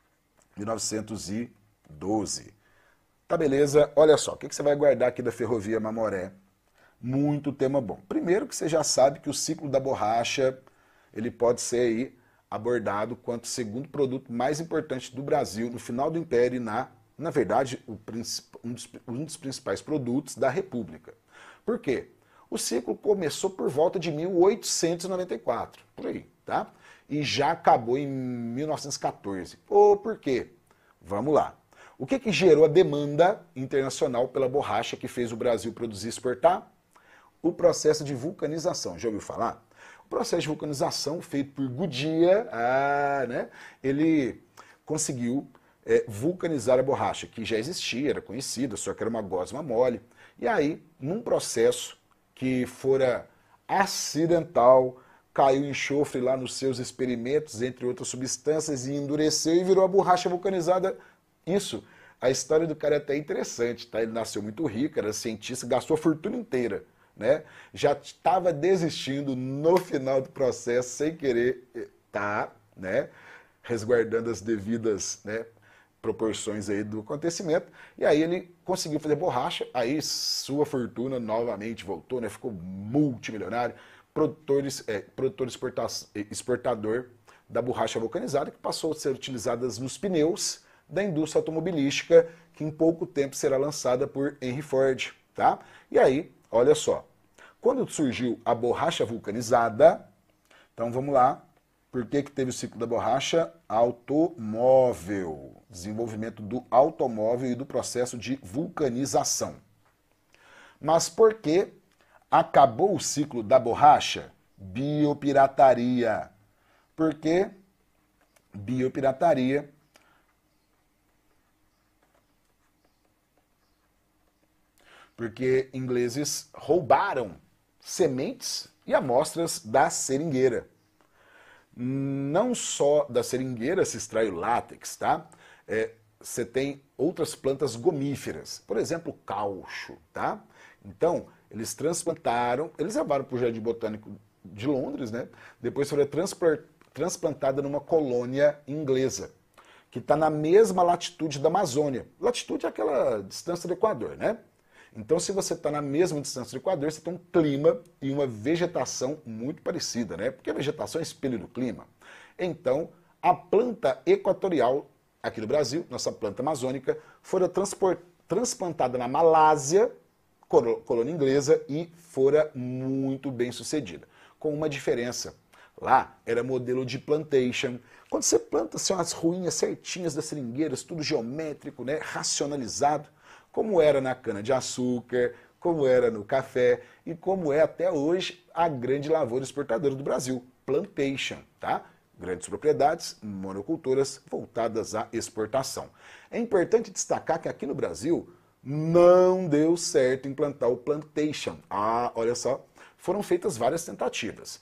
1912. Tá, beleza? Olha só, o que você vai guardar aqui da Ferrovia Mamoré? Muito tema bom. Primeiro que você já sabe que o ciclo da borracha, ele pode ser aí abordado quanto o segundo produto mais importante do Brasil no final do Império e na verdade, um dos principais produtos da República. Por quê? O ciclo começou por volta de 1894, por aí, tá? E já acabou em 1914. Por quê? Vamos lá. O que gerou a demanda internacional pela borracha que fez o Brasil produzir e exportar? O processo de vulcanização. Já ouviu falar? O processo de vulcanização feito por Goodyear, né? Ele conseguiu vulcanizar a borracha, que já existia, era conhecida, só que era uma gosma mole. E aí, num processo que fora acidental, caiu enxofre lá nos seus experimentos, entre outras substâncias, e endureceu e virou a borracha vulcanizada. Isso, a história do cara é até interessante, tá? Ele nasceu muito rico, era cientista, gastou a fortuna inteira, né? Já estava desistindo no final do processo, sem querer, tá, né? Resguardando as devidas, né, proporções aí do acontecimento, e aí ele conseguiu fazer borracha, aí sua fortuna novamente voltou, né? Ficou multimilionário, exportador da borracha vulcanizada, que passou a ser utilizada nos pneus da indústria automobilística, que em pouco tempo será lançada por Henry Ford, tá? E aí, olha só, quando surgiu a borracha vulcanizada, então vamos lá, por que teve o ciclo da borracha? Automóvel, desenvolvimento do automóvel e do processo de vulcanização. Mas por que Acabou o ciclo da borracha? Biopirataria. Por quê? Biopirataria. Porque ingleses roubaram sementes e amostras da seringueira. Não só da seringueira se extrai o látex, tá? Você tem outras plantas gomíferas, por exemplo, caucho, tá? Então, eles transplantaram, eles levaram para o Jardim Botânico de Londres, né? Depois foi transplantada numa colônia inglesa, que está na mesma latitude da Amazônia. Latitude é aquela distância do Equador, né? Então, se você está na mesma distância do Equador, você tem um clima e uma vegetação muito parecida, né? Porque a vegetação é espelho do clima. Então, a planta equatorial, aqui no Brasil, nossa planta amazônica, fora transplantada na Malásia, colônia inglesa, e fora muito bem sucedida. Com uma diferença. Lá era modelo de plantation. Quando você planta assim, umas ruínas certinhas das seringueiras, tudo geométrico, né? Racionalizado, como era na cana-de-açúcar, como era no café e como é até hoje a grande lavoura exportadora do Brasil, plantation, tá? Grandes propriedades, monoculturas voltadas à exportação. É importante destacar que aqui no Brasil não deu certo implantar o plantation. Olha só, foram feitas várias tentativas.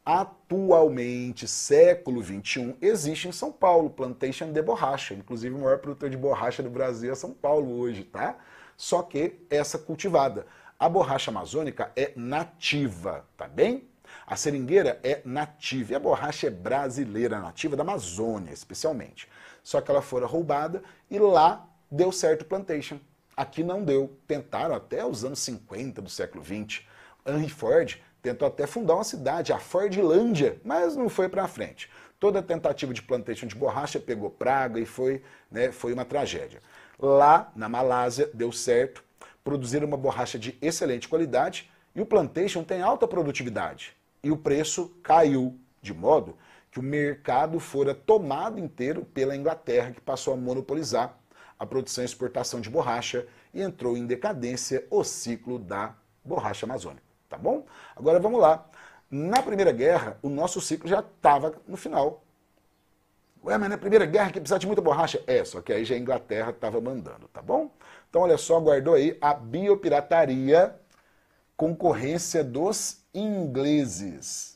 Atualmente, século XXI, existe em São Paulo plantation de borracha. Inclusive, o maior produtor de borracha do Brasil é São Paulo hoje, tá? Só que essa cultivada. A borracha amazônica é nativa, tá bem? A seringueira é nativa e a borracha é brasileira, nativa da Amazônia, especialmente. Só que ela fora roubada e lá deu certo o plantation. Aqui não deu. Tentaram até os anos 50 do século XX. Henry Ford tentou até fundar uma cidade, a Fordlândia, mas não foi para frente. Toda tentativa de plantation de borracha pegou praga e foi uma tragédia. Lá, na Malásia, deu certo, produziram uma borracha de excelente qualidade e o plantation tem alta produtividade. E o preço caiu, de modo que o mercado fora tomado inteiro pela Inglaterra, que passou a monopolizar a produção e exportação de borracha e entrou em decadência o ciclo da borracha amazônica. Tá bom? Agora vamos lá. Na Primeira Guerra, o nosso ciclo já estava no final. Ué, mas na Primeira Guerra que precisava de muita borracha? Só que aí já a Inglaterra estava mandando, tá bom? Então, olha só, guardou aí a biopirataria, concorrência dos ingleses,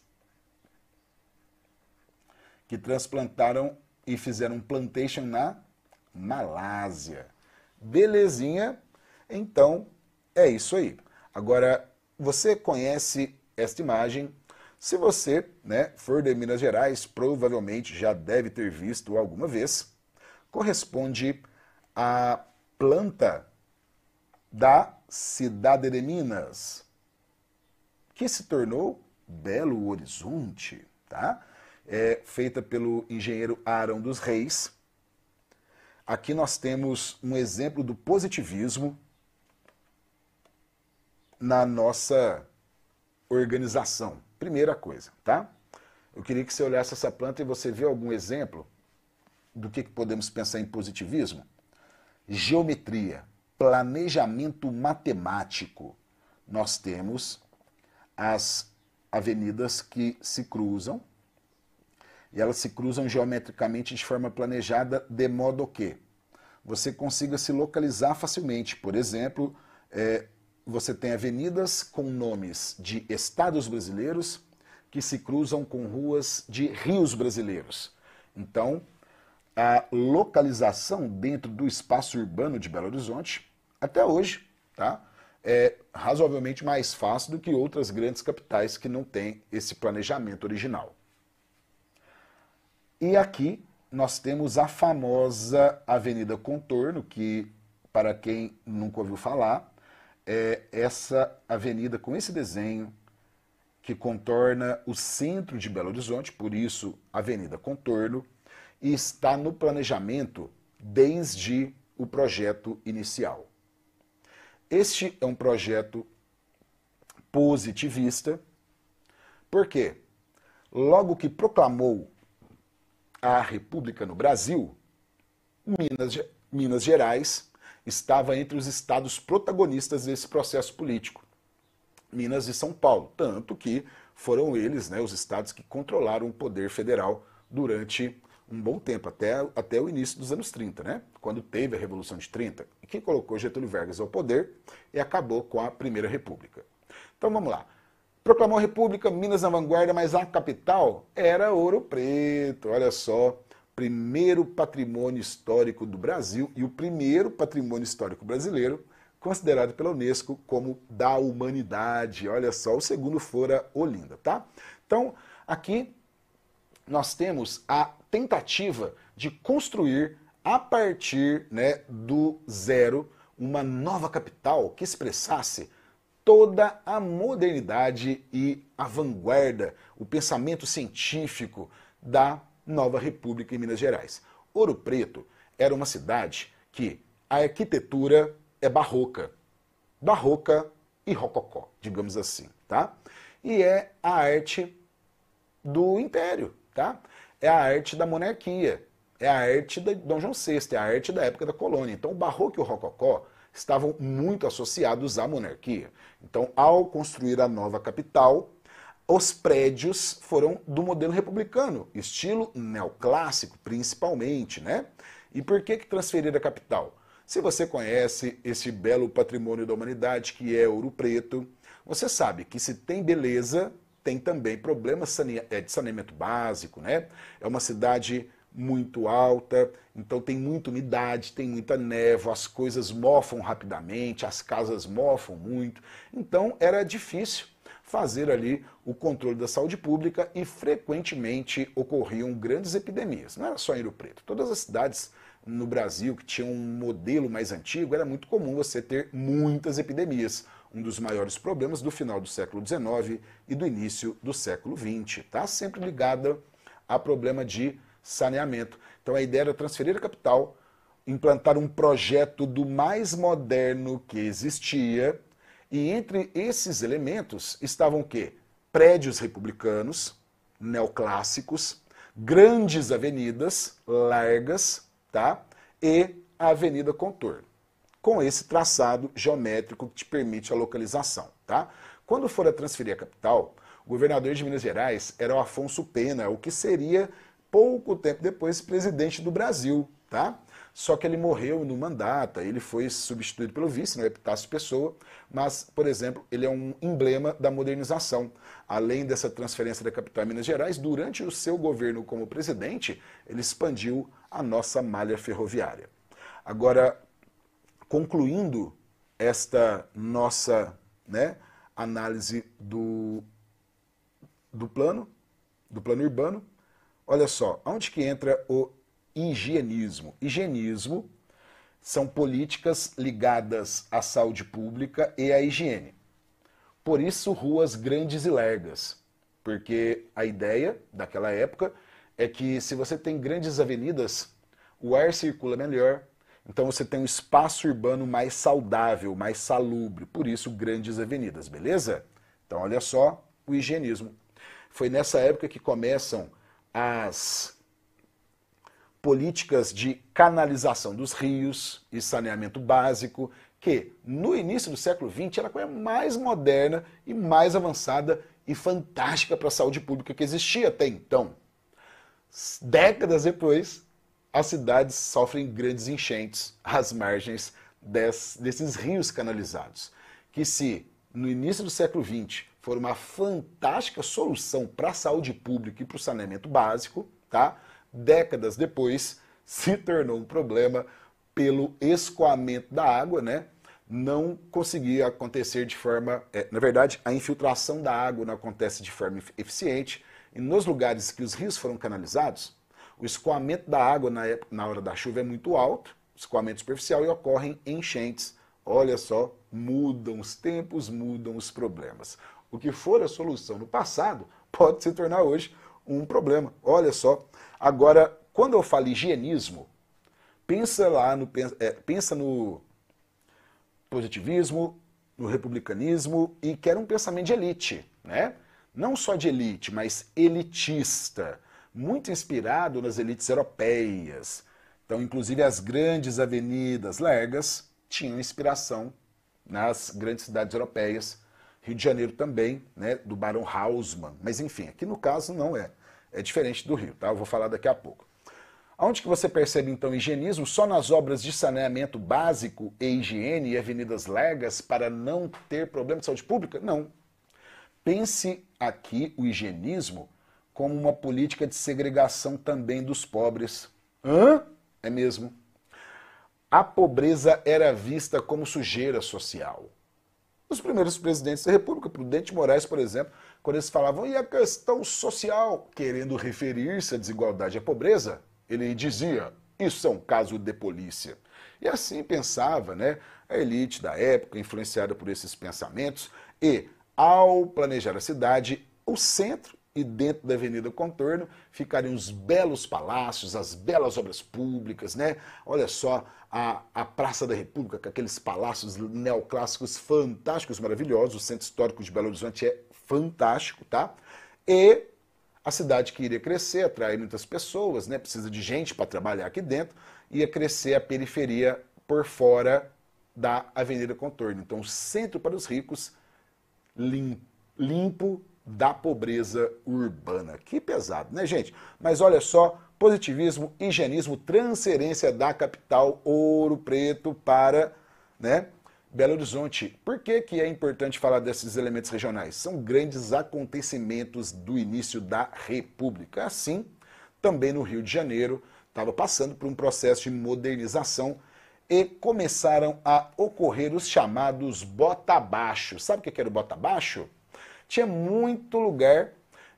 que transplantaram e fizeram um plantation na Malásia. Belezinha? Então, é isso aí. Agora, você conhece esta imagem? Se você for de Minas Gerais, provavelmente já deve ter visto alguma vez. Corresponde à planta da cidade de Minas, que se tornou Belo Horizonte, tá? É feita pelo engenheiro Arão dos Reis. Aqui nós temos um exemplo do positivismo na nossa organização. Primeira coisa, tá? Eu queria que você olhasse essa planta e você vê algum exemplo do que podemos pensar em positivismo? Geometria, planejamento matemático. Nós temos as avenidas que se cruzam, e elas se cruzam geometricamente de forma planejada, de modo que você consiga se localizar facilmente. Por exemplo, você tem avenidas com nomes de estados brasileiros que se cruzam com ruas de rios brasileiros. Então, a localização dentro do espaço urbano de Belo Horizonte, até hoje, tá, é razoavelmente mais fácil do que outras grandes capitais que não têm esse planejamento original. E aqui nós temos a famosa Avenida Contorno, que, para quem nunca ouviu falar, é essa avenida com esse desenho que contorna o centro de Belo Horizonte, por isso Avenida Contorno, e está no planejamento desde o projeto inicial. Este é um projeto positivista, porque logo que proclamou a República no Brasil, Minas Gerais estava entre os estados protagonistas desse processo político. Minas e São Paulo, tanto que foram eles, né, os estados que controlaram o poder federal durante um bom tempo, até o início dos anos 30, né? Quando teve a Revolução de 30, que colocou Getúlio Vargas ao poder e acabou com a Primeira República. Então vamos lá. Proclamou a República, Minas na vanguarda, mas a capital era Ouro Preto, olha só. Primeiro patrimônio histórico do Brasil e o primeiro patrimônio histórico brasileiro considerado pela Unesco como da humanidade. Olha só, o segundo fora Olinda, tá? Então, aqui nós temos a tentativa de construir, a partir, né, do zero, uma nova capital que expressasse toda a modernidade e a vanguarda, o pensamento científico da nova República em Minas Gerais. Ouro Preto era uma cidade que a arquitetura é barroca e rococó, digamos assim, tá? E é a arte do Império, tá? É a arte da monarquia, é a arte de Dom João VI, é a arte da época da colônia. Então o barroco e o rococó estavam muito associados à monarquia. Então, ao construir a nova capital, os prédios foram do modelo republicano, estilo neoclássico, principalmente, né? E por que transferir a capital? Se você conhece esse belo patrimônio da humanidade que é Ouro Preto, você sabe que se tem beleza, tem também problemas de saneamento básico, né? É uma cidade muito alta, então tem muita umidade, tem muita névoa, as coisas mofam rapidamente, as casas mofam muito, então era difícil fazer ali o controle da saúde pública e frequentemente ocorriam grandes epidemias. Não era só em Ouro Preto, todas as cidades no Brasil que tinham um modelo mais antigo, era muito comum você ter muitas epidemias. Um dos maiores problemas do final do século XIX e do início do século XX, tá? Sempre ligada a problema de saneamento. Então a ideia era transferir a capital, implantar um projeto do mais moderno que existia, e entre esses elementos estavam o quê? Prédios republicanos, neoclássicos, grandes avenidas, largas, tá? E a Avenida Contorno, com esse traçado geométrico que te permite a localização, tá? Quando for a transferir a capital, o governador de Minas Gerais era o Afonso Pena, o que seria pouco tempo depois presidente do Brasil, tá? Só que ele morreu no mandato, ele foi substituído pelo vice, no Epitácio Pessoa, mas, por exemplo, ele é um emblema da modernização. Além dessa transferência da capital em Minas Gerais, durante o seu governo como presidente, ele expandiu a nossa malha ferroviária. Agora, concluindo esta nossa, né, análise do plano urbano, olha só, onde que entra o higienismo? Higienismo são políticas ligadas à saúde pública e à higiene. Por isso, ruas grandes e largas, porque a ideia daquela época é que se você tem grandes avenidas, o ar circula melhor, então você tem um espaço urbano mais saudável, mais salubre, por isso grandes avenidas, beleza? Então olha só o higienismo. Foi nessa época que começam as políticas de canalização dos rios e saneamento básico, que no início do século XX era a coisa mais moderna e mais avançada e fantástica para a saúde pública que existia até então. Décadas depois, as cidades sofrem grandes enchentes às margens desses rios canalizados, que se no início do século XX for uma fantástica solução para a saúde pública e para o saneamento básico, tá? Décadas depois se tornou um problema pelo escoamento da água, né? Não conseguia acontecer de forma... na verdade, a infiltração da água não acontece de forma eficiente, e nos lugares que os rios foram canalizados, o escoamento da água na hora da chuva é muito alto, escoamento superficial, e ocorrem enchentes. Olha só, mudam os tempos, mudam os problemas. O que for a solução no passado pode se tornar hoje um problema. Olha só. Agora, quando eu falo higienismo, pensa no positivismo, no republicanismo, e que era um pensamento de elite, né? Não só de elite, mas elitista, muito inspirado nas elites europeias. Então, inclusive, as grandes avenidas largas tinham inspiração nas grandes cidades europeias, Rio de Janeiro também, né, do Barão Haussmann. Mas enfim, aqui no caso não é. É diferente do Rio, tá? Eu vou falar daqui a pouco. Aonde que você percebe, então, higienismo? Só nas obras de saneamento básico e higiene e avenidas largas para não ter problema de saúde pública? Não. Pense aqui o higienismo como uma política de segregação também dos pobres. Hã? É mesmo. A pobreza era vista como sujeira social. Os primeiros presidentes da República, Prudente Moraes, por exemplo, quando eles falavam e a questão social, querendo referir-se à desigualdade e à pobreza, ele dizia, isso é um caso de polícia. E assim pensava, né, a elite da época, influenciada por esses pensamentos, e, ao planejar a cidade, o centro e dentro da Avenida Contorno ficariam os belos palácios, as belas obras públicas, né? Olha só a Praça da República, com aqueles palácios neoclássicos fantásticos, maravilhosos. O Centro Histórico de Belo Horizonte é fantástico, tá? E a cidade que iria crescer, atrair muitas pessoas, né? Precisa de gente para trabalhar aqui dentro, ia crescer a periferia por fora da Avenida Contorno. Então, o centro para os ricos, limpo da pobreza urbana. Que pesado, né, gente? Mas olha só, positivismo, higienismo, transferência da capital Ouro Preto para, né, Belo Horizonte. Por que que é importante falar desses elementos regionais? São grandes acontecimentos do início da República. Assim, também no Rio de Janeiro, estava passando por um processo de modernização e começaram a ocorrer os chamados bota-baixo. Sabe o que era o bota-baixo? Tinha muito lugar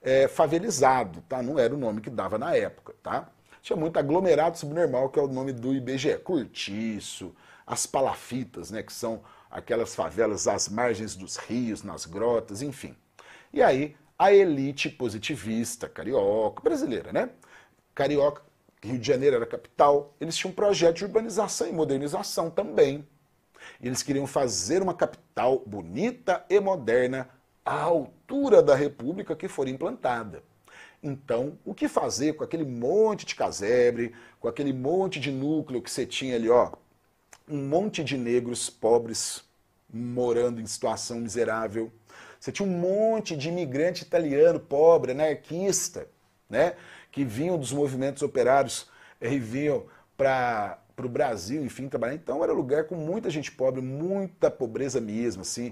favelizado, tá? Não era o nome que dava na época, tá? Tinha muito aglomerado subnormal, que é o nome do IBGE. Cortiço, as palafitas, né? Que são aquelas favelas às margens dos rios, nas grotas, enfim. E aí, a elite positivista, carioca, brasileira, né? Carioca, Rio de Janeiro era a capital, eles tinham um projeto de urbanização e modernização também. E eles queriam fazer uma capital bonita e moderna, à altura da República que for implantada. Então, o que fazer com aquele monte de casebre, com aquele monte de núcleo que você tinha ali, ó, um monte de negros pobres morando em situação miserável. Você tinha um monte de imigrante italiano pobre, anarquista, né, que vinham dos movimentos operários e vinham para o Brasil, enfim, trabalhar. Então era lugar com muita gente pobre, muita pobreza mesmo, assim,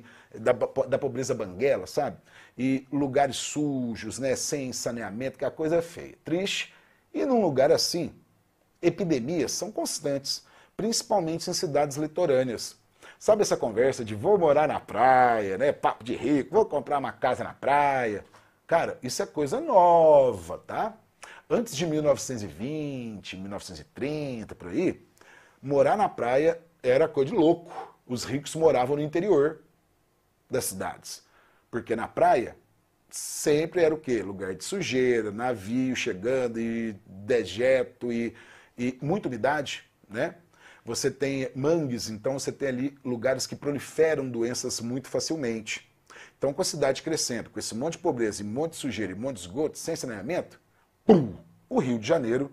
da pobreza banguela, sabe? E lugares sujos, né, sem saneamento, que a coisa é feia, triste. E num lugar assim, epidemias são constantes, principalmente em cidades litorâneas. Sabe essa conversa de vou morar na praia, né, papo de rico, vou comprar uma casa na praia? Cara, isso é coisa nova, tá? Antes de 1920, 1930, por aí, morar na praia era coisa de louco. Os ricos moravam no interior das cidades. Porque na praia sempre era o quê? Lugar de sujeira, navio chegando e dejeto e muita umidade, né? Você tem mangues, então você tem ali lugares que proliferam doenças muito facilmente. Então, com a cidade crescendo, com esse monte de pobreza, e monte de sujeira, e monte de esgoto, sem saneamento, pum, o Rio de Janeiro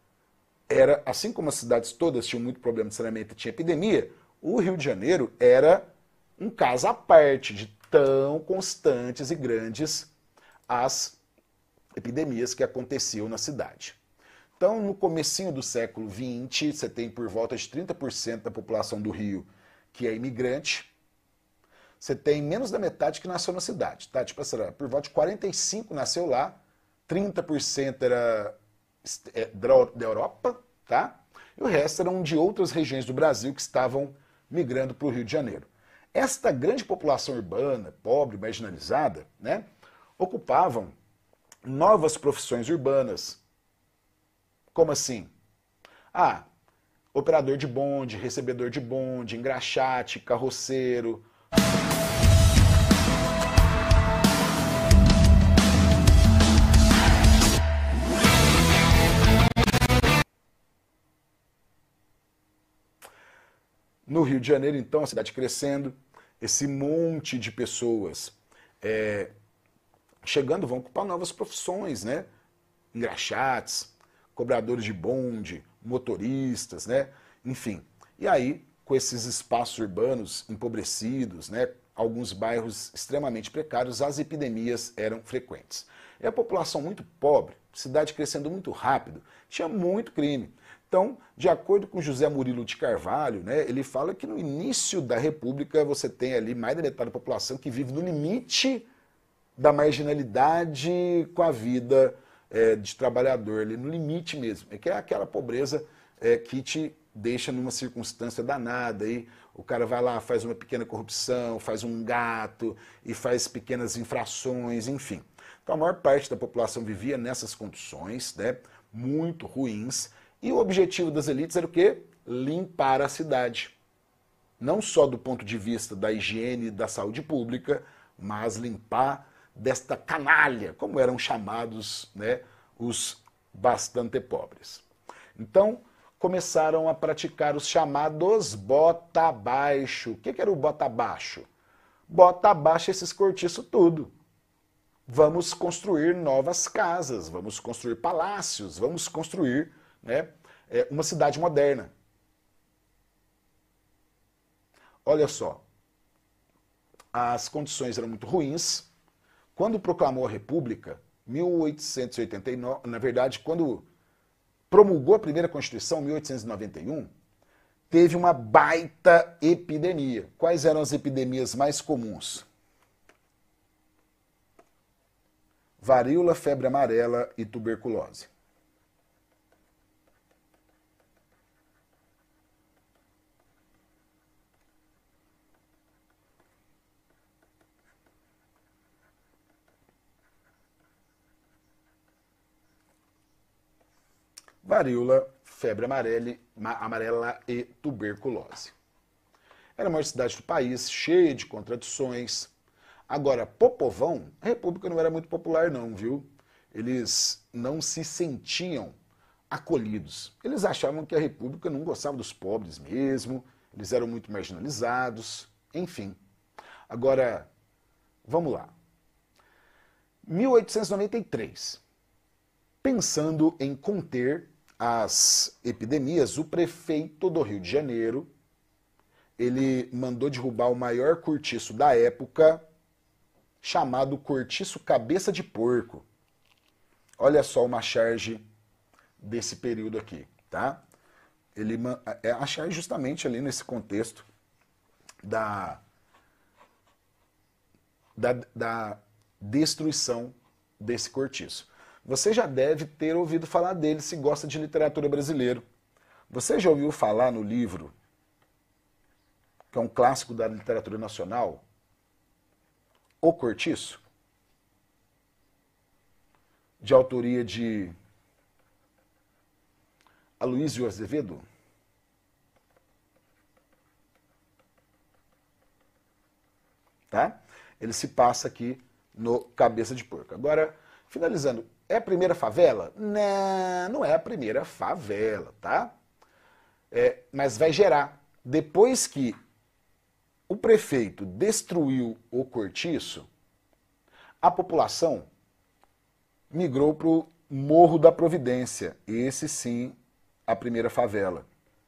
era, assim como as cidades todas tinham muito problema de saneamento e tinha epidemia, o Rio de Janeiro era um caso à parte de tão constantes e grandes as epidemias que aconteciam na cidade. Então, no comecinho do século XX, você tem por volta de 30% da população do Rio que é imigrante. Você tem menos da metade que nasceu na cidade, tá? Tipo assim, por volta de 45% nasceu lá, 30% era da Europa, tá? E o resto eram de outras regiões do Brasil que estavam migrando para o Rio de Janeiro. Esta grande população urbana, pobre, marginalizada, né, ocupavam novas profissões urbanas. Como assim? Ah, operador de bonde, recebedor de bonde, engraxate, carroceiro. No Rio de Janeiro, então, a cidade crescendo, esse monte de pessoas chegando vão ocupar novas profissões, né? Engraxates, cobradores de bonde, motoristas, né? Enfim. E aí, com esses espaços urbanos empobrecidos, né? alguns bairros extremamente precários, as epidemias eram frequentes. E a população muito pobre, cidade crescendo muito rápido, tinha muito crime. Então, de acordo com José Murilo de Carvalho, né, ele fala que no início da República você tem ali mais da metade da população que vive no limite da marginalidade com a vida de trabalhador, ali, no limite mesmo. É que é aquela pobreza que te deixa numa circunstância danada. Aí o cara vai lá, faz uma pequena corrupção, faz um gato e faz pequenas infrações, enfim. Então a maior parte da população vivia nessas condições, né, muito ruins, e o objetivo das elites era o quê? Limpar a cidade. Não só do ponto de vista da higiene e da saúde pública, mas limpar desta canalha, como eram chamados, né, os bastante pobres. Então, começaram a praticar os chamados bota abaixo. O que era o bota abaixo? Bota abaixo esses cortiços tudo. Vamos construir novas casas, vamos construir palácios, vamos construir, né, uma cidade moderna. Olha só, as condições eram muito ruins. Quando proclamou a República, 1889, na verdade, quando promulgou a primeira Constituição, 1891, teve uma baita epidemia. Quais eram as epidemias mais comuns? Varíola, febre amarela e tuberculose. Varíola, febre amarela e tuberculose. Era a maior cidade do país, cheia de contradições. Agora, Popovão, a República não era muito popular não, viu? Eles não se sentiam acolhidos. Eles achavam que a República não gostava dos pobres mesmo, eles eram muito marginalizados, enfim. Agora, vamos lá. 1893. Pensando em conter as epidemias, o prefeito do Rio de Janeiro, ele mandou derrubar o maior cortiço da época, chamado Cortiço Cabeça de Porco. Olha só uma charge desse período aqui, tá? A charge justamente ali nesse contexto da destruição desse cortiço. Você já deve ter ouvido falar dele se gosta de literatura brasileira. Você já ouviu falar no livro, que é um clássico da literatura nacional, O Cortiço? De autoria de Aloysio Azevedo? Tá? Ele se passa aqui no Cabeça de Porco. Agora, finalizando, é a primeira favela? Não, não é a primeira favela, tá? Mas vai gerar. Depois que o prefeito destruiu o cortiço, a população migrou para o Morro da Providência. Esse sim, a primeira favela.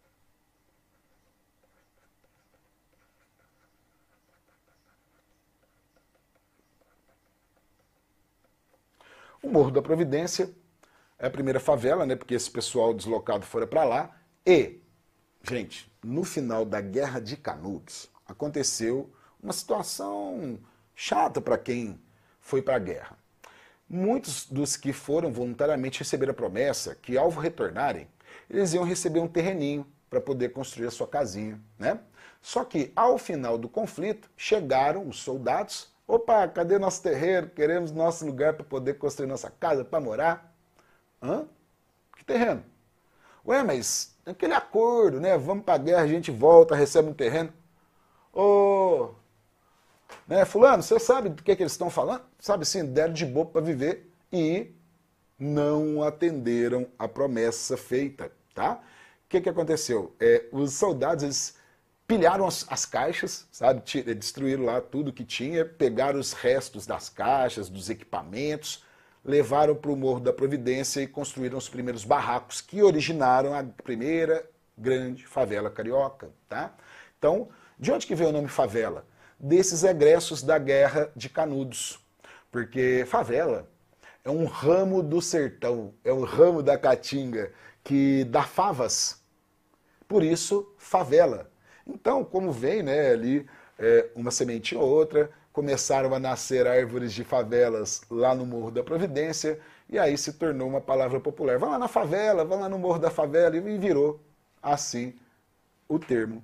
O Morro da Providência é a primeira favela, né? Porque esse pessoal deslocado fora para lá. E, gente, no final da Guerra de Canudos, aconteceu uma situação chata para quem foi para a guerra. Muitos dos que foram voluntariamente receberam a promessa que, ao retornarem, eles iam receber um terreninho para poder construir a sua casinha, né? Só que, ao final do conflito, chegaram os soldados. Opa, cadê nosso terreno? Queremos nosso lugar para poder construir nossa casa, para morar. Hã? Que terreno? Ué, mas aquele acordo, né? Vamos para a guerra, a gente volta, recebe um terreno. Ô, né, fulano, você sabe do que eles estão falando? Sabe sim, deram de boa para viver e não atenderam a promessa feita, tá? O que aconteceu? Os soldados, eles pilharam as caixas, sabe? Destruíram lá tudo que tinha, pegaram os restos das caixas, dos equipamentos, levaram para o Morro da Providência e construíram os primeiros barracos que originaram a primeira grande favela carioca, tá? Então, de onde que veio o nome favela? desses egressos da Guerra de Canudos. Porque favela é um ramo do sertão, é um ramo da caatinga que dá favas. Por isso, favela. Então, como vem, né, ali uma semente ou outra, começaram a nascer árvores de favelas lá no Morro da Providência, e aí se tornou uma palavra popular. Vão lá na favela, vão lá no Morro da Favela, e virou assim o termo.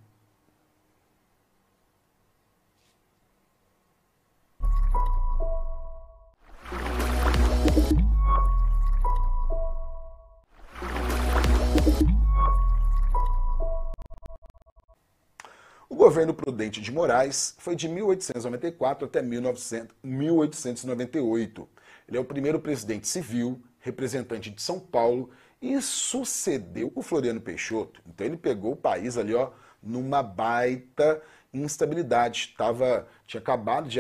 O governo Prudente de Moraes foi de 1894 até 1898. Ele é o primeiro presidente civil, representante de São Paulo, e sucedeu o Floriano Peixoto. Então ele pegou o país ali, ó, numa baita instabilidade. Tinha acabado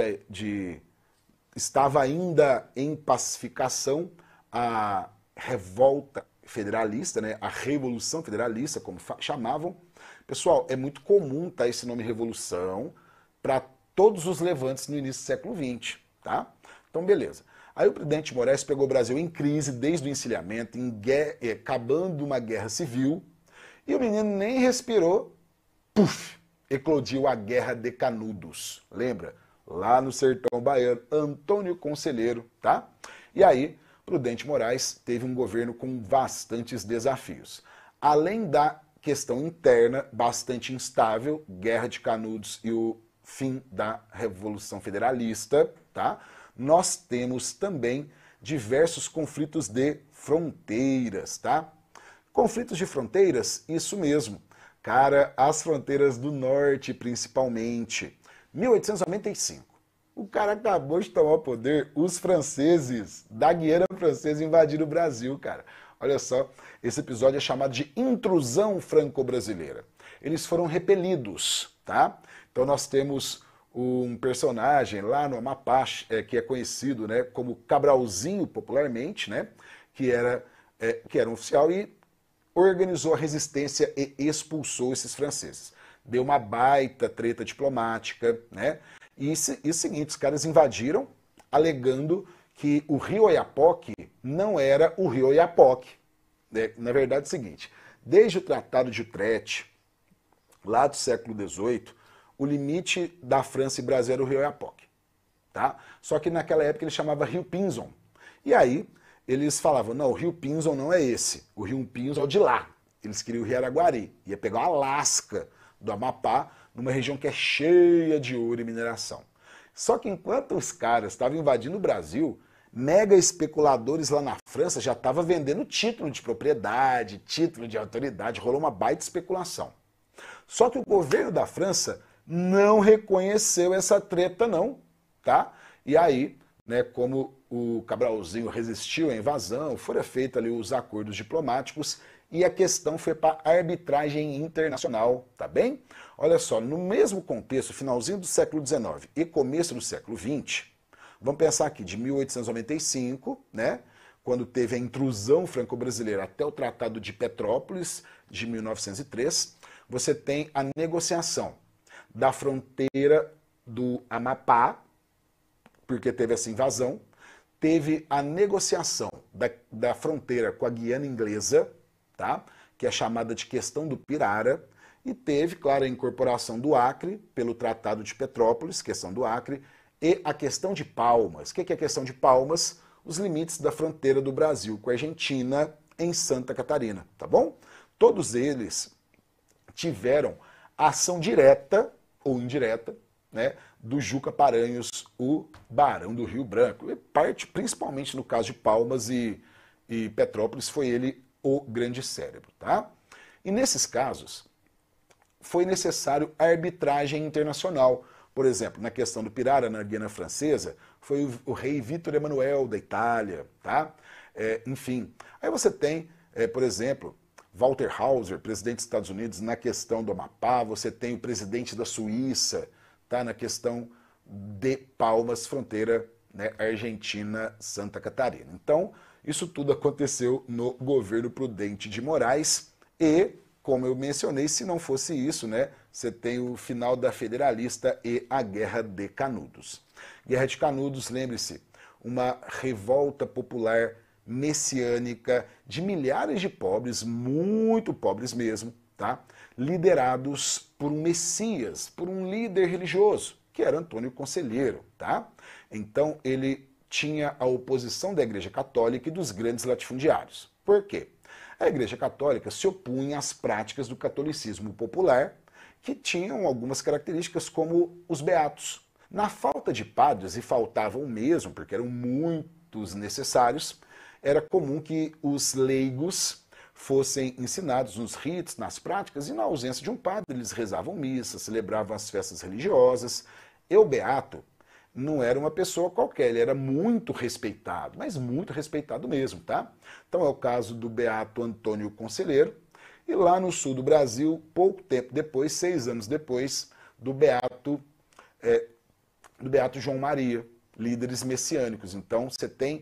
estava ainda em pacificação a revolta federalista, né, a Revolução Federalista, como chamavam. Pessoal, é muito comum esse nome Revolução para todos os levantes no início do século XX, tá? Então, beleza. Aí o Prudente de Moraes pegou o Brasil em crise desde o encilhamento, acabando uma guerra civil, e o menino nem respirou, puf, eclodiu a Guerra de Canudos. Lembra? Lá no sertão baiano, Antônio Conselheiro, tá? E aí, Prudente Moraes teve um governo com bastantes desafios. Além da questão interna bastante instável, Guerra de Canudos e o fim da Revolução Federalista, tá? Nós temos também diversos conflitos de fronteiras, tá? Conflitos de fronteiras, isso mesmo. Cara, as fronteiras do norte, principalmente. 1895. O cara acabou de tomar o poder, os franceses da Guiana Francesa invadiram o Brasil, cara. Olha só, esse episódio é chamado de intrusão franco-brasileira. Eles foram repelidos, tá? Então nós temos um personagem lá no Amapá, que é conhecido, né, como Cabralzinho popularmente, né, que era um oficial e organizou a resistência e expulsou esses franceses. Deu uma baita treta diplomática, né? E o seguinte, os caras invadiram alegando que o rio Oiapoque não era o rio Oiapoque. Na verdade é o seguinte, desde o Tratado de Utrecht, lá do século XVIII, o limite da França e Brasil era o rio Oiapoque. Tá? Só que naquela época ele chamava Rio Pinzon. E aí eles falavam, não, o rio Pinzon não é esse, o rio Pinzon é o de lá. Eles queriam o rio Araguari, ia pegar o Alasca do Amapá, numa região que é cheia de ouro e mineração. Só que enquanto os caras estavam invadindo o Brasil, mega especuladores lá na França já estavam vendendo título de propriedade, título de autoridade, rolou uma baita especulação. Só que o governo da França não reconheceu essa treta não, tá? E aí, né, como o Cabralzinho resistiu à invasão, foram feitos ali os acordos diplomáticos e a questão foi para arbitragem internacional, tá bem? Olha só, no mesmo contexto, finalzinho do século XIX e começo do século XX, vamos pensar aqui, de 1895, né, quando teve a intrusão franco-brasileira até o Tratado de Petrópolis, de 1903, você tem a negociação da fronteira do Amapá, porque teve essa invasão, teve a negociação da fronteira com a Guiana Inglesa, tá, que é chamada de questão do Pirara, e teve, claro, a incorporação do Acre pelo Tratado de Petrópolis, questão do Acre, e a questão de Palmas. O que é a questão de Palmas? Os limites da fronteira do Brasil com a Argentina em Santa Catarina, tá bom? Todos eles tiveram ação direta ou indireta, né, do Juca Paranhos, o Barão do Rio Branco. E parte, principalmente no caso de Palmas e Petrópolis, foi ele o grande cérebro, tá? E nesses casos, foi necessário arbitragem internacional. Por exemplo, na questão do Pirara, na Guiana Francesa, foi o rei Vítor Emanuel da Itália, tá? Enfim, aí você tem, por exemplo, Walter Hauser, presidente dos Estados Unidos, na questão do Amapá, você tem o presidente da Suíça, tá? Na questão de Palmas, fronteira, né, Argentina-Santa Catarina. Então, isso tudo aconteceu no governo Prudente de Moraes e como eu mencionei, se não fosse isso, né, você tem o final da Federalista e a Guerra de Canudos. Guerra de Canudos, lembre-se, uma revolta popular messiânica de milhares de pobres, muito pobres mesmo, tá? Liderados por um Messias, por um líder religioso, que era Antônio Conselheiro, tá? Então ele tinha a oposição da Igreja Católica e dos grandes latifundiários. Por quê? A Igreja Católica se opunha às práticas do catolicismo popular, que tinham algumas características como os beatos. Na falta de padres, e faltavam mesmo, porque eram muitos necessários, era comum que os leigos fossem ensinados nos ritos, nas práticas, e na ausência de um padre, eles rezavam missas, celebravam as festas religiosas. E o beato não era uma pessoa qualquer, ele era muito respeitado, mas muito respeitado mesmo, tá? Então é o caso do beato Antônio Conselheiro, e lá no sul do Brasil, pouco tempo depois, 6 anos depois, do beato João Maria, líderes messiânicos. Então você tem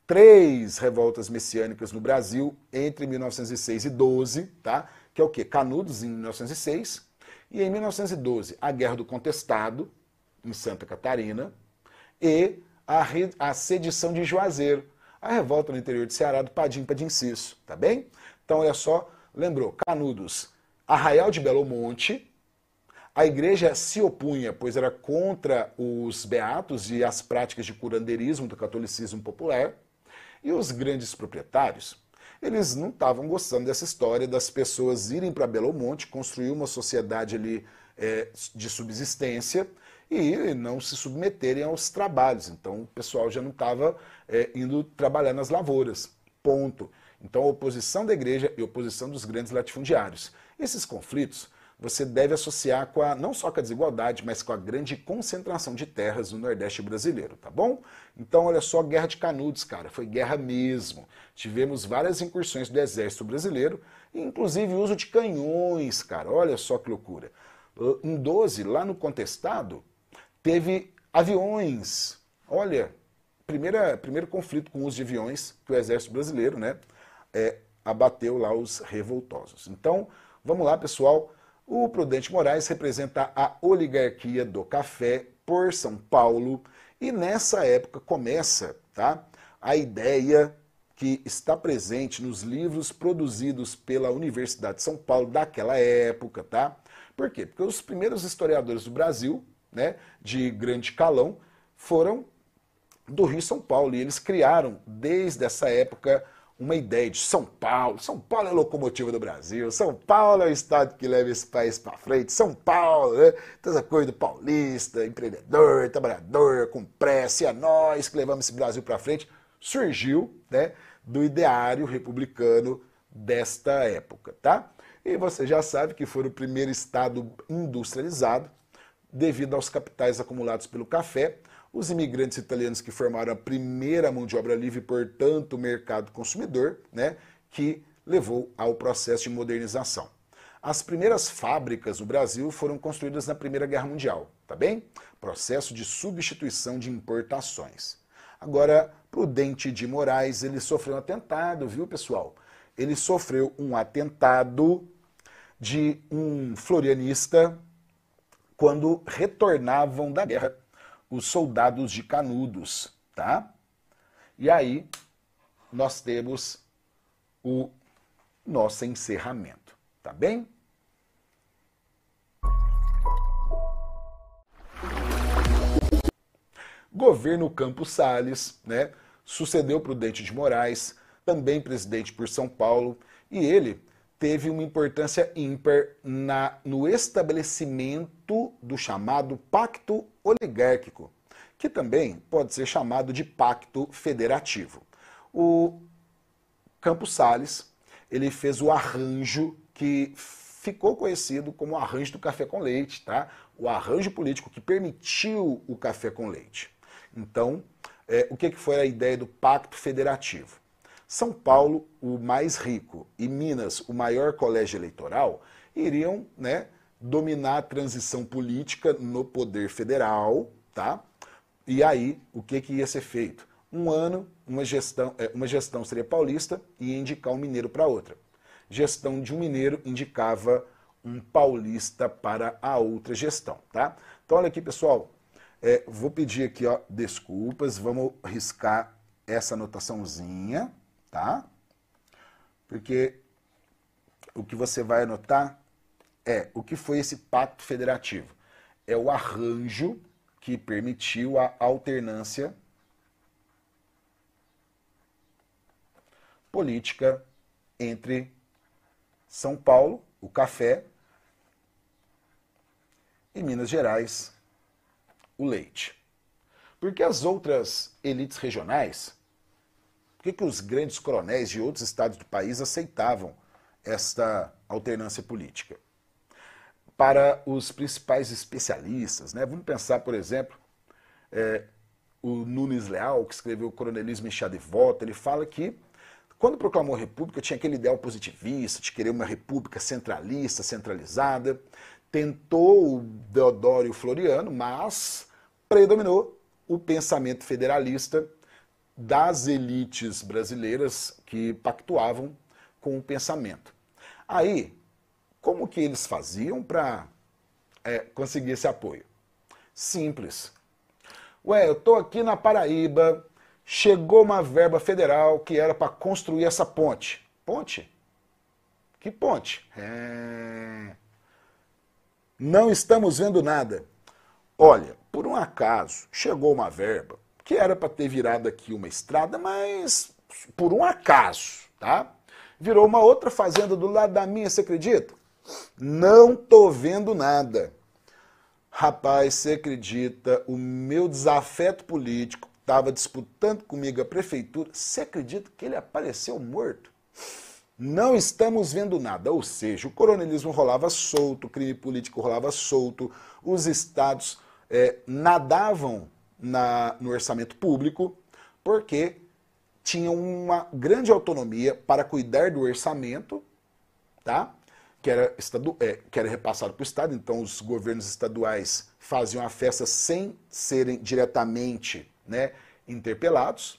3 revoltas messiânicas no Brasil entre 1906 e 12, tá? Que é o quê? Canudos em 1906, e em 1912 a Guerra do Contestado, em Santa Catarina, e a sedição de Juazeiro, a revolta no interior de Ceará do Padim Cisso, tá bem? Então olha só, lembrou, Canudos, Arraial de Belo Monte, a igreja se opunha, pois era contra os beatos e as práticas de curandeirismo do catolicismo popular, e os grandes proprietários, eles não estavam gostando dessa história das pessoas irem para Belo Monte, construir uma sociedade ali de subsistência e não se submeterem aos trabalhos. Então o pessoal já não estava indo trabalhar nas lavouras, ponto. Então a oposição da igreja e a oposição dos grandes latifundiários. Esses conflitos você deve associar com não só com a desigualdade, mas com a grande concentração de terras no Nordeste brasileiro, tá bom? Então, olha só, Guerra de Canudos, cara, foi guerra mesmo. Tivemos várias incursões do Exército Brasileiro, inclusive uso de canhões, cara, olha só que loucura. Em 12, lá no Contestado, teve aviões. Olha, primeiro conflito com o uso de aviões que o Exército Brasileiro, né, abateu lá os revoltosos. Então, vamos lá, pessoal. O Prudente Moraes representa a oligarquia do café por São Paulo e nessa época começa, tá, a ideia que está presente nos livros produzidos pela Universidade de São Paulo daquela época, tá? Por quê? Porque os primeiros historiadores do Brasil, né, de grande calão, foram do Rio e São Paulo e eles criaram desde essa época uma ideia de São Paulo. São Paulo é a locomotiva do Brasil, São Paulo é o estado que leva esse país para frente, São Paulo, né? Toda essa coisa do paulista, empreendedor, trabalhador, com pressa, é nós que levamos esse Brasil para frente, surgiu, né, do ideário republicano desta época, tá? E você já sabe que foi o primeiro estado industrializado, devido aos capitais acumulados pelo café, os imigrantes italianos que formaram a primeira mão de obra livre, portanto, o mercado consumidor, né, que levou ao processo de modernização. As primeiras fábricas no Brasil foram construídas na Primeira Guerra Mundial, tá bem? Processo de substituição de importações. Agora, Prudente de Moraes, ele sofreu um atentado, viu, pessoal? Ele sofreu um atentado de um florianista quando retornavam da guerra os soldados de Canudos, tá? E aí nós temos o nosso encerramento, tá bem? Governo Campos Salles, né? Sucedeu Prudente de Moraes, também presidente por São Paulo, e ele teve uma importância ímpar no estabelecimento do chamado Pacto Oligárquico, que também pode ser chamado de Pacto Federativo. O Campos Salles, ele fez o arranjo que ficou conhecido como o arranjo do café com leite, tá? O arranjo político que permitiu o café com leite. Então, o que foi a ideia do Pacto Federativo? São Paulo, o mais rico, e Minas, o maior colégio eleitoral, iriam, né, dominar a transição política no poder federal, tá? E aí, o que ia ser feito? Um ano, uma gestão seria paulista e ia indicar um mineiro para outra. gestão de um mineiro indicava um paulista para a outra gestão, tá? Então olha aqui, pessoal, vou pedir aqui, ó, desculpas, vamos riscar essa anotaçãozinha, tá? Porque o que você vai anotar é o que foi esse pacto federativo. É o arranjo que permitiu a alternância política entre São Paulo, o café, e Minas Gerais, o leite. Porque as outras elites regionais, por que os grandes coronéis de outros estados do país aceitavam esta alternância política? Para os principais especialistas, né? Vamos pensar, por exemplo, o Nunes Leal, que escreveu o Coronelismo em Chá de Volta, ele fala que quando proclamou a República tinha aquele ideal positivista de querer uma república centralista, centralizada, tentou o Deodoro Floriano, mas predominou o pensamento federalista das elites brasileiras que pactuavam com o pensamento. Aí, como que eles faziam para conseguir esse apoio? Simples. Ué, eu estou aqui na Paraíba, chegou uma verba federal que era para construir essa ponte. Ponte? Que ponte? Não estamos vendo nada. Olha, por um acaso, chegou uma verba que era para ter virado aqui uma estrada, mas por um acaso, tá? Virou uma outra fazenda do lado da minha, você acredita? Não tô vendo nada. Rapaz, você acredita, o meu desafeto político estava disputando comigo a prefeitura, você acredita que ele apareceu morto? Não estamos vendo nada, ou seja, o coronelismo rolava solto, o crime político rolava solto, os estados nadavam no orçamento público, porque tinham uma grande autonomia para cuidar do orçamento, tá? Que era repassado para o Estado, então os governos estaduais faziam a festa sem serem diretamente, né, interpelados,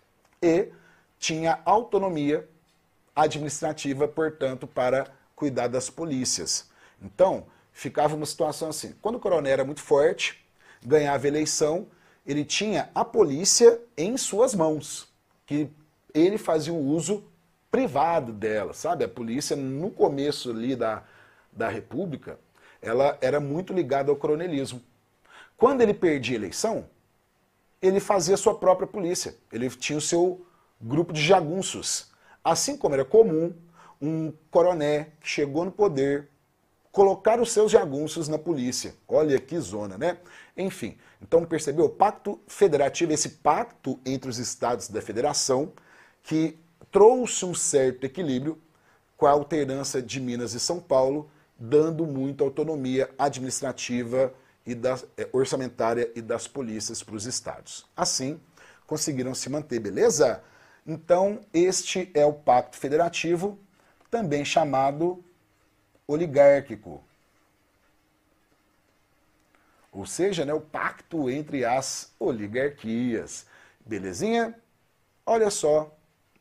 e tinha autonomia administrativa, portanto, para cuidar das polícias. Então, ficava uma situação assim, quando o coronel era muito forte, ganhava a eleição, ele tinha a polícia em suas mãos, que ele fazia um uso privado dela, sabe? A polícia, no começo ali da República, ela era muito ligada ao coronelismo. Quando ele perdia a eleição, ele fazia a sua própria polícia. Ele tinha o seu grupo de jagunços. Assim como era comum um coroné que chegou no poder colocar os seus jagunços na polícia. Olha que zona, né? Enfim, então percebeu? O pacto federativo, esse pacto entre os estados da federação, que trouxe um certo equilíbrio com a alternância de Minas e São Paulo, dando muita autonomia administrativa e orçamentária e das polícias para os estados. Assim, conseguiram se manter, beleza? Então, este é o pacto federativo, também chamado oligárquico. Ou seja, né, o pacto entre as oligarquias. Belezinha? Olha só.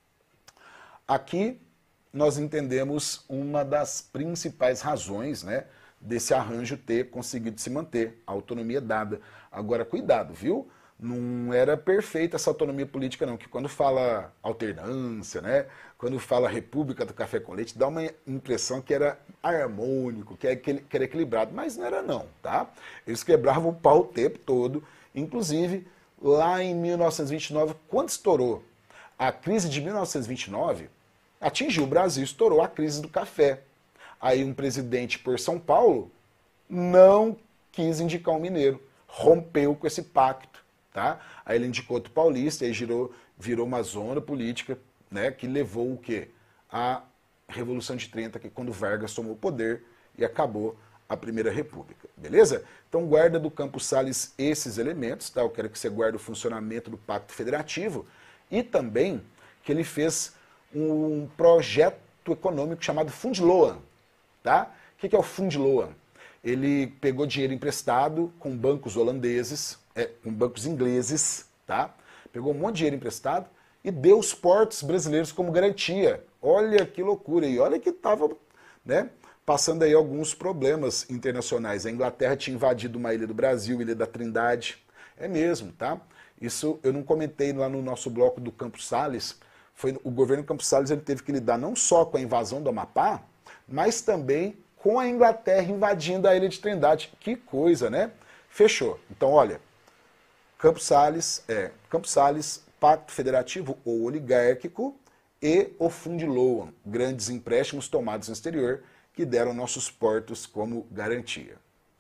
Aqui nós entendemos uma das principais razões, né, desse arranjo ter conseguido se manter, a autonomia dada. Agora, cuidado, viu? Não era perfeita essa autonomia política, não, que quando fala alternância, né, quando fala República do Café com Leite, dá uma impressão que era harmônico, que era equilibrado, mas não era não, tá? Eles quebravam o pau o tempo todo, inclusive lá em 1929, quando estourou a crise de 1929, atingiu o Brasil, estourou a crise do café. Aí um presidente por São Paulo não quis indicar um mineiro, rompeu com esse pacto. Tá? Aí ele indicou outro paulista, aí virou uma zona política, né, que levou o quê? A Revolução de 30, que quando Vargas tomou o poder e acabou a Primeira República, beleza? Então guarda do Campos Salles esses elementos, tá? Eu quero que você guarde o funcionamento do Pacto Federativo e também que ele fez um projeto econômico chamado Fundloan, tá? O que é o Fundloan? Ele pegou dinheiro emprestado com bancos holandeses, com bancos ingleses, tá? Pegou um monte de dinheiro emprestado e deu os portos brasileiros como garantia. Olha que loucura, e olha que estava, né, passando aí alguns problemas internacionais. A Inglaterra tinha invadido uma ilha do Brasil, Ilha da Trindade. É mesmo, tá? Isso eu não comentei lá no nosso bloco do Campos Salles. Foi o governo Campos Salles, ele teve que lidar não só com a invasão do Amapá, mas também com a Inglaterra invadindo a Ilha de Trindade. Que coisa, né? Fechou. Então, olha, Campos Salles, Pacto Federativo ou Oligárquico e o Fundiloan, grandes empréstimos tomados no exterior que deram nossos portos como garantia.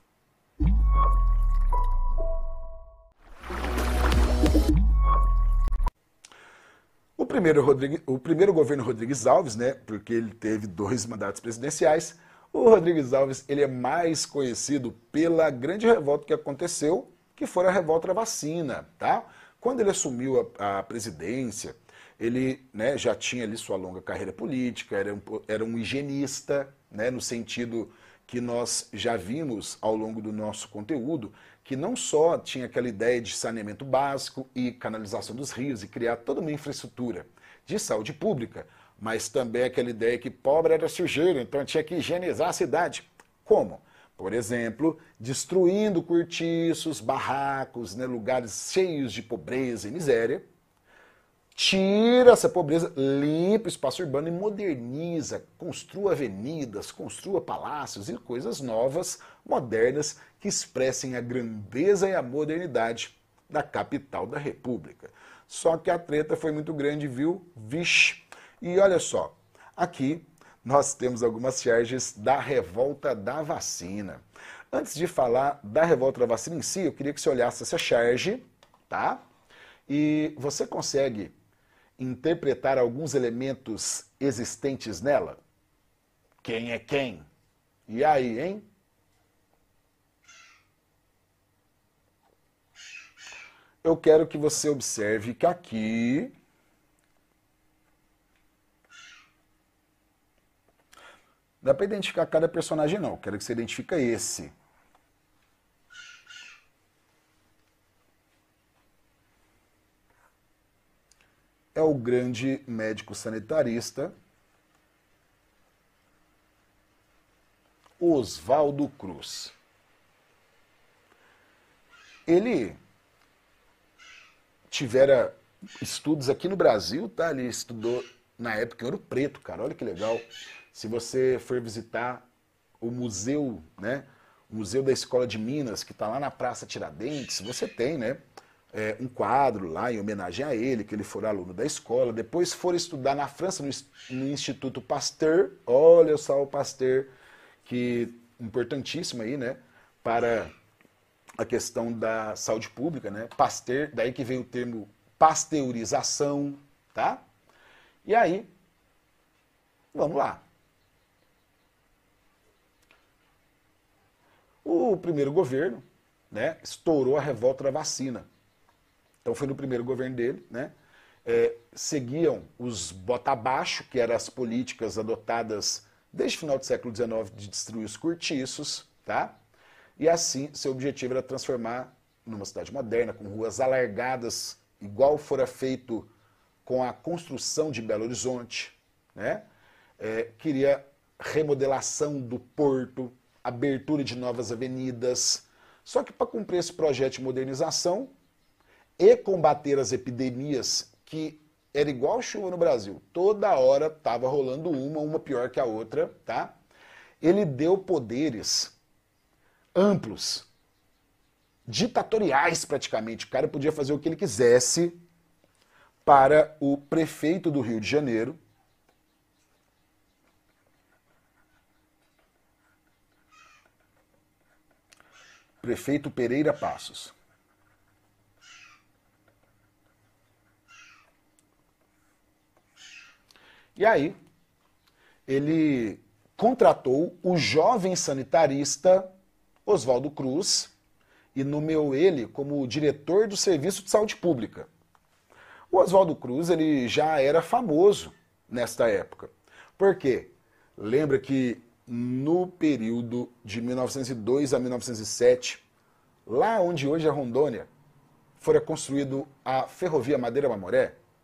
O primeiro governo Rodrigues Alves, né, porque ele teve 2 mandatos presidenciais, o Rodrigues Alves ele é mais conhecido pela grande revolta que aconteceu, que foi a revolta da vacina, tá? Quando ele assumiu a presidência, ele, né, já tinha ali sua longa carreira política, era um higienista, né, no sentido que nós já vimos ao longo do nosso conteúdo, que não só tinha aquela ideia de saneamento básico e canalização dos rios e criar toda uma infraestrutura de saúde pública, mas também aquela ideia que pobre era sujeiro, então tinha que higienizar a cidade. Como? Por exemplo, destruindo cortiços, barracos, né, lugares cheios de pobreza e miséria. Tira essa pobreza, limpa o espaço urbano e moderniza, construa avenidas, construa palácios e coisas novas, modernas, que expressem a grandeza e a modernidade da capital da República. Só que a treta foi muito grande, viu? Vixe! E olha só, aqui nós temos algumas charges da revolta da vacina. Antes de falar da revolta da vacina em si, eu queria que você olhasse essa charge, tá? E você consegue interpretar alguns elementos existentes nela? Quem é quem? E aí, hein? Eu quero que você observe que aqui não dá para identificar cada personagem não, eu quero que você identifique esse. É o grande médico sanitarista Oswaldo Cruz. Ele tivera estudos aqui no Brasil, tá? Ele estudou na época em Ouro Preto, cara, olha que legal. Se você for visitar o museu, né? O Museu da Escola de Minas, que está lá na Praça Tiradentes, você tem, né? Um quadro lá em homenagem a ele, que ele foi aluno da escola. Depois for estudar na França, no Instituto Pasteur. Olha só o Pasteur, que importantíssimo aí, né? Para a questão da saúde pública, né? Pasteur, daí que veio o termo pasteurização, tá? E aí, vamos lá. O primeiro governo, né, estourou a revolta da vacina. Então foi no primeiro governo dele, né? Seguiam os bota abaixo, que eram as políticas adotadas desde o final do século XIX de destruir os cortiços, tá? E assim, seu objetivo era transformar numa cidade moderna, com ruas alargadas, igual fora feito com a construção de Belo Horizonte, né? Queria remodelação do porto, abertura de novas avenidas. Só que para cumprir esse projeto de modernização e combater as epidemias, que era igual chuva no Brasil, toda hora estava rolando uma pior que a outra, tá? Ele deu poderes amplos, ditatoriais praticamente. O cara podia fazer o que ele quisesse para o prefeito do Rio de Janeiro, prefeito Pereira Passos. E aí, ele contratou o jovem sanitarista Oswaldo Cruz e nomeou ele como diretor do Serviço de Saúde Pública. O Oswaldo Cruz ele já era famoso nesta época. Por quê? Lembra que no período de 1902 a 1907, lá onde hoje é Rondônia, fora construído a Ferrovia Madeira-Mamoré?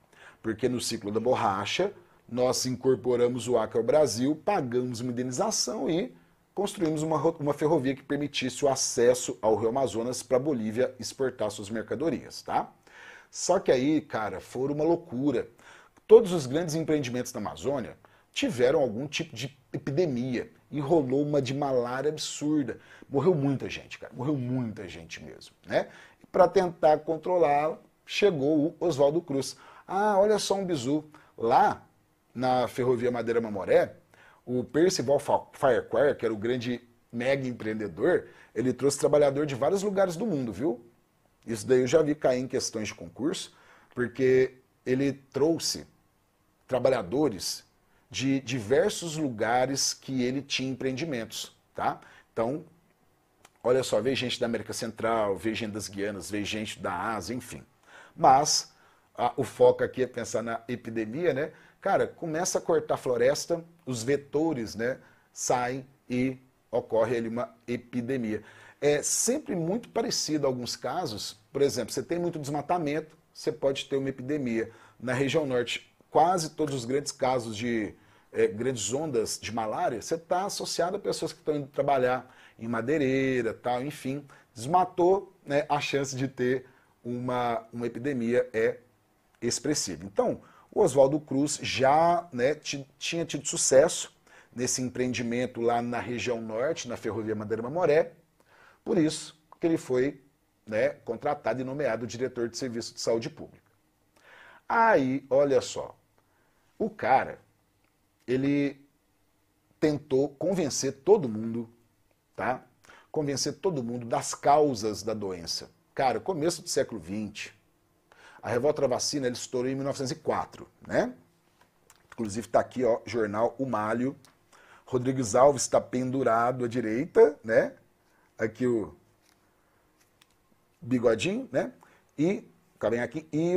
Porque no ciclo da borracha, nós incorporamos o Acre ao Brasil, pagamos uma indenização e construímos uma ferrovia que permitisse o acesso ao Rio Amazonas para a Bolívia exportar suas mercadorias, tá? Só que aí, cara, foi uma loucura. Todos os grandes empreendimentos da Amazônia tiveram algum tipo de epidemia e rolou uma de malária absurda. Morreu muita gente, cara, morreu muita gente mesmo, né? E para tentar controlá-la, chegou o Oswaldo Cruz. Ah, olha só um bizu. Lá na Ferrovia Madeira-Mamoré, o Percival Firequire, que era o grande mega empreendedor, ele trouxe trabalhador de vários lugares do mundo, viu? Isso daí eu já vi cair em questões de concurso, porque ele trouxe trabalhadores de diversos lugares que ele tinha empreendimentos, tá? Então, olha só, veio gente da América Central, veio gente das Guianas, veio gente da Ásia, enfim. Mas o foco aqui é pensar na epidemia, né? Cara, começa a cortar floresta, os vetores, né, saem e ocorre ali uma epidemia. É sempre muito parecido a alguns casos. Por exemplo, você tem muito desmatamento, você pode ter uma epidemia. Na região norte, quase todos os grandes casos de grandes ondas de malária, você está associado a pessoas que estão indo trabalhar em madeireira, tal, enfim. Desmatou, né, a chance de ter uma epidemia é expressiva. Então, o Oswaldo Cruz já, né, tinha tido sucesso nesse empreendimento lá na região norte, na Ferrovia Madeira-Mamoré, por isso que ele foi, né, contratado e nomeado diretor de Serviço de Saúde Pública. Aí, olha só, o cara, ele tentou convencer todo mundo, tá? Convencer todo mundo das causas da doença. Cara, começo do século XX, a revolta da vacina ele estourou em 1904, né? Inclusive está aqui, ó, jornal O Malho. Rodrigues Alves está pendurado à direita, né? Aqui o Bigodinho, né? E, vem aqui, e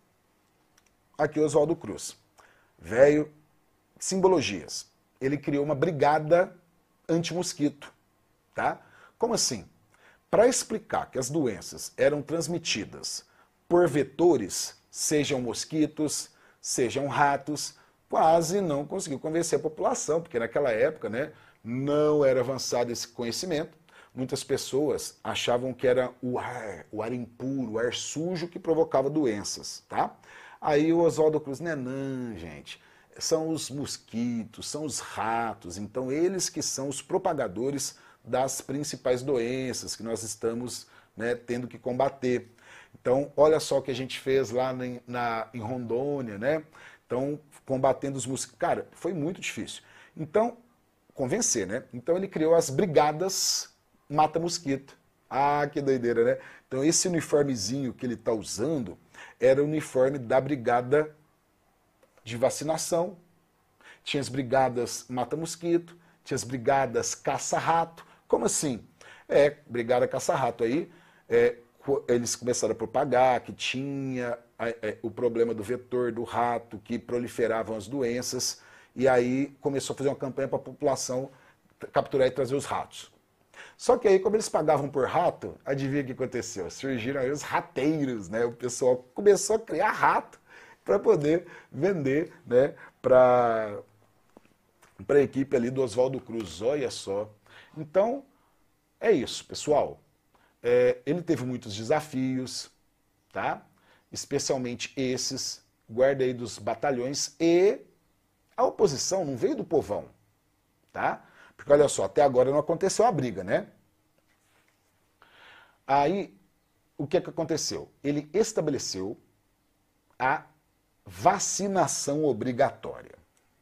aqui o Oswaldo Cruz. Velho, simbologias. Ele criou uma brigada anti-mosquito, tá? Como assim? Para explicar que as doenças eram transmitidas por vetores, sejam mosquitos, sejam ratos, quase não conseguiu convencer a população, porque naquela época, né, não era avançado esse conhecimento. Muitas pessoas achavam que era o ar impuro, o ar sujo que provocava doenças, tá? Aí o Oswaldo Cruz, não, gente, são os mosquitos, são os ratos, então eles que são os propagadores das principais doenças que nós estamos, né, tendo que combater. Então, olha só o que a gente fez lá em Rondônia, né? Então, combatendo os mosquitos. Cara, foi muito difícil. Então, convencer, né? Então, ele criou as brigadas mata-mosquito. Ah, que doideira, né? Então, esse uniformezinho que ele está usando era o uniforme da brigada de vacinação. Tinha as mata-mosquito, tinha as brigadas caça-rato. Como assim? Brigada caça-rato aí, eles começaram a propagar que tinha o problema do vetor, do rato, que proliferavam as doenças, e aí começou a fazer uma campanha para a população capturar e trazer os ratos. Só que aí, como eles pagavam por rato, adivinha o que aconteceu? Surgiram aí os rateiros, né? O pessoal começou a criar rato para poder vender, né, para a equipe ali do Oswaldo Cruz, olha só. Então, é isso, pessoal. Ele teve muitos desafios, tá? Especialmente esses, guarda aí dos batalhões, e a oposição não veio do povão, tá? Porque olha só, até agora não aconteceu a briga, né? Aí, o que aconteceu? Ele estabeleceu a vacinação obrigatória.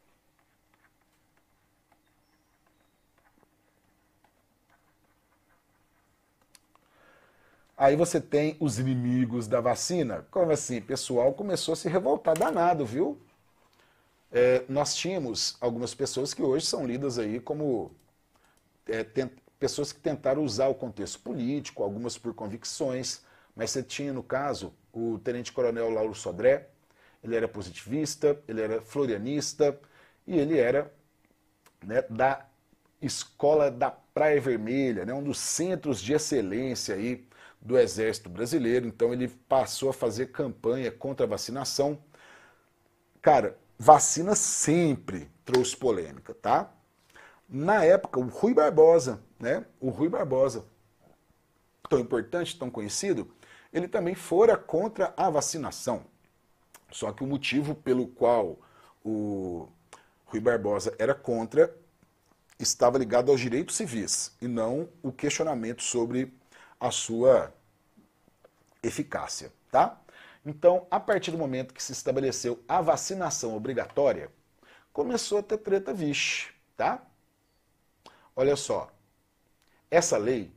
Aí você tem os inimigos da vacina. Como assim? O pessoal começou a se revoltar danado, viu? Nós tínhamos algumas pessoas que hoje são lidas aí como pessoas que tentaram usar o contexto político, algumas por convicções, mas você tinha, no caso, o tenente-coronel Lauro Sodré. Ele era positivista, ele era florianista e ele era, né, da Escola da Praia Vermelha, né, um dos centros de excelência aí do Exército Brasileiro. Então ele passou a fazer campanha contra a vacinação. Cara, vacina sempre trouxe polêmica, tá? Na época, o Rui Barbosa, né? O Rui Barbosa, tão importante, tão conhecido, ele também fora contra a vacinação. Só que o motivo pelo qual o Rui Barbosa era contra estava ligado aos direitos civis e não o questionamento sobre a sua eficácia, tá? Então, a partir do momento que se estabeleceu a vacinação obrigatória, começou a ter treta, vixe, tá? Olha só, essa lei,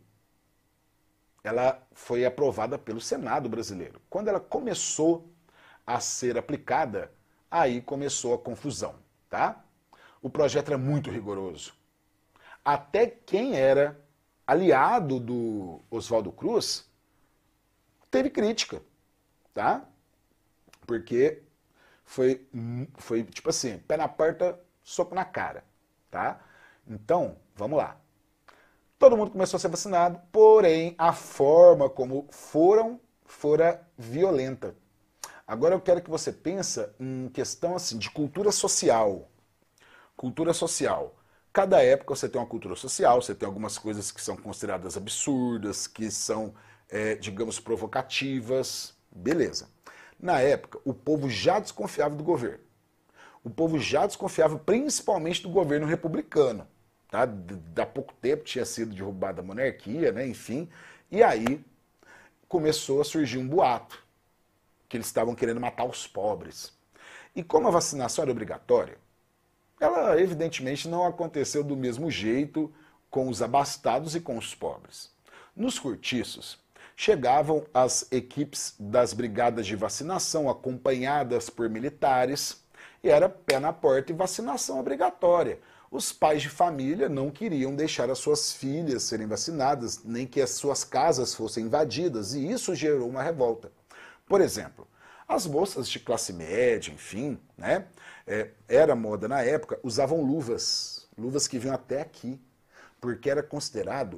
ela foi aprovada pelo Senado brasileiro. Quando ela começou a ser aplicada, aí começou a confusão, tá? O projeto era muito rigoroso. Até quem era aliado do Oswaldo Cruz teve crítica, tá? Porque foi tipo assim, pé na porta, soco na cara, tá? Então, vamos lá. Todo mundo começou a ser vacinado, porém a forma como fora violenta. Agora eu quero que você pense em questão assim de cultura social. Cultura social. Cada época você tem uma cultura social, você tem algumas coisas que são consideradas absurdas, que são, digamos, provocativas. Beleza. Na época, o povo já desconfiava do governo. O povo já desconfiava principalmente do governo republicano. Tá? Há pouco tempo tinha sido derrubada a monarquia, né? Enfim. E aí começou a surgir um boato que eles estavam querendo matar os pobres. E como a vacinação era obrigatória, ela evidentemente não aconteceu do mesmo jeito com os abastados e com os pobres. Nos cortiços, chegavam as equipes das brigadas de vacinação acompanhadas por militares e era pé na porta e vacinação obrigatória. Os pais de família não queriam deixar as suas filhas serem vacinadas, nem que as suas casas fossem invadidas, e isso gerou uma revolta. Por exemplo, as moças de classe média, enfim, né, era moda na época, usavam luvas que vinham até aqui, porque era considerado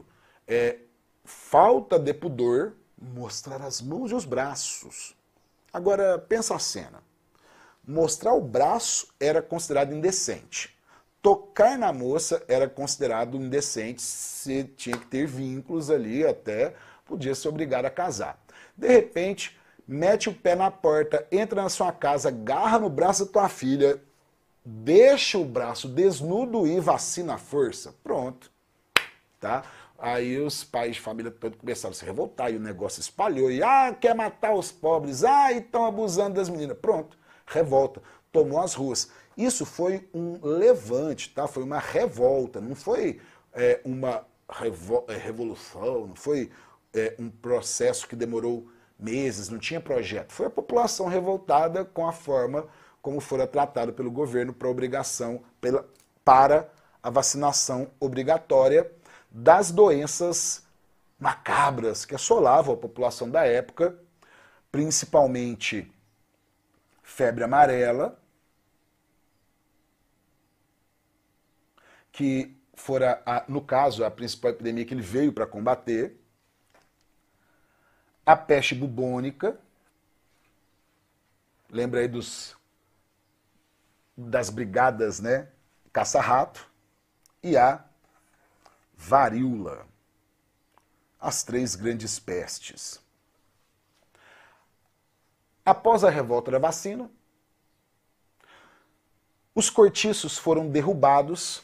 falta de pudor mostrar as mãos e os braços. Agora, pensa a cena. Mostrar o braço era considerado indecente. Tocar na moça era considerado indecente, você tinha que ter vínculos ali, até podia ser obrigado a casar. De repente, mete o pé na porta, entra na sua casa, agarra no braço da tua filha, deixa o braço desnudo e vacina à força. Pronto. Tá? Aí os pais de família todos começaram a se revoltar e o negócio espalhou. E, quer matar os pobres, estão abusando das meninas. Pronto, revolta, tomou as ruas. Isso foi um levante, tá? Foi uma revolta, não foi uma revolução, não foi um processo que demorou meses, não tinha projeto. Foi a população revoltada com a forma como fora tratado pelo governo para a vacinação obrigatória das doenças macabras que assolavam a população da época, principalmente febre amarela, que fora, no caso, a principal epidemia que ele veio para combater, a peste bubônica, lembra aí das brigadas, né, caça-rato, e a varíola, as 3 grandes pestes. Após a revolta da vacina, os cortiços foram derrubados,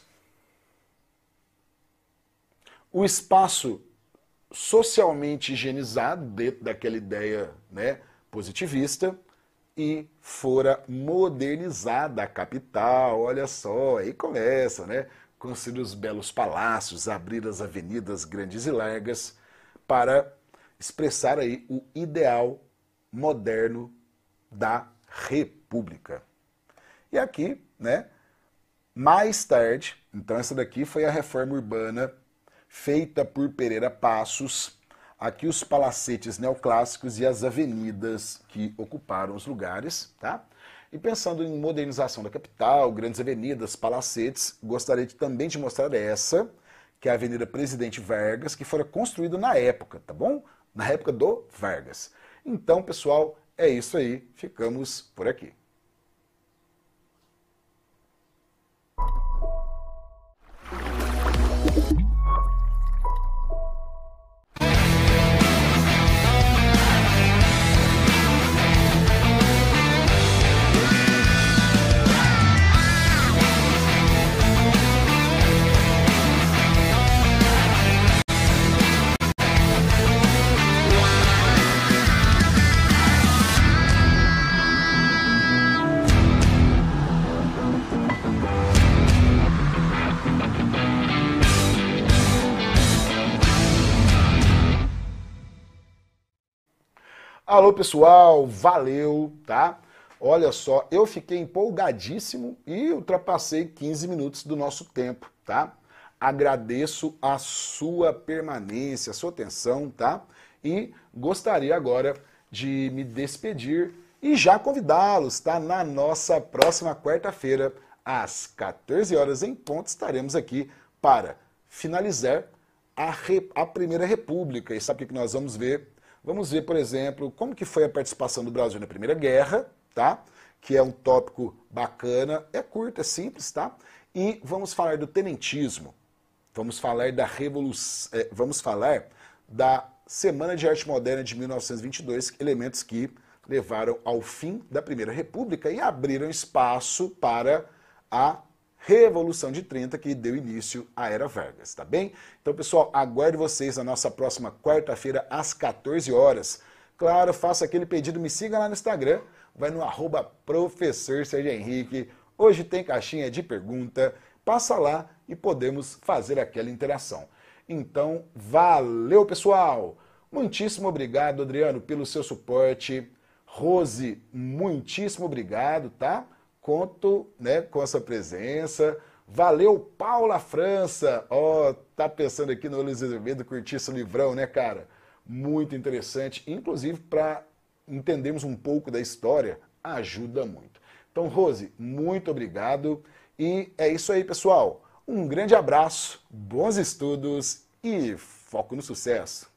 o espaço socialmente higienizado, dentro daquela ideia, né, positivista, e fora modernizada a capital, olha só, aí começa, né, construir os belos palácios, abrir as avenidas grandes e largas, para expressar aí o ideal moderno da república. E aqui, né, mais tarde, então essa daqui foi a reforma urbana feita por Pereira Passos, aqui os palacetes neoclássicos e as avenidas que ocuparam os lugares, tá? E pensando em modernização da capital, grandes avenidas, palacetes, gostaria também de mostrar essa, que é a Avenida Presidente Vargas, que fora construída na época, tá bom? Na época do Vargas. Então, pessoal, é isso aí. Ficamos por aqui. Alô pessoal, valeu, tá? Olha só, eu fiquei empolgadíssimo e ultrapassei 15 minutos do nosso tempo, tá? Agradeço a sua permanência, a sua atenção, tá? E gostaria agora de me despedir e já convidá-los, tá? Na nossa próxima quarta-feira, às 14 horas em ponto, estaremos aqui para finalizar a Primeira República. E sabe o que nós vamos ver? Vamos ver, por exemplo, como que foi a participação do Brasil na Primeira Guerra, tá? Que é um tópico bacana, é curto, é simples, tá? E vamos falar do tenentismo, vamos falar da Revolução, vamos falar da Semana de Arte Moderna de 1922, elementos que levaram ao fim da Primeira República e abriram espaço para a Revolução de 30, que deu início à Era Vargas, tá bem? Então, pessoal, aguardo vocês na nossa próxima quarta-feira, às 14 horas. Claro, faça aquele pedido, me siga lá no Instagram, vai no @Professor Sérgio Henrique. Hoje tem caixinha de pergunta, passa lá e podemos fazer aquela interação. Então, valeu, pessoal! Muitíssimo obrigado, Adriano, pelo seu suporte. Rose, muitíssimo obrigado, tá? Conto, né, com a sua presença. Valeu, Paula França. Ó, tá pensando aqui no Luiz Azevedo, curtir esse livrão, né, cara? Muito interessante. Inclusive, para entendermos um pouco da história, ajuda muito. Então, Rose, muito obrigado. E é isso aí, pessoal. Um grande abraço, bons estudos e foco no sucesso.